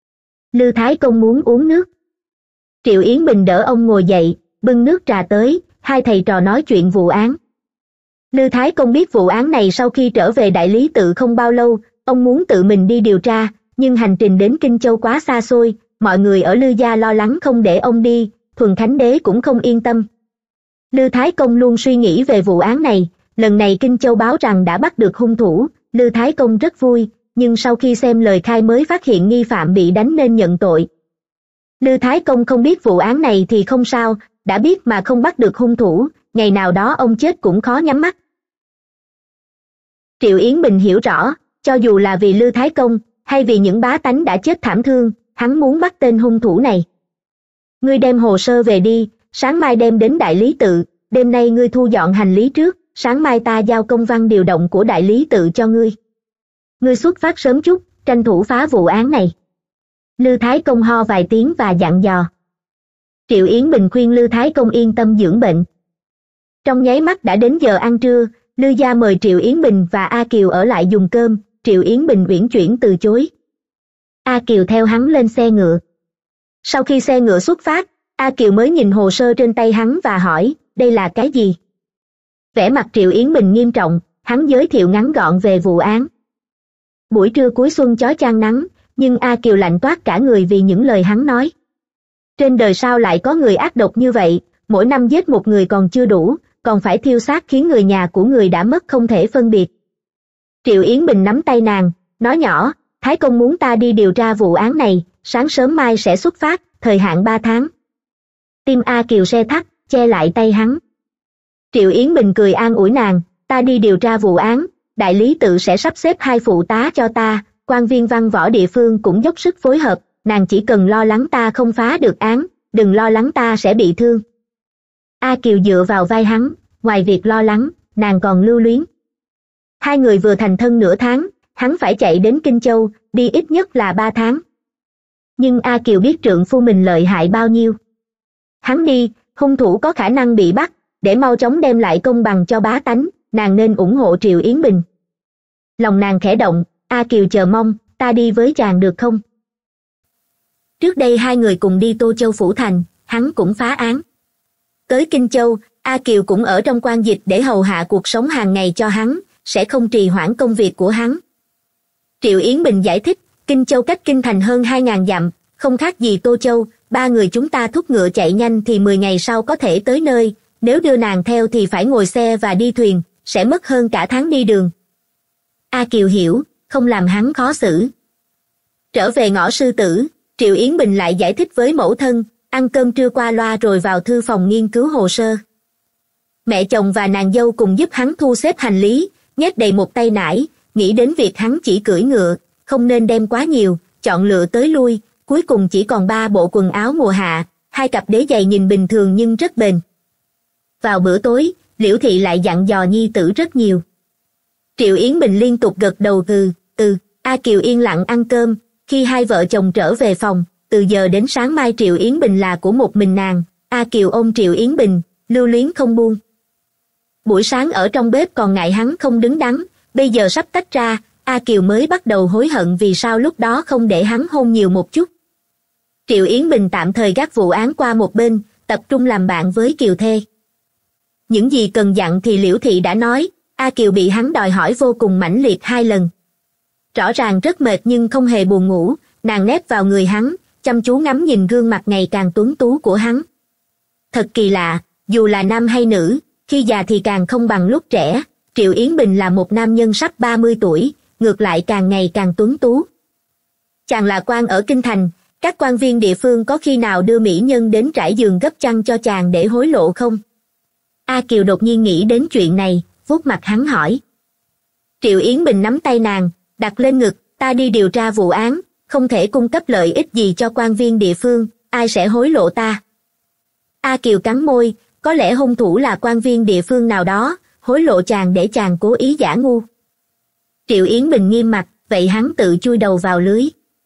Lư Thái Công muốn uống nước. Triệu Yến Bình đỡ ông ngồi dậy, bưng nước trà tới, hai thầy trò nói chuyện vụ án. Lư Thái Công biết vụ án này sau khi trở về đại lý tự không bao lâu, ông muốn tự mình đi điều tra, nhưng hành trình đến Kinh Châu quá xa xôi, mọi người ở Lư gia lo lắng không để ông đi, Thuần Khánh Đế cũng không yên tâm. Lư Thái Công luôn suy nghĩ về vụ án này, lần này Kinh Châu báo rằng đã bắt được hung thủ, Lư Thái Công rất vui, nhưng sau khi xem lời khai mới phát hiện nghi phạm bị đánh nên nhận tội. Lư Thái Công không biết vụ án này thì không sao, đã biết mà không bắt được hung thủ, ngày nào đó ông chết cũng khó nhắm mắt. Triệu Yến Bình hiểu rõ, cho dù là vì Lư Thái Công, hay vì những bá tánh đã chết thảm thương, hắn muốn bắt tên hung thủ này. Ngươi đem hồ sơ về đi, sáng mai đem đến đại lý tự, đêm nay ngươi thu dọn hành lý trước, sáng mai ta giao công văn điều động của đại lý tự cho ngươi. Ngươi xuất phát sớm chút, tranh thủ phá vụ án này. Lư Thái Công ho vài tiếng và dặn dò. Triệu Yến Bình khuyên Lư Thái Công yên tâm dưỡng bệnh. Trong nháy mắt đã đến giờ ăn trưa, Lư gia mời Triệu Yến Bình và A Kiều ở lại dùng cơm, Triệu Yến Bình uyển chuyển từ chối. A Kiều theo hắn lên xe ngựa. Sau khi xe ngựa xuất phát, A Kiều mới nhìn hồ sơ trên tay hắn và hỏi, đây là cái gì? Vẻ mặt Triệu Yến Bình nghiêm trọng, hắn giới thiệu ngắn gọn về vụ án. Buổi trưa cuối xuân chói chang nắng, nhưng A Kiều lạnh toát cả người vì những lời hắn nói. Trên đời sao lại có người ác độc như vậy, mỗi năm giết một người còn chưa đủ, còn phải thiêu xác khiến người nhà của người đã mất không thể phân biệt. Triệu Yến Bình nắm tay nàng, nói nhỏ, Thái công muốn ta đi điều tra vụ án này, sáng sớm mai sẽ xuất phát, thời hạn 3 tháng. Tim A Kiều se thắt, che lại tay hắn. Triệu Yến Bình cười an ủi nàng, ta đi điều tra vụ án, đại lý tự sẽ sắp xếp 2 phụ tá cho ta, quan viên văn võ địa phương cũng dốc sức phối hợp, nàng chỉ cần lo lắng ta không phá được án, đừng lo lắng ta sẽ bị thương. A Kiều dựa vào vai hắn, ngoài việc lo lắng, nàng còn lưu luyến. 2 người vừa thành thân nửa tháng, hắn phải chạy đến Kinh Châu, đi ít nhất là 3 tháng. Nhưng A Kiều biết trượng phu mình lợi hại bao nhiêu. Hắn đi, hung thủ có khả năng bị bắt, để mau chóng đem lại công bằng cho bá tánh, nàng nên ủng hộ Triệu Yến Bình. Lòng nàng khẽ động, A Kiều chờ mong, ta đi với chàng được không? Trước đây 2 người cùng đi Tô Châu Phủ Thành, hắn cũng phá án. Tới Kinh Châu, A Kiều cũng ở trong quan dịch để hầu hạ cuộc sống hàng ngày cho hắn, sẽ không trì hoãn công việc của hắn. Triệu Yến Bình giải thích, Kinh Châu cách Kinh Thành hơn 2.000 dặm, không khác gì Tô Châu, 3 người chúng ta thúc ngựa chạy nhanh thì 10 ngày sau có thể tới nơi, nếu đưa nàng theo thì phải ngồi xe và đi thuyền, sẽ mất hơn cả tháng đi đường. A Kiều hiểu, không làm hắn khó xử. Trở về ngõ Sư Tử, Triệu Yến Bình lại giải thích với mẫu thân, ăn cơm trưa qua loa rồi vào thư phòng nghiên cứu hồ sơ. Mẹ chồng và nàng dâu cùng giúp hắn thu xếp hành lý, nhét đầy một tay nải, nghĩ đến việc hắn chỉ cưỡi ngựa, không nên đem quá nhiều, chọn lựa tới lui, cuối cùng chỉ còn 3 bộ quần áo mùa hạ, 2 cặp đế giày nhìn bình thường nhưng rất bền. Vào bữa tối, Liễu Thị lại dặn dò nhi tử rất nhiều. Triệu Yến Bình liên tục gật đầu A Kiều yên lặng ăn cơm, khi 2 vợ chồng trở về phòng, từ giờ đến sáng mai Triệu Yến Bình là của một mình nàng, A Kiều ôm Triệu Yến Bình, lưu luyến không buông. Buổi sáng ở trong bếp còn ngại hắn không đứng đắn, bây giờ sắp tách ra, A Kiều mới bắt đầu hối hận vì sao lúc đó không để hắn hôn nhiều một chút. Triệu Yến Bình tạm thời gác vụ án qua một bên, tập trung làm bạn với Kiều thê. Những gì cần dặn thì Liễu Thị đã nói, A Kiều bị hắn đòi hỏi vô cùng mãnh liệt 2 lần. Rõ ràng rất mệt nhưng không hề buồn ngủ, nàng nép vào người hắn, chăm chú ngắm nhìn gương mặt ngày càng tuấn tú của hắn. Thật kỳ lạ, dù là nam hay nữ, khi già thì càng không bằng lúc trẻ, Triệu Yến Bình là một nam nhân sắp 30 tuổi, ngược lại càng ngày càng tuấn tú. Chàng là quan ở Kinh Thành, các quan viên địa phương có khi nào đưa mỹ nhân đến trải giường gấp chăn cho chàng để hối lộ không? A Kiều đột nhiên nghĩ đến chuyện này, vuốt mặt hắn hỏi. Triệu Yến Bình nắm tay nàng, đặt lên ngực, ta đi điều tra vụ án, không thể cung cấp lợi ích gì cho quan viên địa phương, ai sẽ hối lộ ta? A Kiều cắn môi, có lẽ hung thủ là quan viên địa phương nào đó, hối lộ chàng để chàng cố ý giả ngu. Triệu Yến Bình nghiêm mặt, vậy hắn tự chui đầu vào lưới.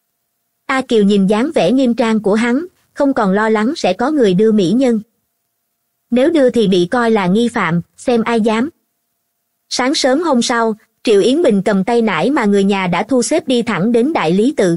A Kiều nhìn dáng vẻ nghiêm trang của hắn, không còn lo lắng sẽ có người đưa mỹ nhân. Nếu đưa thì bị coi là nghi phạm, xem ai dám. Sáng sớm hôm sau, Triệu Yến Bình cầm tay nải mà người nhà đã thu xếp đi thẳng đến đại lý tự.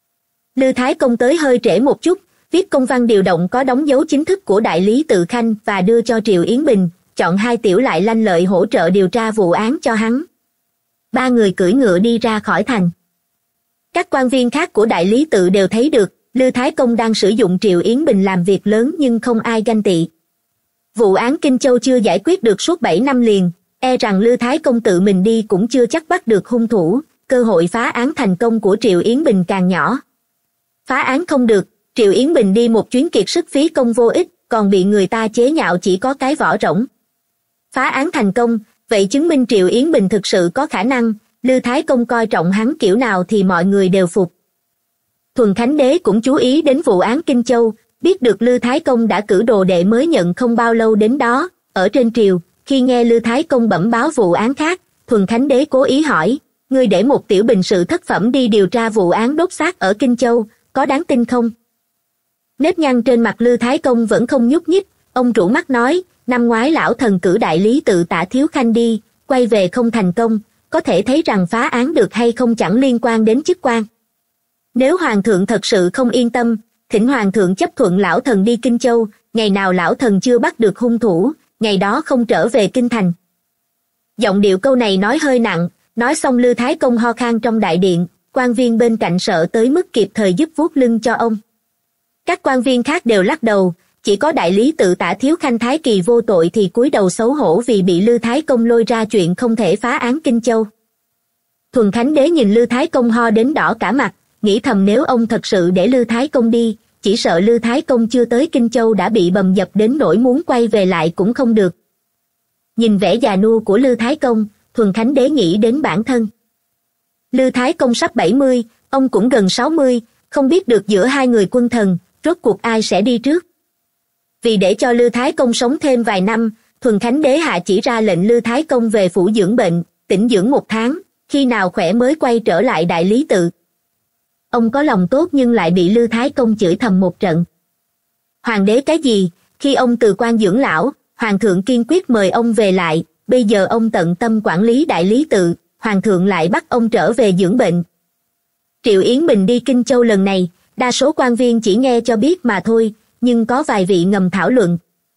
Lư Thái Công tới hơi trễ một chút, viết công văn điều động có đóng dấu chính thức của đại lý tự Khanh và đưa cho Triệu Yến Bình, chọn 2 tiểu lại lanh lợi hỗ trợ điều tra vụ án cho hắn. 3 người cưỡi ngựa đi ra khỏi thành. Các quan viên khác của đại lý tự đều thấy được, Lư Thái Công đang sử dụng Triệu Yến Bình làm việc lớn nhưng không ai ganh tị. Vụ án Kinh Châu chưa giải quyết được suốt 7 năm liền, e rằng Lư Thái Công tự mình đi cũng chưa chắc bắt được hung thủ, cơ hội phá án thành công của Triệu Yến Bình càng nhỏ. Phá án không được, Triệu Yến Bình đi một chuyến kiệt sức phí công vô ích, còn bị người ta chế nhạo chỉ có cái vỏ rỗng. Phá án thành công, vậy chứng minh Triệu Yến Bình thực sự có khả năng, Lư Thái Công coi trọng hắn kiểu nào thì mọi người đều phục. Thuần Khánh Đế cũng chú ý đến vụ án Kinh Châu, biết được Lư Thái Công đã cử đồ đệ mới nhận không bao lâu đến đó, ở trên triều, khi nghe Lư Thái Công bẩm báo vụ án khác, Thuần Khánh Đế cố ý hỏi, ngươi để một tiểu bình sự thất phẩm đi điều tra vụ án đốt xác ở Kinh Châu, có đáng tin không? Nếp nhăn trên mặt Lư Thái Công vẫn không nhúc nhích, ông rũ mắt nói, năm ngoái lão thần cử đại lý tự Tả Thiếu Khanh đi, quay về không thành công, có thể thấy rằng phá án được hay không chẳng liên quan đến chức quan. Nếu hoàng thượng thật sự không yên tâm, thỉnh hoàng thượng chấp thuận lão thần đi Kinh Châu, ngày nào lão thần chưa bắt được hung thủ, ngày đó không trở về Kinh Thành. Giọng điệu câu này nói hơi nặng, nói xong Lư Thái Công ho khan trong đại điện, quan viên bên cạnh sợ tới mức kịp thời giúp vuốt lưng cho ông. Các quan viên khác đều lắc đầu, chỉ có đại lý tự Tả Thiếu Khanh Thái Kỳ vô tội thì cúi đầu xấu hổ vì bị Lư Thái Công lôi ra chuyện không thể phá án Kinh Châu. Thuần Khánh Đế nhìn Lư Thái Công ho đến đỏ cả mặt, nghĩ thầm nếu ông thật sự để Lư Thái Công đi, chỉ sợ Lư Thái Công chưa tới Kinh Châu đã bị bầm dập đến nỗi muốn quay về lại cũng không được. Nhìn vẻ già nua của Lư Thái Công, Thuần Khánh Đế nghĩ đến bản thân. Lư Thái Công sắp 70, ông cũng gần 60, không biết được giữa hai người quân thần, rốt cuộc ai sẽ đi trước. Vì để cho Lư Thái Công sống thêm vài năm, Thuần Khánh Đế hạ chỉ ra lệnh Lư Thái Công về phủ dưỡng bệnh, tĩnh dưỡng 1 tháng, khi nào khỏe mới quay trở lại đại lý tự. Ông có lòng tốt nhưng lại bị Lư Thái Công chửi thầm một trận. Hoàng đế cái gì, khi ông từ quan dưỡng lão, Hoàng thượng kiên quyết mời ông về lại, bây giờ ông tận tâm quản lý đại lý tự, Hoàng thượng lại bắt ông trở về dưỡng bệnh. Triệu Yến Bình đi Kinh Châu lần này, đa số quan viên chỉ nghe cho biết mà thôi, nhưng có vài vị ngầm thảo luận.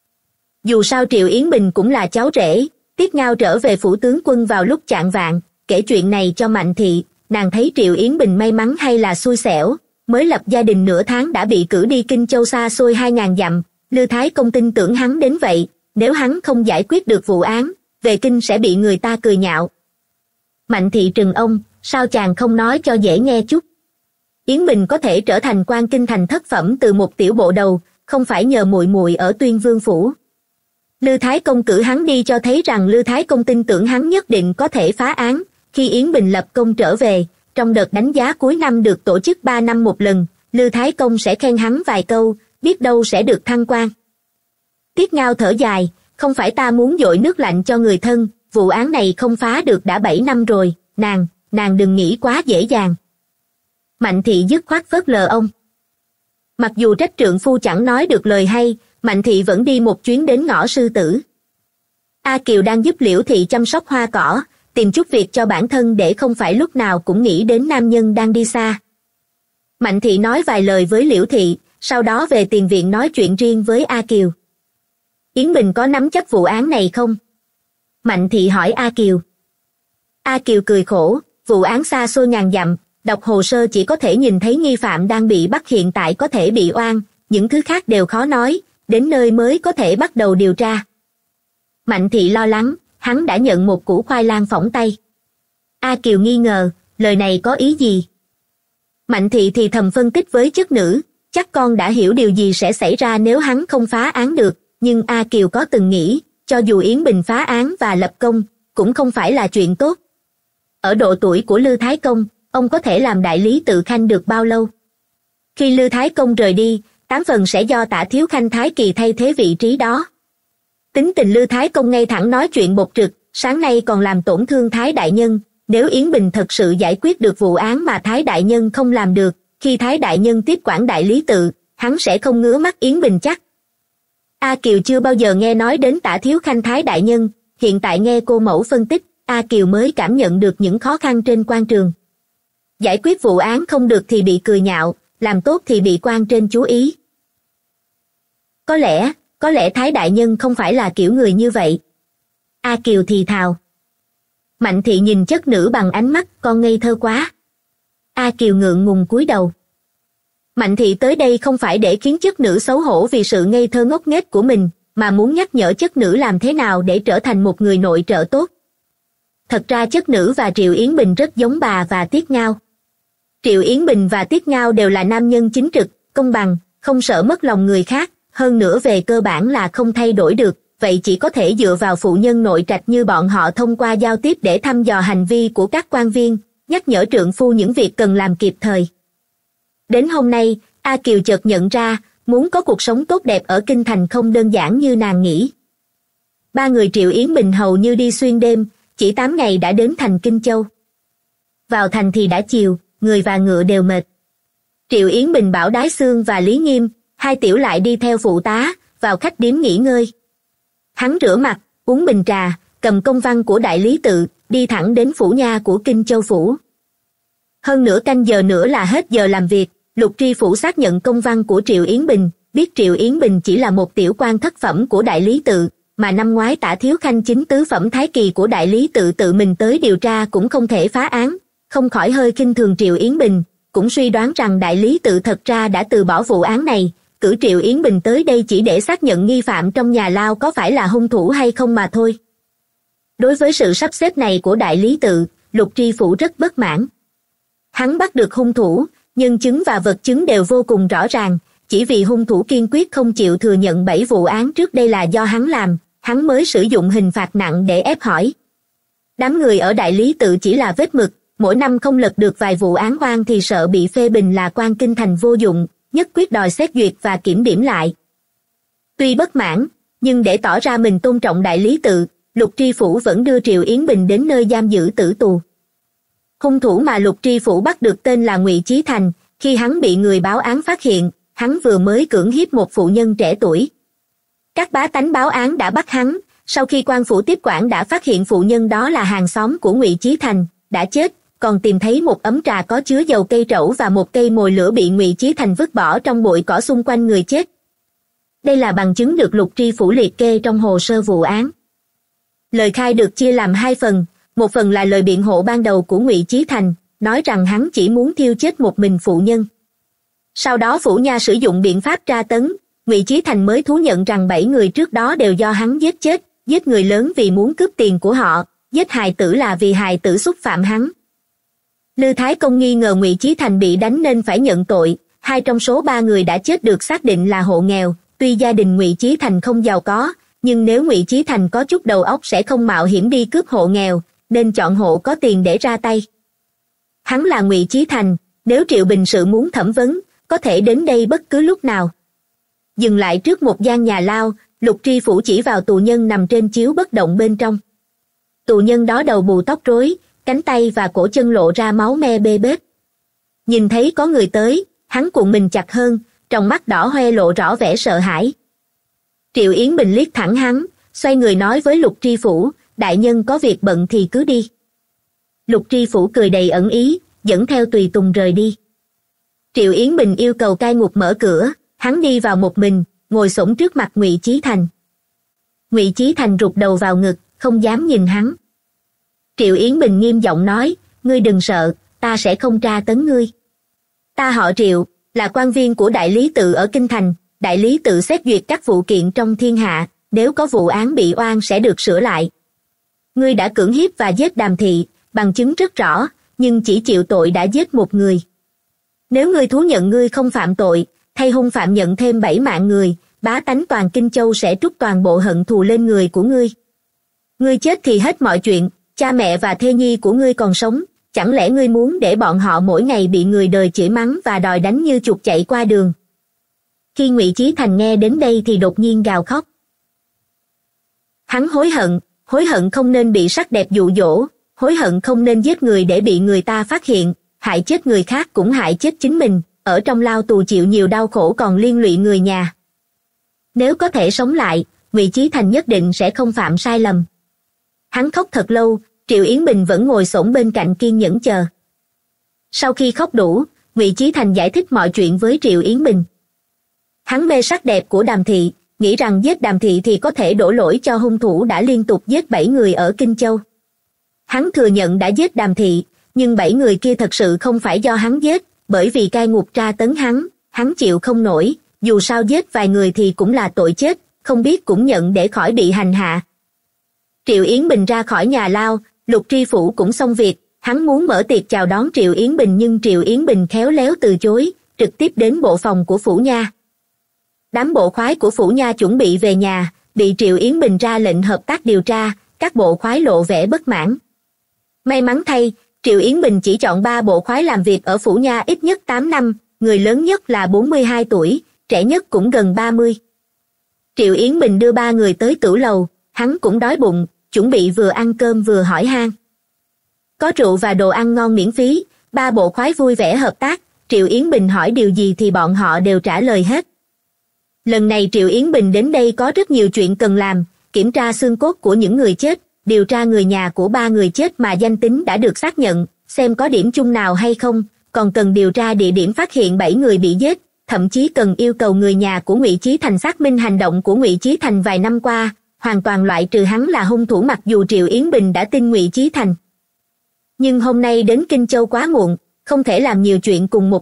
Dù sao Triệu Yến Bình cũng là cháu rể, Tiết Ngao trở về phủ tướng quân vào lúc chạng vạng, kể chuyện này cho Mạnh Thị, nàng thấy Triệu Yến Bình may mắn hay là xui xẻo, mới lập gia đình nửa tháng đã bị cử đi Kinh Châu xa xôi 2000 dặm, Lư Thái Công tin tưởng hắn đến vậy, nếu hắn không giải quyết được vụ án, về Kinh sẽ bị người ta cười nhạo. Mạnh Thị trừng ông, sao chàng không nói cho dễ nghe chút? Yến Bình có thể trở thành quan kinh thành thất phẩm từ một tiểu bộ đầu, không phải nhờ muội muội ở Tuyên Vương phủ. Lư Thái Công cử hắn đi cho thấy rằng Lư Thái Công tin tưởng hắn nhất định có thể phá án. Khi Yến Bình lập công trở về, trong đợt đánh giá cuối năm được tổ chức 3 năm một lần, Lư Thái Công sẽ khen hắn vài câu, biết đâu sẽ được thăng quan. Tiết Ngao thở dài, không phải ta muốn dội nước lạnh cho người thân, vụ án này không phá được đã 7 năm rồi, nàng đừng nghĩ quá dễ dàng. Mạnh Thị dứt khoát phớt lờ ông. Mặc dù trách trượng phu chẳng nói được lời hay, Mạnh Thị vẫn đi một chuyến đến ngõ Sư Tử. A Kiều đang giúp Liễu Thị chăm sóc hoa cỏ, tìm chút việc cho bản thân để không phải lúc nào cũng nghĩ đến nam nhân đang đi xa. Mạnh Thị nói vài lời với Liễu Thị, sau đó về tiền viện nói chuyện riêng với A Kiều. Yến Bình có nắm chắc vụ án này không? Mạnh Thị hỏi A Kiều. A Kiều cười khổ, vụ án xa xôi ngàn dặm, đọc hồ sơ chỉ có thể nhìn thấy nghi phạm đang bị bắt hiện tại có thể bị oan, những thứ khác đều khó nói, đến nơi mới có thể bắt đầu điều tra. Mạnh Thị lo lắng, hắn đã nhận một củ khoai lang phỏng tay. A Kiều nghi ngờ, lời này có ý gì? Mạnh Thị thì thầm phân tích với chất nữ, chắc con đã hiểu điều gì sẽ xảy ra nếu hắn không phá án được, nhưng A Kiều có từng nghĩ, cho dù Yến Bình phá án và lập công, cũng không phải là chuyện tốt. Ở độ tuổi của Lư Thái Công, ông có thể làm đại lý tự khanh được bao lâu? Khi Lư Thái Công rời đi, 8 phần sẽ do Tả Thiếu Khanh Thái Kỳ thay thế vị trí đó. Tính tình Lư Thái Công ngay thẳng nói chuyện bộc trực, sáng nay còn làm tổn thương Thái Đại Nhân, nếu Yến Bình thật sự giải quyết được vụ án mà Thái Đại Nhân không làm được, khi Thái Đại Nhân tiếp quản đại lý tự, hắn sẽ không ngứa mắt Yến Bình chắc. A Kiều chưa bao giờ nghe nói đến Tả Thiếu Khanh Thái Đại Nhân, hiện tại nghe cô mẫu phân tích, A Kiều mới cảm nhận được những khó khăn trên quan trường. Giải quyết vụ án không được thì bị cười nhạo, làm tốt thì bị quan trên chú ý. Có lẽ Thái Đại Nhân không phải là kiểu người như vậy. A Kiều thì thào. Mạnh Thị nhìn chất nữ bằng ánh mắt con ngây thơ quá. A Kiều ngượng ngùng cúi đầu. Mạnh Thị tới đây không phải để khiến chất nữ xấu hổ vì sự ngây thơ ngốc nghếch của mình, mà muốn nhắc nhở chất nữ làm thế nào để trở thành một người nội trợ tốt. Thật ra chất nữ và Triệu Yến Bình rất giống bà và Tiết Ngao. Triệu Yến Bình và Tiết Ngao đều là nam nhân chính trực, công bằng, không sợ mất lòng người khác, hơn nữa về cơ bản là không thay đổi được, vậy chỉ có thể dựa vào phụ nhân nội trạch như bọn họ thông qua giao tiếp để thăm dò hành vi của các quan viên, nhắc nhở trượng phu những việc cần làm kịp thời. Đến hôm nay, A Kiều chợt nhận ra, muốn có cuộc sống tốt đẹp ở kinh thành không đơn giản như nàng nghĩ. 3 người Triệu Yến Bình hầu như đi xuyên đêm, chỉ 8 ngày đã đến thành Kinh Châu. Vào thành thì đã chiều, người và ngựa đều mệt. Triệu Yến Bình bảo Đái Xương và Lý Nghiêm, 2 tiểu lại đi theo phụ tá, vào khách điếm nghỉ ngơi. Hắn rửa mặt, uống bình trà, cầm công văn của đại lý tự, đi thẳng đến phủ nha của Kinh Châu phủ. Hơn nửa canh giờ nữa là hết giờ làm việc, Lục Tri Phủ xác nhận công văn của Triệu Yến Bình, biết Triệu Yến Bình chỉ là một tiểu quan thất phẩm của đại lý tự, mà năm ngoái Tả Thiếu Khanh chính tứ phẩm Thái Kỳ của đại lý tự mình tới điều tra cũng không thể phá án, không khỏi hơi khinh thường Triệu Yến Bình, cũng suy đoán rằng đại lý tự thật ra đã từ bỏ vụ án này, cử Triệu Yến Bình tới đây chỉ để xác nhận nghi phạm trong nhà lao có phải là hung thủ hay không mà thôi. Đối với sự sắp xếp này của đại lý tự, Lục Tri Phủ rất bất mãn. Hắn bắt được hung thủ, nhân chứng và vật chứng đều vô cùng rõ ràng, chỉ vì hung thủ kiên quyết không chịu thừa nhận 7 vụ án trước đây là do hắn làm, hắn mới sử dụng hình phạt nặng để ép hỏi. Đám người ở đại lý tự chỉ là vết mực, mỗi năm không lật được vài vụ án oan thì sợ bị phê bình là quan kinh thành vô dụng, nhất quyết đòi xét duyệt và kiểm điểm lại. Tuy bất mãn, nhưng để tỏ ra mình tôn trọng đại lý tự, Lục Tri Phủ vẫn đưa Triệu Yến Bình đến nơi giam giữ tử tù. Hung thủ mà Lục Tri Phủ bắt được tên là Ngụy Chí Thành, khi hắn bị người báo án phát hiện, hắn vừa mới cưỡng hiếp một phụ nhân trẻ tuổi. Các bá tánh báo án đã bắt hắn, sau khi quan phủ tiếp quản đã phát hiện phụ nhân đó là hàng xóm của Ngụy Chí Thành, đã chết, còn tìm thấy một ấm trà có chứa dầu cây trẩu và một cây mồi lửa bị Ngụy Chí Thành vứt bỏ trong bụi cỏ xung quanh người chết. Đây là bằng chứng được Lục Tri Phủ liệt kê trong hồ sơ vụ án. Lời khai được chia làm 2 phần, một phần là lời biện hộ ban đầu của Ngụy Chí Thành, nói rằng hắn chỉ muốn thiêu chết một mình phụ nhân. Sau đó Phủ Nha sử dụng biện pháp tra tấn, Ngụy Chí Thành mới thú nhận rằng 7 người trước đó đều do hắn giết chết, giết người lớn vì muốn cướp tiền của họ, giết hài tử là vì hài tử xúc phạm hắn. Lư Thái Công nghi ngờ Ngụy Chí Thành bị đánh nên phải nhận tội, 2 trong số 3 người đã chết được xác định là hộ nghèo, tuy gia đình Ngụy Chí Thành không giàu có, nhưng nếu Ngụy Chí Thành có chút đầu óc sẽ không mạo hiểm đi cướp hộ nghèo, nên chọn hộ có tiền để ra tay. Hắn là Ngụy Chí Thành, nếu Triệu Bình Sự muốn thẩm vấn, có thể đến đây bất cứ lúc nào. Dừng lại trước một gian nhà lao, Lục Tri Phủ chỉ vào tù nhân nằm trên chiếu bất động bên trong. Tù nhân đó đầu bù tóc rối, cánh tay và cổ chân lộ ra máu me bê bết. Nhìn thấy có người tới, hắn cuộn mình chặt hơn, trong mắt đỏ hoe lộ rõ vẻ sợ hãi. Triệu Yến Bình liếc thẳng hắn, xoay người nói với Lục Tri Phủ, đại nhân có việc bận thì cứ đi. Lục Tri Phủ cười đầy ẩn ý, dẫn theo tùy tùng rời đi. Triệu Yến Bình yêu cầu cai ngục mở cửa, hắn đi vào một mình, ngồi xổm trước mặt Ngụy Chí Thành. Ngụy Chí Thành rụt đầu vào ngực, không dám nhìn hắn. Triệu Yến Bình nghiêm giọng nói, ngươi đừng sợ, ta sẽ không tra tấn ngươi. Ta họ Triệu, là quan viên của đại lý tự ở Kinh Thành, đại lý tự xét duyệt các vụ kiện trong thiên hạ, nếu có vụ án bị oan sẽ được sửa lại. Ngươi đã cưỡng hiếp và giết Đàm Thị, bằng chứng rất rõ, nhưng chỉ chịu tội đã giết một người. Nếu ngươi thú nhận ngươi không phạm tội, thay hung phạm nhận thêm 7 mạng người, bá tánh toàn Kinh Châu sẽ trút toàn bộ hận thù lên người của ngươi. Ngươi chết thì hết mọi chuyện, cha mẹ và thê nhi của ngươi còn sống, chẳng lẽ ngươi muốn để bọn họ mỗi ngày bị người đời chửi mắng và đòi đánh như chuột chạy qua đường? Khi Ngụy Chí Thành nghe đến đây thì đột nhiên gào khóc. Hắn hối hận không nên bị sắc đẹp dụ dỗ, hối hận không nên giết người để bị người ta phát hiện, hại chết người khác cũng hại chết chính mình, ở trong lao tù chịu nhiều đau khổ còn liên lụy người nhà. Nếu có thể sống lại, Ngụy Chí Thành nhất định sẽ không phạm sai lầm. Hắn khóc thật lâu, Triệu Yến Bình vẫn ngồi xổm bên cạnh kiên nhẫn chờ. Sau khi khóc đủ, Ngụy Chí Thành giải thích mọi chuyện với Triệu Yến Bình. Hắn mê sắc đẹp của Đàm Thị, nghĩ rằng giết Đàm Thị thì có thể đổ lỗi cho hung thủ đã liên tục giết 7 người ở Kinh Châu. Hắn thừa nhận đã giết Đàm Thị, nhưng 7 người kia thật sự không phải do hắn giết, bởi vì cai ngục tra tấn hắn chịu không nổi, dù sao giết vài người thì cũng là tội chết, không biết cũng nhận để khỏi bị hành hạ. Triệu Yến Bình ra khỏi nhà lao, Lục Tri Phủ cũng xong việc, hắn muốn mở tiệc chào đón Triệu Yến Bình nhưng Triệu Yến Bình khéo léo từ chối, trực tiếp đến bộ phòng của Phủ Nha. Đám bộ khoái của Phủ Nha chuẩn bị về nhà, bị Triệu Yến Bình ra lệnh hợp tác điều tra, các bộ khoái lộ vẻ bất mãn. May mắn thay, Triệu Yến Bình chỉ chọn 3 bộ khoái làm việc ở Phủ Nha ít nhất 8 năm, người lớn nhất là 42 tuổi, trẻ nhất cũng gần 30. Triệu Yến Bình đưa 3 người tới tửu lầu, hắn cũng đói bụng, chuẩn bị vừa ăn cơm vừa hỏi han. Có rượu và đồ ăn ngon miễn phí, 3 bộ khoái vui vẻ hợp tác, Triệu Yến Bình hỏi điều gì thì bọn họ đều trả lời hết. Lần này Triệu Yến Bình đến đây có rất nhiều chuyện cần làm, kiểm tra xương cốt của những người chết, điều tra người nhà của 3 người chết mà danh tính đã được xác nhận, xem có điểm chung nào hay không, còn cần điều tra địa điểm phát hiện 7 người bị giết, thậm chí cần yêu cầu người nhà của Ngụy Chí Thành xác minh hành động của Ngụy Chí Thành vài năm qua, hoàn toàn loại trừ hắn là hung thủ mặc dù Triệu Yến Bình đã tin Ngụy Chí Thành. Nhưng hôm nay đến Kinh Châu quá muộn, không thể làm nhiều chuyện cùng một lúc,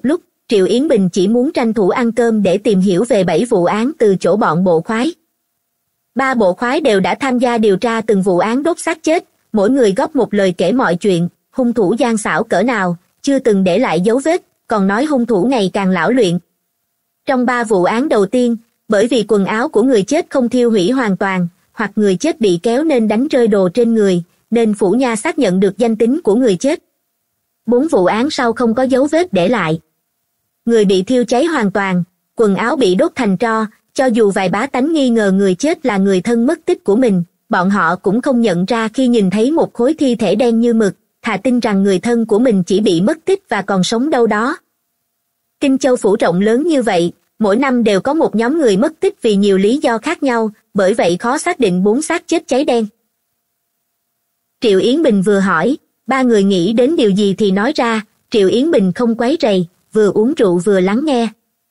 Triệu Yến Bình chỉ muốn tranh thủ ăn cơm để tìm hiểu về 7 vụ án từ chỗ bọn bộ khoái. 3 bộ khoái đều đã tham gia điều tra từng vụ án đốt xác chết, mỗi người góp một lời kể mọi chuyện, hung thủ gian xảo cỡ nào, chưa từng để lại dấu vết, còn nói hung thủ ngày càng lão luyện. Trong 3 vụ án đầu tiên, bởi vì quần áo của người chết không thiêu hủy hoàn toàn, hoặc người chết bị kéo nên đánh rơi đồ trên người, nên phủ nha xác nhận được danh tính của người chết. 4 vụ án sau không có dấu vết để lại. Người bị thiêu cháy hoàn toàn, quần áo bị đốt thành tro, cho dù vài bá tánh nghi ngờ người chết là người thân mất tích của mình, bọn họ cũng không nhận ra khi nhìn thấy một khối thi thể đen như mực, thà tin rằng người thân của mình chỉ bị mất tích và còn sống đâu đó. Kinh Châu phủ rộng lớn như vậy, mỗi năm đều có một nhóm người mất tích vì nhiều lý do khác nhau, bởi vậy khó xác định 4 xác chết cháy đen. Triệu Yến Bình vừa hỏi, 3 người nghĩ đến điều gì thì nói ra, Triệu Yến Bình không quấy rầy, vừa uống rượu vừa lắng nghe.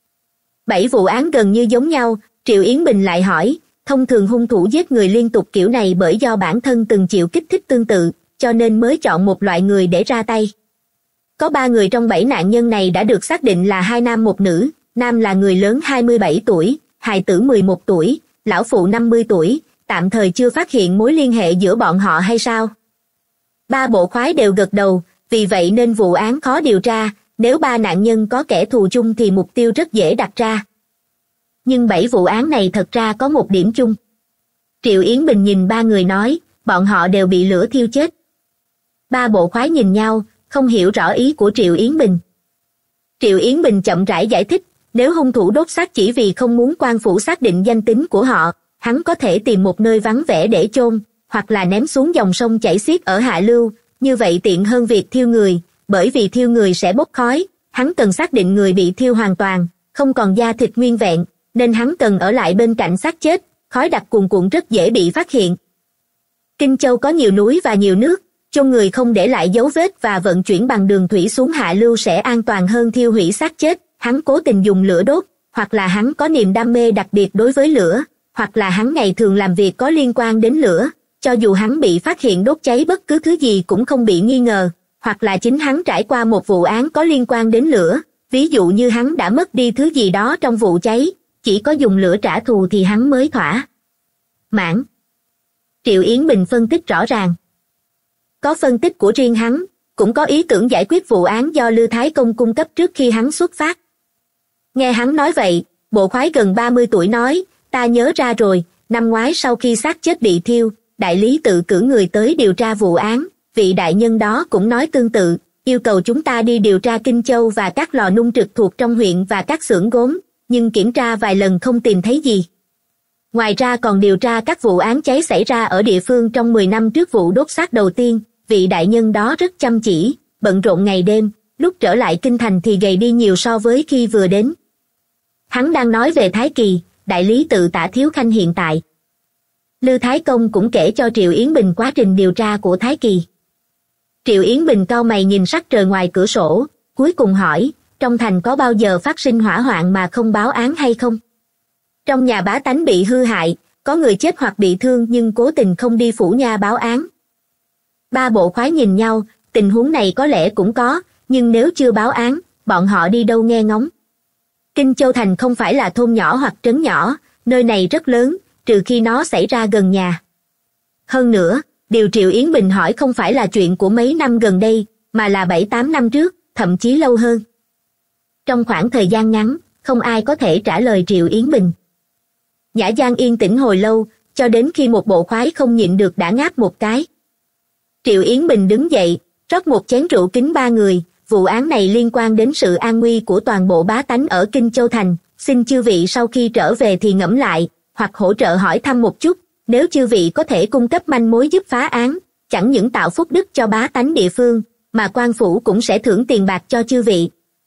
7 vụ án gần như giống nhau, Triệu Yến Bình lại hỏi, thông thường hung thủ giết người liên tục kiểu này bởi do bản thân từng chịu kích thích tương tự, cho nên mới chọn một loại người để ra tay. Có 3 người trong 7 nạn nhân này đã được xác định là 2 nam 1 nữ, nam là người lớn 27 tuổi, hài tử 11 tuổi, lão phụ 50 tuổi, tạm thời chưa phát hiện mối liên hệ giữa bọn họ hay sao? 3 bộ khoái đều gật đầu, vì vậy nên vụ án khó điều tra, nếu 3 nạn nhân có kẻ thù chung thì mục tiêu rất dễ đặt ra. Nhưng 7 vụ án này thật ra có một điểm chung. Triệu Yến Bình nhìn 3 người nói, bọn họ đều bị lửa thiêu chết. 3 bộ khoái nhìn nhau, không hiểu rõ ý của Triệu Yến Bình. Triệu Yến Bình chậm rãi giải thích, nếu hung thủ đốt xác chỉ vì không muốn quan phủ xác định danh tính của họ, hắn có thể tìm một nơi vắng vẻ để chôn, hoặc là ném xuống dòng sông chảy xiết ở hạ lưu, như vậy tiện hơn việc thiêu người, bởi vì thiêu người sẽ bốc khói, hắn cần xác định người bị thiêu hoàn toàn, không còn da thịt nguyên vẹn, nên hắn cần ở lại bên cạnh xác chết, khói đặc cuồn cuộn rất dễ bị phát hiện. Kinh Châu có nhiều núi và nhiều nước, chôn người không để lại dấu vết và vận chuyển bằng đường thủy xuống hạ lưu sẽ an toàn hơn thiêu hủy xác chết, hắn cố tình dùng lửa đốt, hoặc là hắn có niềm đam mê đặc biệt đối với lửa, hoặc là hắn ngày thường làm việc có liên quan đến lửa, cho dù hắn bị phát hiện đốt cháy bất cứ thứ gì cũng không bị nghi ngờ, hoặc là chính hắn trải qua một vụ án có liên quan đến lửa, ví dụ như hắn đã mất đi thứ gì đó trong vụ cháy, chỉ có dùng lửa trả thù thì hắn mới thỏa mãn. Triệu Yến Bình phân tích rõ ràng. Có phân tích của riêng hắn, cũng có ý tưởng giải quyết vụ án do Lư Thái Công cung cấp trước khi hắn xuất phát. Nghe hắn nói vậy, bộ khoái gần 30 tuổi nói, ta nhớ ra rồi, năm ngoái sau khi xác chết bị thiêu, đại lý tự cử người tới điều tra vụ án, vị đại nhân đó cũng nói tương tự, yêu cầu chúng ta đi điều tra Kinh Châu và các lò nung trực thuộc trong huyện và các xưởng gốm, nhưng kiểm tra vài lần không tìm thấy gì. Ngoài ra còn điều tra các vụ án cháy xảy ra ở địa phương trong 10 năm trước vụ đốt xác đầu tiên, vị đại nhân đó rất chăm chỉ, bận rộn ngày đêm, lúc trở lại kinh thành thì gầy đi nhiều so với khi vừa đến. Hắn đang nói về Thái Kỳ, đại lý tự Tả Thiếu Khanh hiện tại. Lư Thái Công cũng kể cho Triệu Yến Bình quá trình điều tra của Thái Kỳ. Triệu Yến Bình cau mày nhìn sắc trời ngoài cửa sổ, cuối cùng hỏi, trong thành có bao giờ phát sinh hỏa hoạn mà không báo án hay không? Trong nhà bá tánh bị hư hại, có người chết hoặc bị thương nhưng cố tình không đi phủ nha báo án. 3 bộ khoái nhìn nhau, tình huống này có lẽ cũng có, nhưng nếu chưa báo án, bọn họ đi đâu nghe ngóng. Kinh Châu Thành không phải là thôn nhỏ hoặc trấn nhỏ, nơi này rất lớn, trừ khi nó xảy ra gần nhà. Hơn nữa, điều Triệu Yến Bình hỏi không phải là chuyện của mấy năm gần đây, mà là 7-8 năm trước, thậm chí lâu hơn. Trong khoảng thời gian ngắn, không ai có thể trả lời Triệu Yến Bình. Nhã Giang yên tĩnh hồi lâu, cho đến khi một bộ khoái không nhịn được đã ngáp một cái. Triệu Yến Bình đứng dậy, rót một chén rượu kính 3 người, vụ án này liên quan đến sự an nguy của toàn bộ bá tánh ở Kinh Châu Thành, xin chư vị sau khi trở về thì ngẫm lại, hoặc hỗ trợ hỏi thăm một chút, nếu chư vị có thể cung cấp manh mối giúp phá án, chẳng những tạo phúc đức cho bá tánh địa phương, mà quan phủ cũng sẽ thưởng tiền bạc cho chư vị.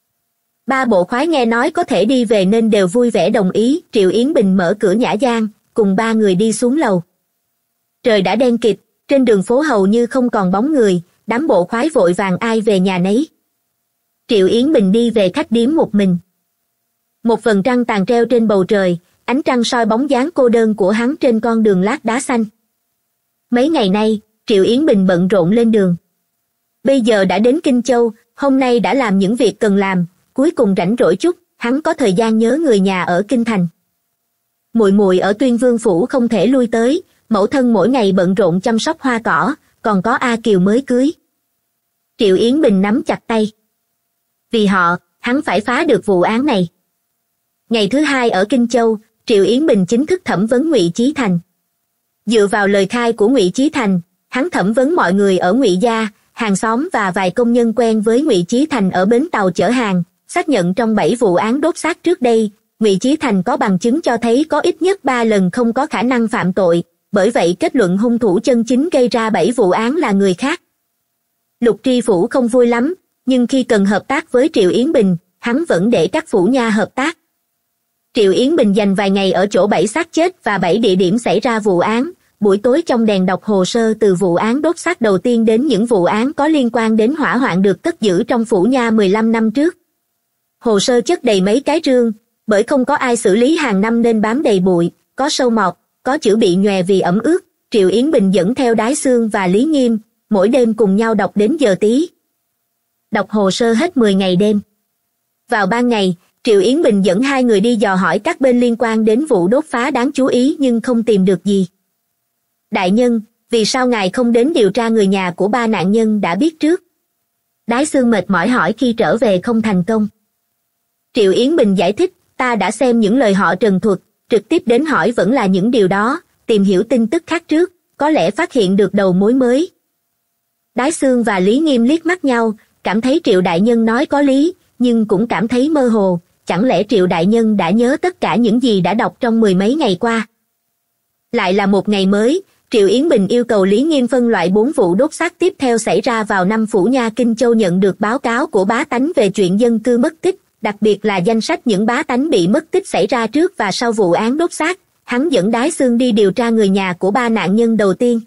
3 bộ khoái nghe nói có thể đi về nên đều vui vẻ đồng ý. Triệu Yến Bình mở cửa Nhã Giang, cùng 3 người đi xuống lầu. Trời đã đen kịt, trên đường phố hầu như không còn bóng người, đám bộ khoái vội vàng ai về nhà nấy. Triệu Yến Bình đi về khách điếm một mình. Một vầng trăng tàn treo trên bầu trời, ánh trăng soi bóng dáng cô đơn của hắn trên con đường lát đá xanh. Mấy ngày nay, Triệu Yến Bình bận rộn lên đường. Bây giờ đã đến Kinh Châu, hôm nay đã làm những việc cần làm, cuối cùng rảnh rỗi chút, hắn có thời gian nhớ người nhà ở kinh thành. Muội muội ở Tuyên Vương phủ không thể lui tới, mẫu thân mỗi ngày bận rộn chăm sóc hoa cỏ, còn có A Kiều mới cưới. Triệu Yến Bình nắm chặt tay. Vì họ, hắn phải phá được vụ án này. Ngày thứ hai ở Kinh Châu, Triệu Yến Bình chính thức thẩm vấn Ngụy Chí Thành. Dựa vào lời khai của Ngụy Chí Thành, hắn thẩm vấn mọi người ở Ngụy gia, hàng xóm và vài công nhân quen với Ngụy Chí Thành ở bến tàu chở hàng, xác nhận trong 7 vụ án đốt xác trước đây, Ngụy Chí Thành có bằng chứng cho thấy có ít nhất 3 lần không có khả năng phạm tội, bởi vậy kết luận hung thủ chân chính gây ra 7 vụ án là người khác. Lục Tri Phủ không vui lắm, nhưng khi cần hợp tác với Triệu Yến Bình, hắn vẫn để các phủ nha hợp tác. Triệu Yến Bình dành vài ngày ở chỗ 7 xác chết và 7 địa điểm xảy ra vụ án, buổi tối trong đèn đọc hồ sơ từ vụ án đốt xác đầu tiên đến những vụ án có liên quan đến hỏa hoạn được cất giữ trong phủ nha 15 năm trước. Hồ sơ chất đầy mấy cái rương, bởi không có ai xử lý hàng năm nên bám đầy bụi, có sâu mọt, có chữ bị nhòe vì ẩm ướt. Triệu Yến Bình dẫn theo Đái Xương và Lý Nghiêm, mỗi đêm cùng nhau đọc đến giờ tí. Đọc hồ sơ hết 10 ngày đêm. Vào ban ngày, Triệu Yến Bình dẫn 2 người đi dò hỏi các bên liên quan đến vụ đốt phá đáng chú ý nhưng không tìm được gì. Đại nhân, vì sao ngài không đến điều tra người nhà của 3 nạn nhân đã biết trước? Đái Xương mệt mỏi hỏi khi trở về không thành công. Triệu Yến Bình giải thích, ta đã xem những lời họ trần thuật, trực tiếp đến hỏi vẫn là những điều đó, tìm hiểu tin tức khác trước, có lẽ phát hiện được đầu mối mới. Đái Xương và Lý Nghiêm liếc mắt nhau, cảm thấy Triệu đại nhân nói có lý, nhưng cũng cảm thấy mơ hồ, chẳng lẽ Triệu đại nhân đã nhớ tất cả những gì đã đọc trong 10 mấy ngày qua. Lại là một ngày mới, Triệu Yến Bình yêu cầu Lý Nghiêm phân loại 4 vụ đốt xác tiếp theo xảy ra vào 5 phủ nha Kinh Châu, nhận được báo cáo của bá tánh về chuyện dân cư mất tích, đặc biệt là danh sách những bá tánh bị mất tích xảy ra trước và sau vụ án đốt xác. Hắn dẫn Đái Xương đi điều tra người nhà của 3 nạn nhân đầu tiên.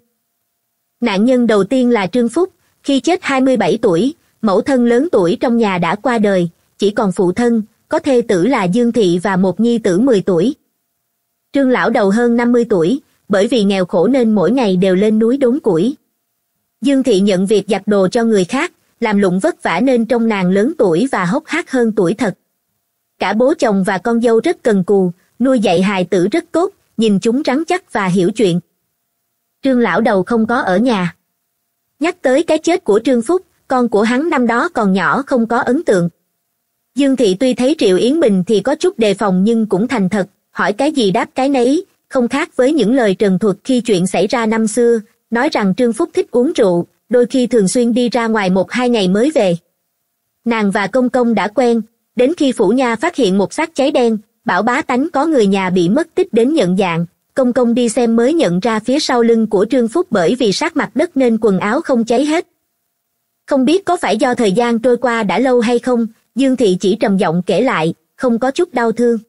Nạn nhân đầu tiên là Trương Phúc, khi chết 27 tuổi, mẫu thân lớn tuổi trong nhà đã qua đời, chỉ còn phụ thân, có thê tử là Dương Thị và một nhi tử 10 tuổi. Trương lão đầu hơn 50 tuổi, bởi vì nghèo khổ nên mỗi ngày đều lên núi đốn củi. Dương Thị nhận việc giặt đồ cho người khác, làm lụng vất vả nên trông nàng lớn tuổi và hốc hác hơn tuổi thật. Cả bố chồng và con dâu rất cần cù, nuôi dạy hài tử rất tốt, nhìn chúng rắn chắc và hiểu chuyện. Trương lão đầu không có ở nhà. Nhắc tới cái chết của Trương Phúc, con của hắn năm đó còn nhỏ không có ấn tượng. Dương Thị tuy thấy Triệu Yến Bình thì có chút đề phòng nhưng cũng thành thật, hỏi cái gì đáp cái nấy, không khác với những lời trần thuật khi chuyện xảy ra năm xưa, nói rằng Trương Phúc thích uống rượu, đôi khi thường xuyên đi ra ngoài 1-2 ngày mới về. Nàng và công công đã quen, đến khi phủ nha phát hiện một xác cháy đen, bảo bá tánh có người nhà bị mất tích đến nhận dạng, công công đi xem mới nhận ra phía sau lưng của Trương Phúc bởi vì sát mặt đất nên quần áo không cháy hết. Không biết có phải do thời gian trôi qua đã lâu hay không, Dương Thị chỉ trầm giọng kể lại, không có chút đau thương.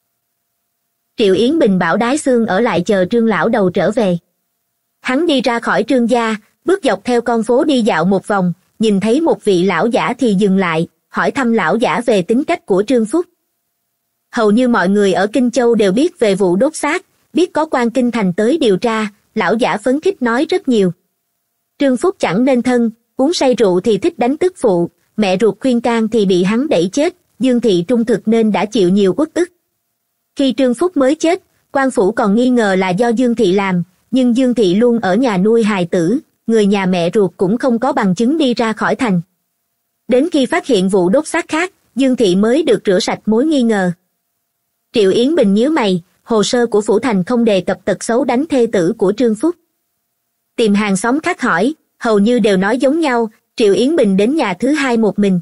Triệu Yến Bình bảo Đái Xương ở lại chờ Trương lão đầu trở về. Hắn đi ra khỏi Trương gia, bước dọc theo con phố đi dạo một vòng, nhìn thấy một vị lão giả thì dừng lại, hỏi thăm lão giả về tính cách của Trương Phúc. Hầu như mọi người ở Kinh Châu đều biết về vụ đốt xác, biết có quan kinh thành tới điều tra, lão giả phấn khích nói rất nhiều. Trương Phúc chẳng nên thân, uống say rượu thì thích đánh tức phụ, mẹ ruột khuyên can thì bị hắn đẩy chết, Dương Thị trung thực nên đã chịu nhiều uất ức. Khi Trương Phúc mới chết, quan phủ còn nghi ngờ là do Dương Thị làm, nhưng Dương Thị luôn ở nhà nuôi hài tử, người nhà mẹ ruột cũng không có bằng chứng đi ra khỏi thành. Đến khi phát hiện vụ đốt xác khác, Dương Thị mới được rửa sạch mối nghi ngờ. Triệu Yến Bình nhíu mày, hồ sơ của phủ thành không đề cập tật xấu đánh thê tử của Trương Phúc. Tìm hàng xóm khác hỏi, hầu như đều nói giống nhau, Triệu Yến Bình đến nhà thứ hai một mình.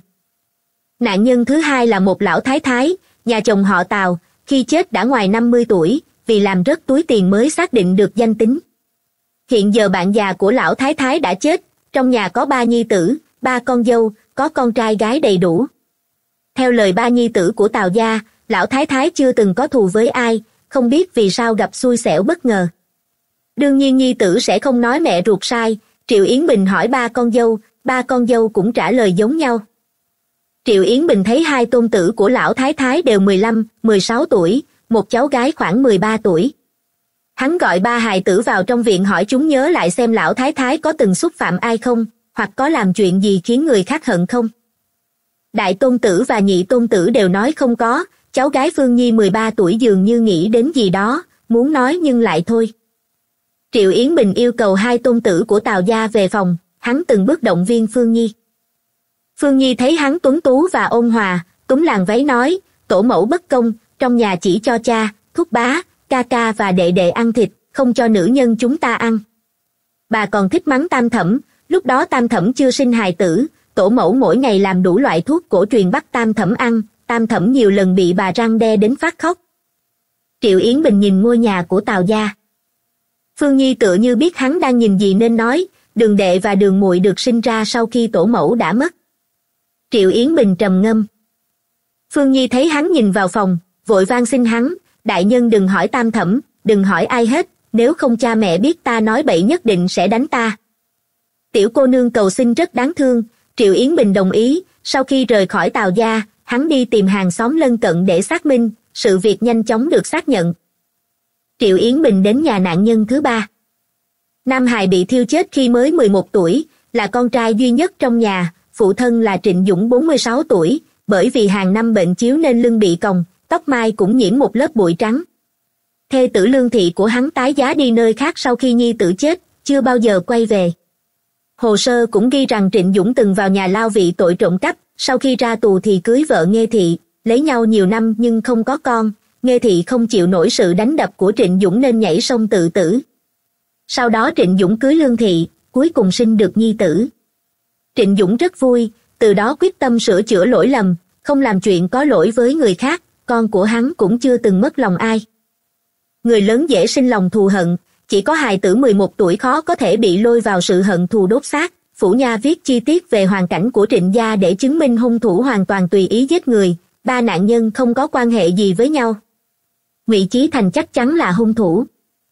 Nạn nhân thứ hai là một lão thái thái, nhà chồng họ Tào, khi chết đã ngoài 50 tuổi, vì làm rớt túi tiền mới xác định được danh tính. Hiện giờ bạn già của lão thái thái đã chết, trong nhà có 3 nhi tử, 3 con dâu, có con trai gái đầy đủ. Theo lời 3 nhi tử của Tào gia, lão thái thái chưa từng có thù với ai, không biết vì sao gặp xui xẻo bất ngờ. Đương nhiên nhi tử sẽ không nói mẹ ruột sai, Triệu Yến Bình hỏi 3 con dâu cũng trả lời giống nhau. Triệu Yến Bình thấy 2 tôn tử của lão thái thái đều 15, 16 tuổi, một cháu gái khoảng 13 tuổi. Hắn gọi 3 hài tử vào trong viện hỏi chúng nhớ lại xem lão thái thái có từng xúc phạm ai không, hoặc có làm chuyện gì khiến người khác hận không. Đại tôn tử và nhị tôn tử đều nói không có, cháu gái Phương Nhi 13 tuổi dường như nghĩ đến gì đó, muốn nói nhưng lại thôi. Triệu Yến Bình yêu cầu hai tôn tử của Tào gia về phòng, hắn từng bước động viên Phương Nhi. Phương Nhi thấy hắn tuấn tú và ôn hòa, túm làn váy nói, tổ mẫu bất công, trong nhà chỉ cho cha, thúc bá, ca ca và đệ đệ ăn thịt, không cho nữ nhân chúng ta ăn. Bà còn thích mắng Tam Thẩm, lúc đó Tam Thẩm chưa sinh hài tử, tổ mẫu mỗi ngày làm đủ loại thuốc cổ truyền bắt Tam Thẩm ăn, Tam Thẩm nhiều lần bị bà răn đe đến phát khóc. Triệu Yến Bình nhìn ngôi nhà của Tào gia. Phương Nhi tựa như biết hắn đang nhìn gì nên nói, Đường đệ và Đường muội được sinh ra sau khi tổ mẫu đã mất. Triệu Yến Bình trầm ngâm. Phương Nhi thấy hắn nhìn vào phòng, vội van xin hắn, đại nhân đừng hỏi Tam Thẩm, đừng hỏi ai hết, nếu không cha mẹ biết ta nói bậy nhất định sẽ đánh ta. Tiểu cô nương cầu xin rất đáng thương, Triệu Yến Bình đồng ý, sau khi rời khỏi Tào gia, hắn đi tìm hàng xóm lân cận để xác minh, sự việc nhanh chóng được xác nhận. Triệu Yến Bình đến nhà nạn nhân thứ ba. Nam hài bị thiêu chết khi mới 11 tuổi, là con trai duy nhất trong nhà, phụ thân là Trịnh Dũng 46 tuổi, bởi vì hàng năm bệnh chiếu nên lưng bị còng, tóc mai cũng nhiễm một lớp bụi trắng. Thê tử Lương Thị của hắn tái giá đi nơi khác sau khi nhi tử chết, chưa bao giờ quay về. Hồ sơ cũng ghi rằng Trịnh Dũng từng vào nhà lao vì tội trộm cắp, sau khi ra tù thì cưới vợ Nghê Thị, lấy nhau nhiều năm nhưng không có con, Nghê Thị không chịu nổi sự đánh đập của Trịnh Dũng nên nhảy sông tự tử. Sau đó Trịnh Dũng cưới Lương Thị, cuối cùng sinh được nhi tử. Trịnh Dũng rất vui, từ đó quyết tâm sửa chữa lỗi lầm, không làm chuyện có lỗi với người khác, con của hắn cũng chưa từng mất lòng ai. Người lớn dễ sinh lòng thù hận, chỉ có hài tử 11 tuổi khó có thể bị lôi vào sự hận thù đốt xác. Phủ Nha viết chi tiết về hoàn cảnh của Trịnh gia để chứng minh hung thủ hoàn toàn tùy ý giết người, ba nạn nhân không có quan hệ gì với nhau. Ngụy Chí Thành chắc chắn là hung thủ.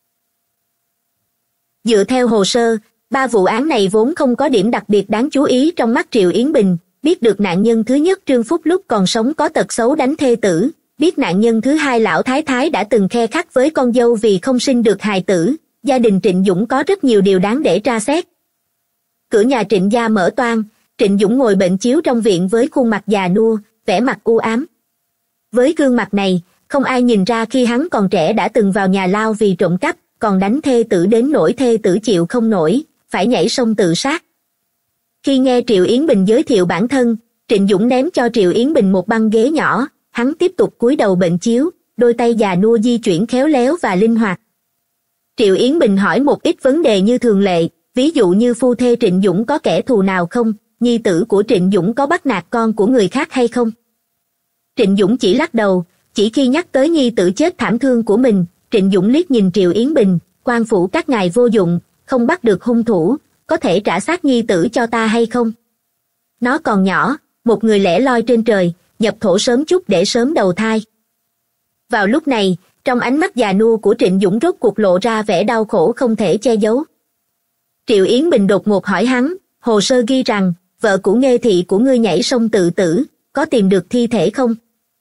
Dựa theo hồ sơ, ba vụ án này vốn không có điểm đặc biệt đáng chú ý trong mắt Triệu Yến Bình, biết được nạn nhân thứ nhất Trương Phúc lúc còn sống có tật xấu đánh thê tử, biết nạn nhân thứ hai Lão Thái Thái đã từng khe khắt với con dâu vì không sinh được hài tử, gia đình Trịnh Dũng có rất nhiều điều đáng để tra xét. Cửa nhà Trịnh gia mở toang, Trịnh Dũng ngồi bệnh chiếu trong viện với khuôn mặt già nua, vẻ mặt u ám. Với gương mặt này, không ai nhìn ra khi hắn còn trẻ đã từng vào nhà lao vì trộm cắp, còn đánh thê tử đến nỗi thê tử chịu không nổi, phải nhảy sông tự sát. Khi nghe Triệu Yến Bình giới thiệu bản thân, Trịnh Dũng ném cho Triệu Yến Bình một băng ghế nhỏ, hắn tiếp tục cúi đầu bệnh chiếu, đôi tay già nua di chuyển khéo léo và linh hoạt. Triệu Yến Bình hỏi một ít vấn đề như thường lệ, ví dụ như phu thê Trịnh Dũng có kẻ thù nào không, nhi tử của Trịnh Dũng có bắt nạt con của người khác hay không. Trịnh Dũng chỉ lắc đầu, chỉ khi nhắc tới nhi tử chết thảm thương của mình, Trịnh Dũng liếc nhìn Triệu Yến Bình, quan phủ các ngài vô dụng, không bắt được hung thủ, có thể trả xác nhi tử cho ta hay không? Nó còn nhỏ, một người lẻ loi trên trời, nhập thổ sớm chút để sớm đầu thai. Vào lúc này, trong ánh mắt già nua của Trịnh Dũng rốt cuộc lộ ra vẻ đau khổ không thể che giấu. Triệu Yến Bình đột ngột hỏi hắn, hồ sơ ghi rằng, vợ của Nghê Thị của ngươi nhảy sông tự tử, có tìm được thi thể không?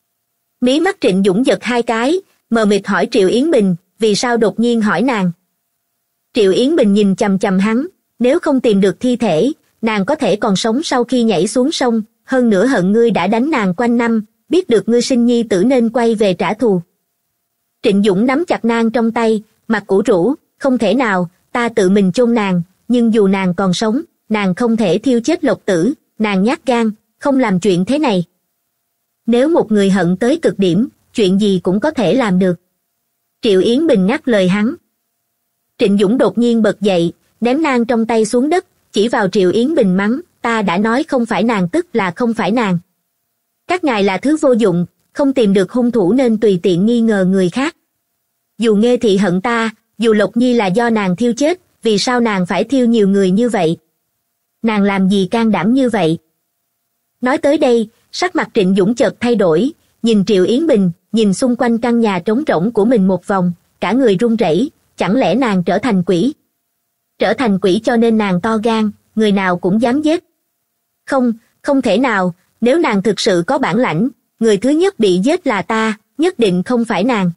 Mí mắt Trịnh Dũng giật hai cái, mờ mịt hỏi Triệu Yến Bình, vì sao đột nhiên hỏi nàng? Triệu Yến Bình nhìn chằm chằm hắn, nếu không tìm được thi thể, nàng có thể còn sống sau khi nhảy xuống sông, hơn nữa hận ngươi đã đánh nàng quanh năm, biết được ngươi sinh nhi tử nên quay về trả thù. Trịnh Dũng nắm chặt nang trong tay, mặt ủ rũ, không thể nào, ta tự mình chôn nàng, nhưng dù nàng còn sống, nàng không thể thiêu chết Lộc Tử, nàng nhát gan, không làm chuyện thế này. Nếu một người hận tới cực điểm, chuyện gì cũng có thể làm được. Triệu Yến Bình ngắt lời hắn. Trịnh Dũng đột nhiên bật dậy, ném nang trong tay xuống đất, chỉ vào Triệu Yến Bình mắng, ta đã nói không phải nàng tức là không phải nàng. Các ngài là thứ vô dụng, không tìm được hung thủ nên tùy tiện nghi ngờ người khác. Dù Nghê Thị hận ta, dù Lộc Nhi là do nàng thiêu chết, vì sao nàng phải thiêu nhiều người như vậy? Nàng làm gì can đảm như vậy? Nói tới đây, sắc mặt Trịnh Dũng chợt thay đổi, nhìn Triệu Yến Bình, nhìn xung quanh căn nhà trống rỗng của mình một vòng, cả người run rẩy, chẳng lẽ nàng trở thành quỷ? Trở thành quỷ cho nên nàng to gan, người nào cũng dám giết. Không, không thể nào, nếu nàng thực sự có bản lãnh, người thứ nhất bị giết là ta, nhất định không phải nàng.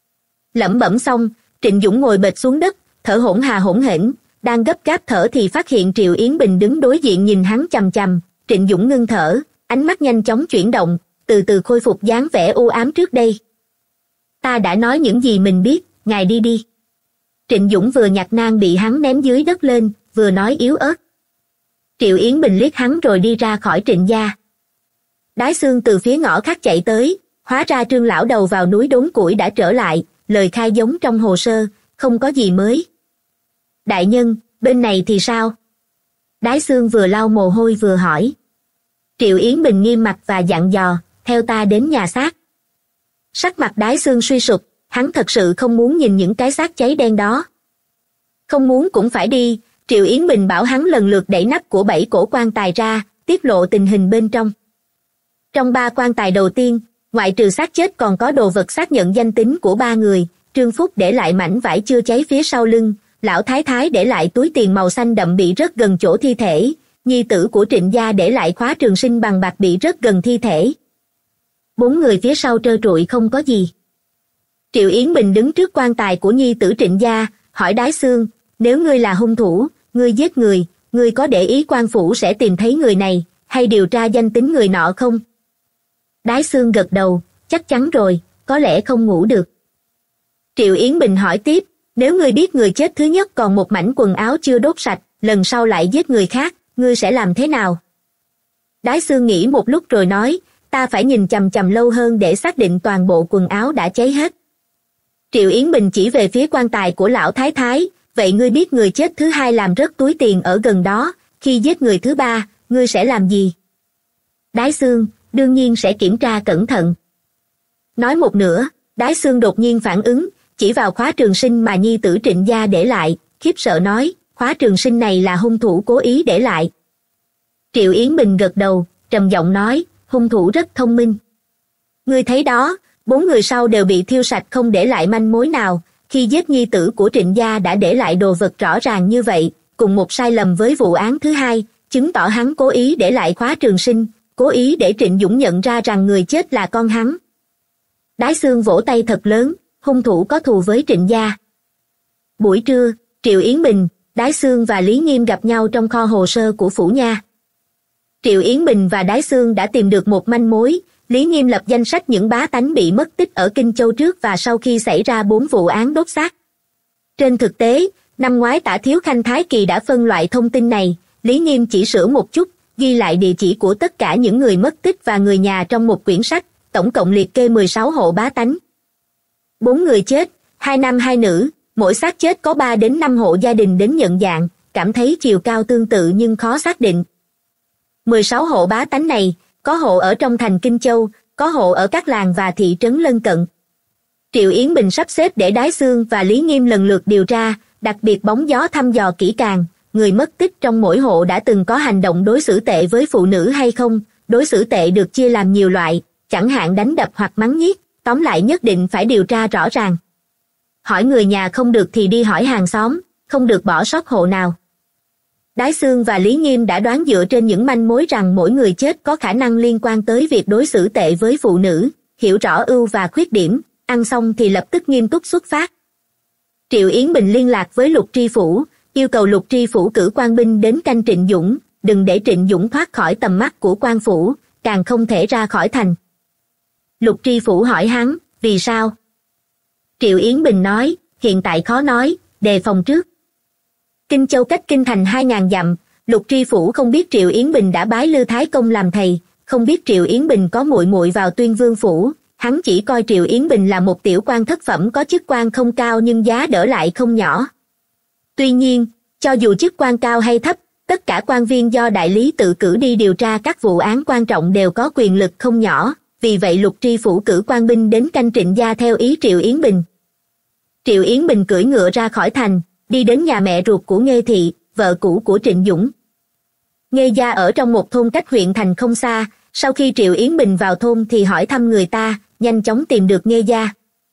Lẩm bẩm xong, Trịnh Dũng ngồi bệt xuống đất, thở hổn hển, đang gấp gáp thở thì phát hiện Triệu Yến Bình đứng đối diện nhìn hắn chằm chằm, Trịnh Dũng ngưng thở, ánh mắt nhanh chóng chuyển động, từ từ khôi phục dáng vẻ u ám trước đây. Ta đã nói những gì mình biết, ngài đi đi. Trịnh Dũng vừa nhặt nang bị hắn ném dưới đất lên, vừa nói yếu ớt. Triệu Yến Bình liếc hắn rồi đi ra khỏi Trịnh gia. Đái Xương từ phía ngõ khác chạy tới, hóa ra Trương lão đầu vào núi đốn củi đã trở lại, lời khai giống trong hồ sơ, không có gì mới. Đại nhân, bên này thì sao? Đái Xương vừa lau mồ hôi vừa hỏi. Triệu Yến Bình nghiêm mặt và dặn dò, theo ta đến nhà xác. Sắc mặt Đái Xương suy sụp, hắn thật sự không muốn nhìn những cái xác cháy đen đó. Không muốn cũng phải đi, Triệu Yến Bình bảo hắn lần lượt đẩy nắp của 7 cổ quan tài ra, tiết lộ tình hình bên trong. Trong 3 quan tài đầu tiên, ngoại trừ xác chết còn có đồ vật xác nhận danh tính của 3 người, Trương Phúc để lại mảnh vải chưa cháy phía sau lưng, lão thái thái để lại túi tiền màu xanh đậm bị rớt gần chỗ thi thể, nhi tử của Trịnh gia để lại khóa trường sinh bằng bạc bị rớt gần thi thể. 4 người phía sau trơ trụi không có gì. Triệu Yến Bình đứng trước quan tài của nhi tử Trịnh gia, hỏi Đái Xương, nếu ngươi là hung thủ, ngươi giết người, ngươi có để ý quan phủ sẽ tìm thấy người này, hay điều tra danh tính người nọ không? Đái Xương gật đầu, chắc chắn rồi, có lẽ không ngủ được. Triệu Yến Bình hỏi tiếp, nếu ngươi biết người chết thứ nhất còn một mảnh quần áo chưa đốt sạch, lần sau lại giết người khác, ngươi sẽ làm thế nào? Đái Xương nghĩ một lúc rồi nói, ta phải nhìn chằm chằm lâu hơn để xác định toàn bộ quần áo đã cháy hết. Triệu Yến Bình chỉ về phía quan tài của lão thái thái, vậy ngươi biết người chết thứ hai làm rớt túi tiền ở gần đó, khi giết người thứ ba, ngươi sẽ làm gì? Đái Xương, đương nhiên sẽ kiểm tra cẩn thận. Nói một nửa, Đái Xương đột nhiên phản ứng, chỉ vào khóa trường sinh mà nhi tử Trịnh gia để lại, khiếp sợ nói, khóa trường sinh này là hung thủ cố ý để lại. Triệu Yến Bình gật đầu, trầm giọng nói, hung thủ rất thông minh. Ngươi thấy đó, 4 người sau đều bị thiêu sạch không để lại manh mối nào, khi giết nhi tử của Trịnh gia đã để lại đồ vật rõ ràng như vậy, cùng một sai lầm với vụ án thứ hai, chứng tỏ hắn cố ý để lại khóa trường sinh, cố ý để Trịnh Dũng nhận ra rằng người chết là con hắn. Đái Xương vỗ tay thật lớn, hung thủ có thù với Trịnh gia. Buổi trưa, Triệu Yến Bình, Đái Xương và Lý Nghiêm gặp nhau trong kho hồ sơ của phủ nha. Triệu Yến Bình và Đái Xương đã tìm được một manh mối, Lý Nghiêm lập danh sách những bá tánh bị mất tích ở Kinh Châu trước và sau khi xảy ra 4 vụ án đốt xác. Trên thực tế, năm ngoái Tả Thiếu Khanh Thái Kỳ đã phân loại thông tin này, Lý Nghiêm chỉ sửa một chút, ghi lại địa chỉ của tất cả những người mất tích và người nhà trong một quyển sách, tổng cộng liệt kê 16 hộ bá tánh. 4 người chết, 2 nam 2 nữ, mỗi xác chết có 3 đến 5 hộ gia đình đến nhận dạng, cảm thấy chiều cao tương tự nhưng khó xác định. 16 hộ bá tánh này, có hộ ở trong thành Kinh Châu, có hộ ở các làng và thị trấn lân cận. Triệu Yến Bình sắp xếp để Đái Xương và Lý Nghiêm lần lượt điều tra, đặc biệt bóng gió thăm dò kỹ càng, người mất tích trong mỗi hộ đã từng có hành động đối xử tệ với phụ nữ hay không, đối xử tệ được chia làm nhiều loại, chẳng hạn đánh đập hoặc mắng nhiếc, tóm lại nhất định phải điều tra rõ ràng. Hỏi người nhà không được thì đi hỏi hàng xóm, không được bỏ sót hộ nào. Đái Xương và Lý Nghiêm đã đoán dựa trên những manh mối rằng mỗi người chết có khả năng liên quan tới việc đối xử tệ với phụ nữ, hiểu rõ ưu và khuyết điểm, ăn xong thì lập tức nghiêm túc xuất phát. Triệu Yến Bình liên lạc với Lục Tri Phủ, yêu cầu Lục Tri Phủ cử quan binh đến canh Trịnh Dũng, đừng để Trịnh Dũng thoát khỏi tầm mắt của quan phủ, càng không thể ra khỏi thành. Lục Tri Phủ hỏi hắn, vì sao? Triệu Yến Bình nói, hiện tại khó nói, đề phòng trước. Kinh Châu cách kinh thành 2.000 dặm, Lục Tri Phủ không biết Triệu Yến Bình đã bái Lư Thái Công làm thầy, không biết Triệu Yến Bình có muội muội vào Tuyên Vương phủ, hắn chỉ coi Triệu Yến Bình là một tiểu quan thất phẩm có chức quan không cao nhưng giá đỡ lại không nhỏ. Tuy nhiên, cho dù chức quan cao hay thấp, tất cả quan viên do đại lý tự cử đi điều tra các vụ án quan trọng đều có quyền lực không nhỏ, vì vậy Lục Tri Phủ cử quan binh đến canh Trịnh gia theo ý Triệu Yến Bình. Triệu Yến Bình cưỡi ngựa ra khỏi thành, đi đến nhà mẹ ruột của Nghê Thị, vợ cũ của Trịnh Dũng. Nghê gia ở trong một thôn cách huyện thành không xa, sau khi Triệu Yến Bình vào thôn thì hỏi thăm người ta, nhanh chóng tìm được Nghê gia.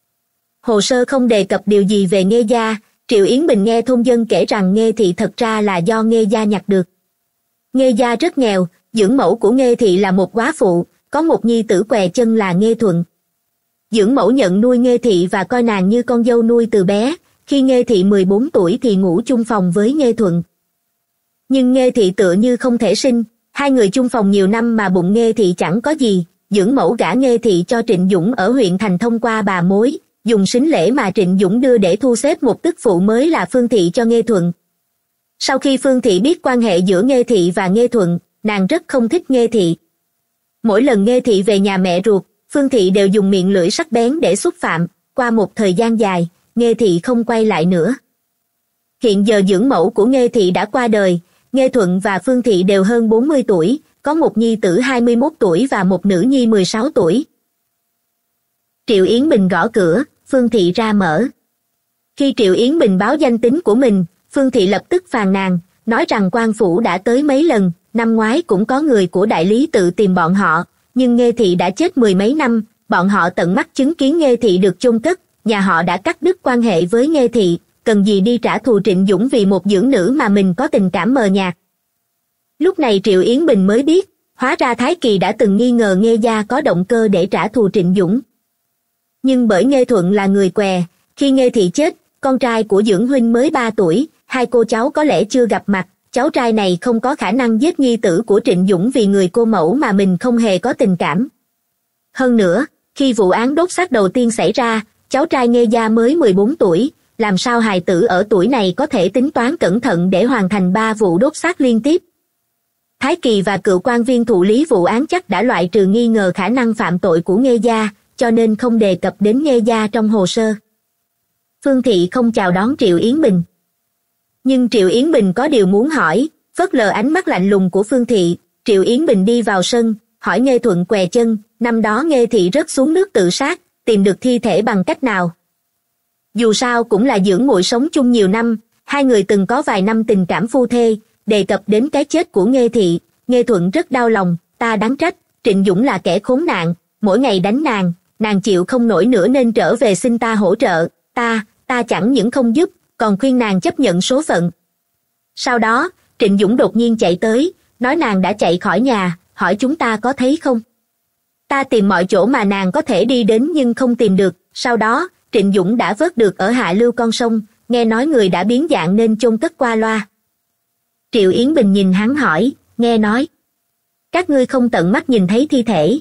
Hồ sơ không đề cập điều gì về Nghê gia, Triệu Yến Bình nghe thôn dân kể rằng Nghê Thị thật ra là do Nghê gia nhặt được. Nghê gia rất nghèo, dưỡng mẫu của Nghê Thị là một góa phụ, có một nhi tử què chân là Nghê Thuận. Dưỡng mẫu nhận nuôi Nghê Thị và coi nàng như con dâu nuôi từ bé, khi Nghê Thị 14 tuổi thì ngủ chung phòng với Nghê Thuận. Nhưng Nghê Thị tựa như không thể sinh, Hai người chung phòng nhiều năm mà bụng Nghê Thị chẳng có gì, dưỡng mẫu gả Nghê Thị cho Trịnh Dũng ở huyện thành thông qua bà mối, dùng sính lễ mà Trịnh Dũng đưa để thu xếp một tức phụ mới là Phương Thị cho Nghê Thuận. Sau khi Phương Thị biết quan hệ giữa Nghê Thị và Nghê Thuận, nàng rất không thích Nghê Thị. Mỗi lần Nghê Thị về nhà mẹ ruột, Phương Thị đều dùng miệng lưỡi sắc bén để xúc phạm, qua một thời gian dài, Nghê Thị không quay lại nữa. Hiện giờ dưỡng mẫu của Nghê Thị đã qua đời, Nghê Thuận và Phương Thị đều hơn 40 tuổi, có một nhi tử 21 tuổi và một nữ nhi 16 tuổi. Triệu Yến Bình gõ cửa, Phương Thị ra mở. Khi Triệu Yến Bình báo danh tính của mình, Phương Thị lập tức phàn nàn, nói rằng quan phủ đã tới mấy lần, năm ngoái cũng có người của đại lý tự tìm bọn họ, nhưng Nghê Thị đã chết mười mấy năm, bọn họ tận mắt chứng kiến Nghê Thị được chôn cất, nhà họ đã cắt đứt quan hệ với Nghê Thị, cần gì đi trả thù Trịnh Dũng vì một dưỡng nữ mà mình có tình cảm mờ nhạt. Lúc này Triệu Yến Bình mới biết, hóa ra Thái Kỳ đã từng nghi ngờ Nghê gia có động cơ để trả thù Trịnh Dũng. Nhưng bởi Nghê Thuận là người què, khi Nghê Thị chết, con trai của dưỡng huynh mới 3 tuổi, hai cô cháu có lẽ chưa gặp mặt, cháu trai này không có khả năng giết nhi tử của Trịnh Dũng vì người cô mẫu mà mình không hề có tình cảm. Hơn nữa, khi vụ án đốt xác đầu tiên xảy ra, cháu trai Nghê gia mới 14 tuổi, làm sao hài tử ở tuổi này có thể tính toán cẩn thận để hoàn thành 3 vụ đốt xác liên tiếp. Thái Kỳ và cựu quan viên thụ lý vụ án chắc đã loại trừ nghi ngờ khả năng phạm tội của Nghê gia, cho nên không đề cập đến Nghê gia trong hồ sơ. Phương Thị không chào đón Triệu Yến Bình. Nhưng Triệu Yến Bình có điều muốn hỏi, phớt lờ ánh mắt lạnh lùng của Phương Thị, Triệu Yến Bình đi vào sân, hỏi Nghê Thuận què chân, năm đó Nghê Thị rớt xuống nước tự sát, tìm được thi thể bằng cách nào? Dù sao cũng là dưỡng muội sống chung nhiều năm, hai người từng có vài năm tình cảm phu thê, đề cập đến cái chết của Nghê Thị, Nghê Thuận rất đau lòng, ta đáng trách, Trịnh Dũng là kẻ khốn nạn, mỗi ngày đánh nàng chịu không nổi nữa nên trở về xin ta hỗ trợ, ta chẳng những không giúp, còn khuyên nàng chấp nhận số phận. Sau đó, Trịnh Dũng đột nhiên chạy tới, nói nàng đã chạy khỏi nhà, hỏi chúng ta có thấy không? Ta tìm mọi chỗ mà nàng có thể đi đến nhưng không tìm được, sau đó, Trịnh Dũng đã vớt được ở hạ lưu con sông, nghe nói người đã biến dạng nên chôn cất qua loa. Triệu Yến Bình nhìn hắn hỏi, nghe nói. Các ngươi không tận mắt nhìn thấy thi thể.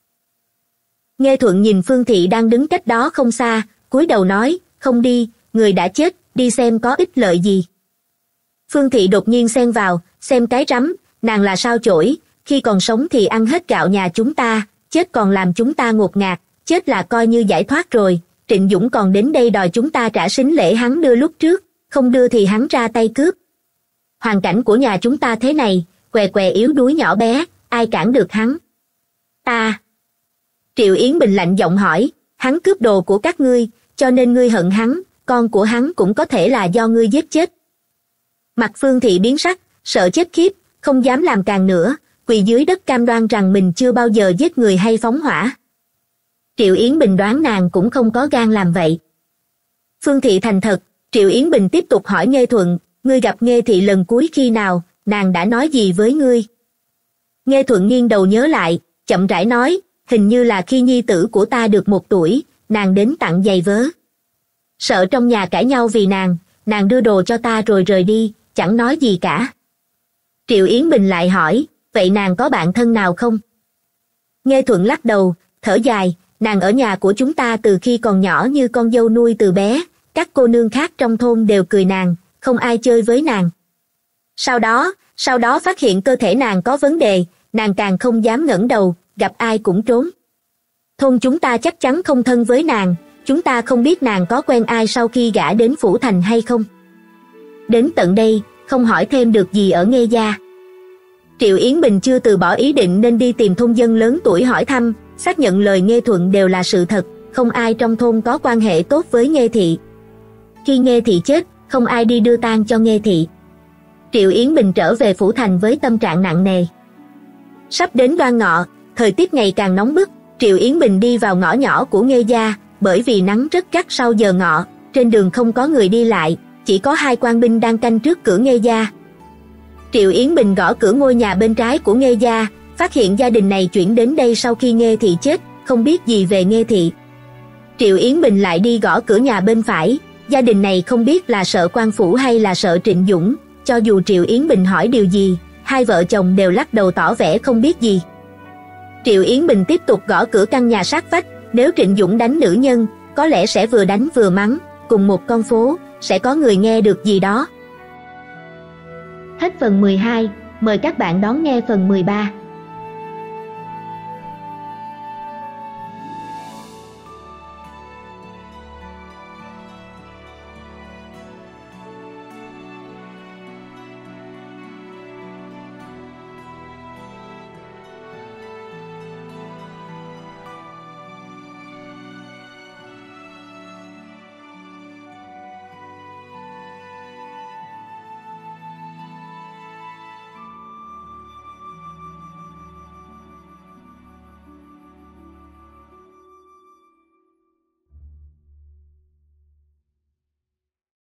Nghê Thuận nhìn Phương Thị đang đứng cách đó không xa, cúi đầu nói, không đi, người đã chết, đi xem có ích lợi gì. Phương Thị đột nhiên xen vào, xem cái rắm, nàng là sao chổi, khi còn sống thì ăn hết gạo nhà chúng ta, chết còn làm chúng ta ngột ngạt, chết là coi như giải thoát rồi, Trịnh Dũng còn đến đây đòi chúng ta trả sính lễ hắn đưa lúc trước, không đưa thì hắn ra tay cướp. Hoàn cảnh của nhà chúng ta thế này, què què yếu đuối nhỏ bé, ai cản được hắn? Ta. Triệu Yến Bình lạnh giọng hỏi, hắn cướp đồ của các ngươi, cho nên ngươi hận hắn, con của hắn cũng có thể là do ngươi giết chết. Mặt Phương Thị biến sắc, sợ chết khiếp, không dám làm càng nữa, quỳ dưới đất cam đoan rằng mình chưa bao giờ giết người hay phóng hỏa. Triệu Yến Bình đoán nàng cũng không có gan làm vậy. Phương Thị thành thật, Triệu Yến Bình tiếp tục hỏi Nghê Thuận, ngươi gặp Nghê Thị lần cuối khi nào, nàng đã nói gì với ngươi? Nghê Thuận nghiêng đầu nhớ lại, chậm rãi nói, hình như là khi nhi tử của ta được 1 tuổi, nàng đến tặng giày vớ. Sợ trong nhà cãi nhau vì nàng đưa đồ cho ta rồi rời đi, chẳng nói gì cả. Triệu Yến Bình lại hỏi, vậy nàng có bạn thân nào không? Nghê Thuận lắc đầu, thở dài, nàng ở nhà của chúng ta từ khi còn nhỏ như con dâu nuôi từ bé, các cô nương khác trong thôn đều cười nàng, không ai chơi với nàng. Sau đó phát hiện cơ thể nàng có vấn đề, nàng càng không dám ngẩng đầu, gặp ai cũng trốn. Thôn chúng ta chắc chắn không thân với nàng, chúng ta không biết nàng có quen ai sau khi gả đến Phủ Thành hay không. Đến tận đây, không hỏi thêm được gì ở Nghê gia. Triệu Yến Bình chưa từ bỏ ý định nên đi tìm thôn dân lớn tuổi hỏi thăm, xác nhận lời Nghê Thuận đều là sự thật, không ai trong thôn có quan hệ tốt với Nghê Thị. Khi Nghê Thị chết, không ai đi đưa tang cho Nghê Thị. Triệu Yến Bình trở về Phủ Thành với tâm trạng nặng nề. Sắp đến Đoan Ngọ, thời tiết ngày càng nóng bức, Triệu Yến Bình đi vào ngõ nhỏ của Nghê gia, bởi vì nắng rất gắt sau giờ ngọ, trên đường không có người đi lại, chỉ có 2 quan binh đang canh trước cửa Nghê gia. Triệu Yến Bình gõ cửa ngôi nhà bên trái của Nghê gia, phát hiện gia đình này chuyển đến đây sau khi Nghê Thị chết, không biết gì về Nghê Thị. Triệu Yến Bình lại đi gõ cửa nhà bên phải, gia đình này không biết là sợ quan phủ hay là sợ Trịnh Dũng, cho dù Triệu Yến Bình hỏi điều gì, hai vợ chồng đều lắc đầu tỏ vẻ không biết gì. Triệu Yến Bình tiếp tục gõ cửa căn nhà sát vách, nếu Trịnh Dũng đánh nữ nhân, có lẽ sẽ vừa đánh vừa mắng, cùng một con phố, sẽ có người nghe được gì đó. Hết phần 12, mời các bạn đón nghe phần 13.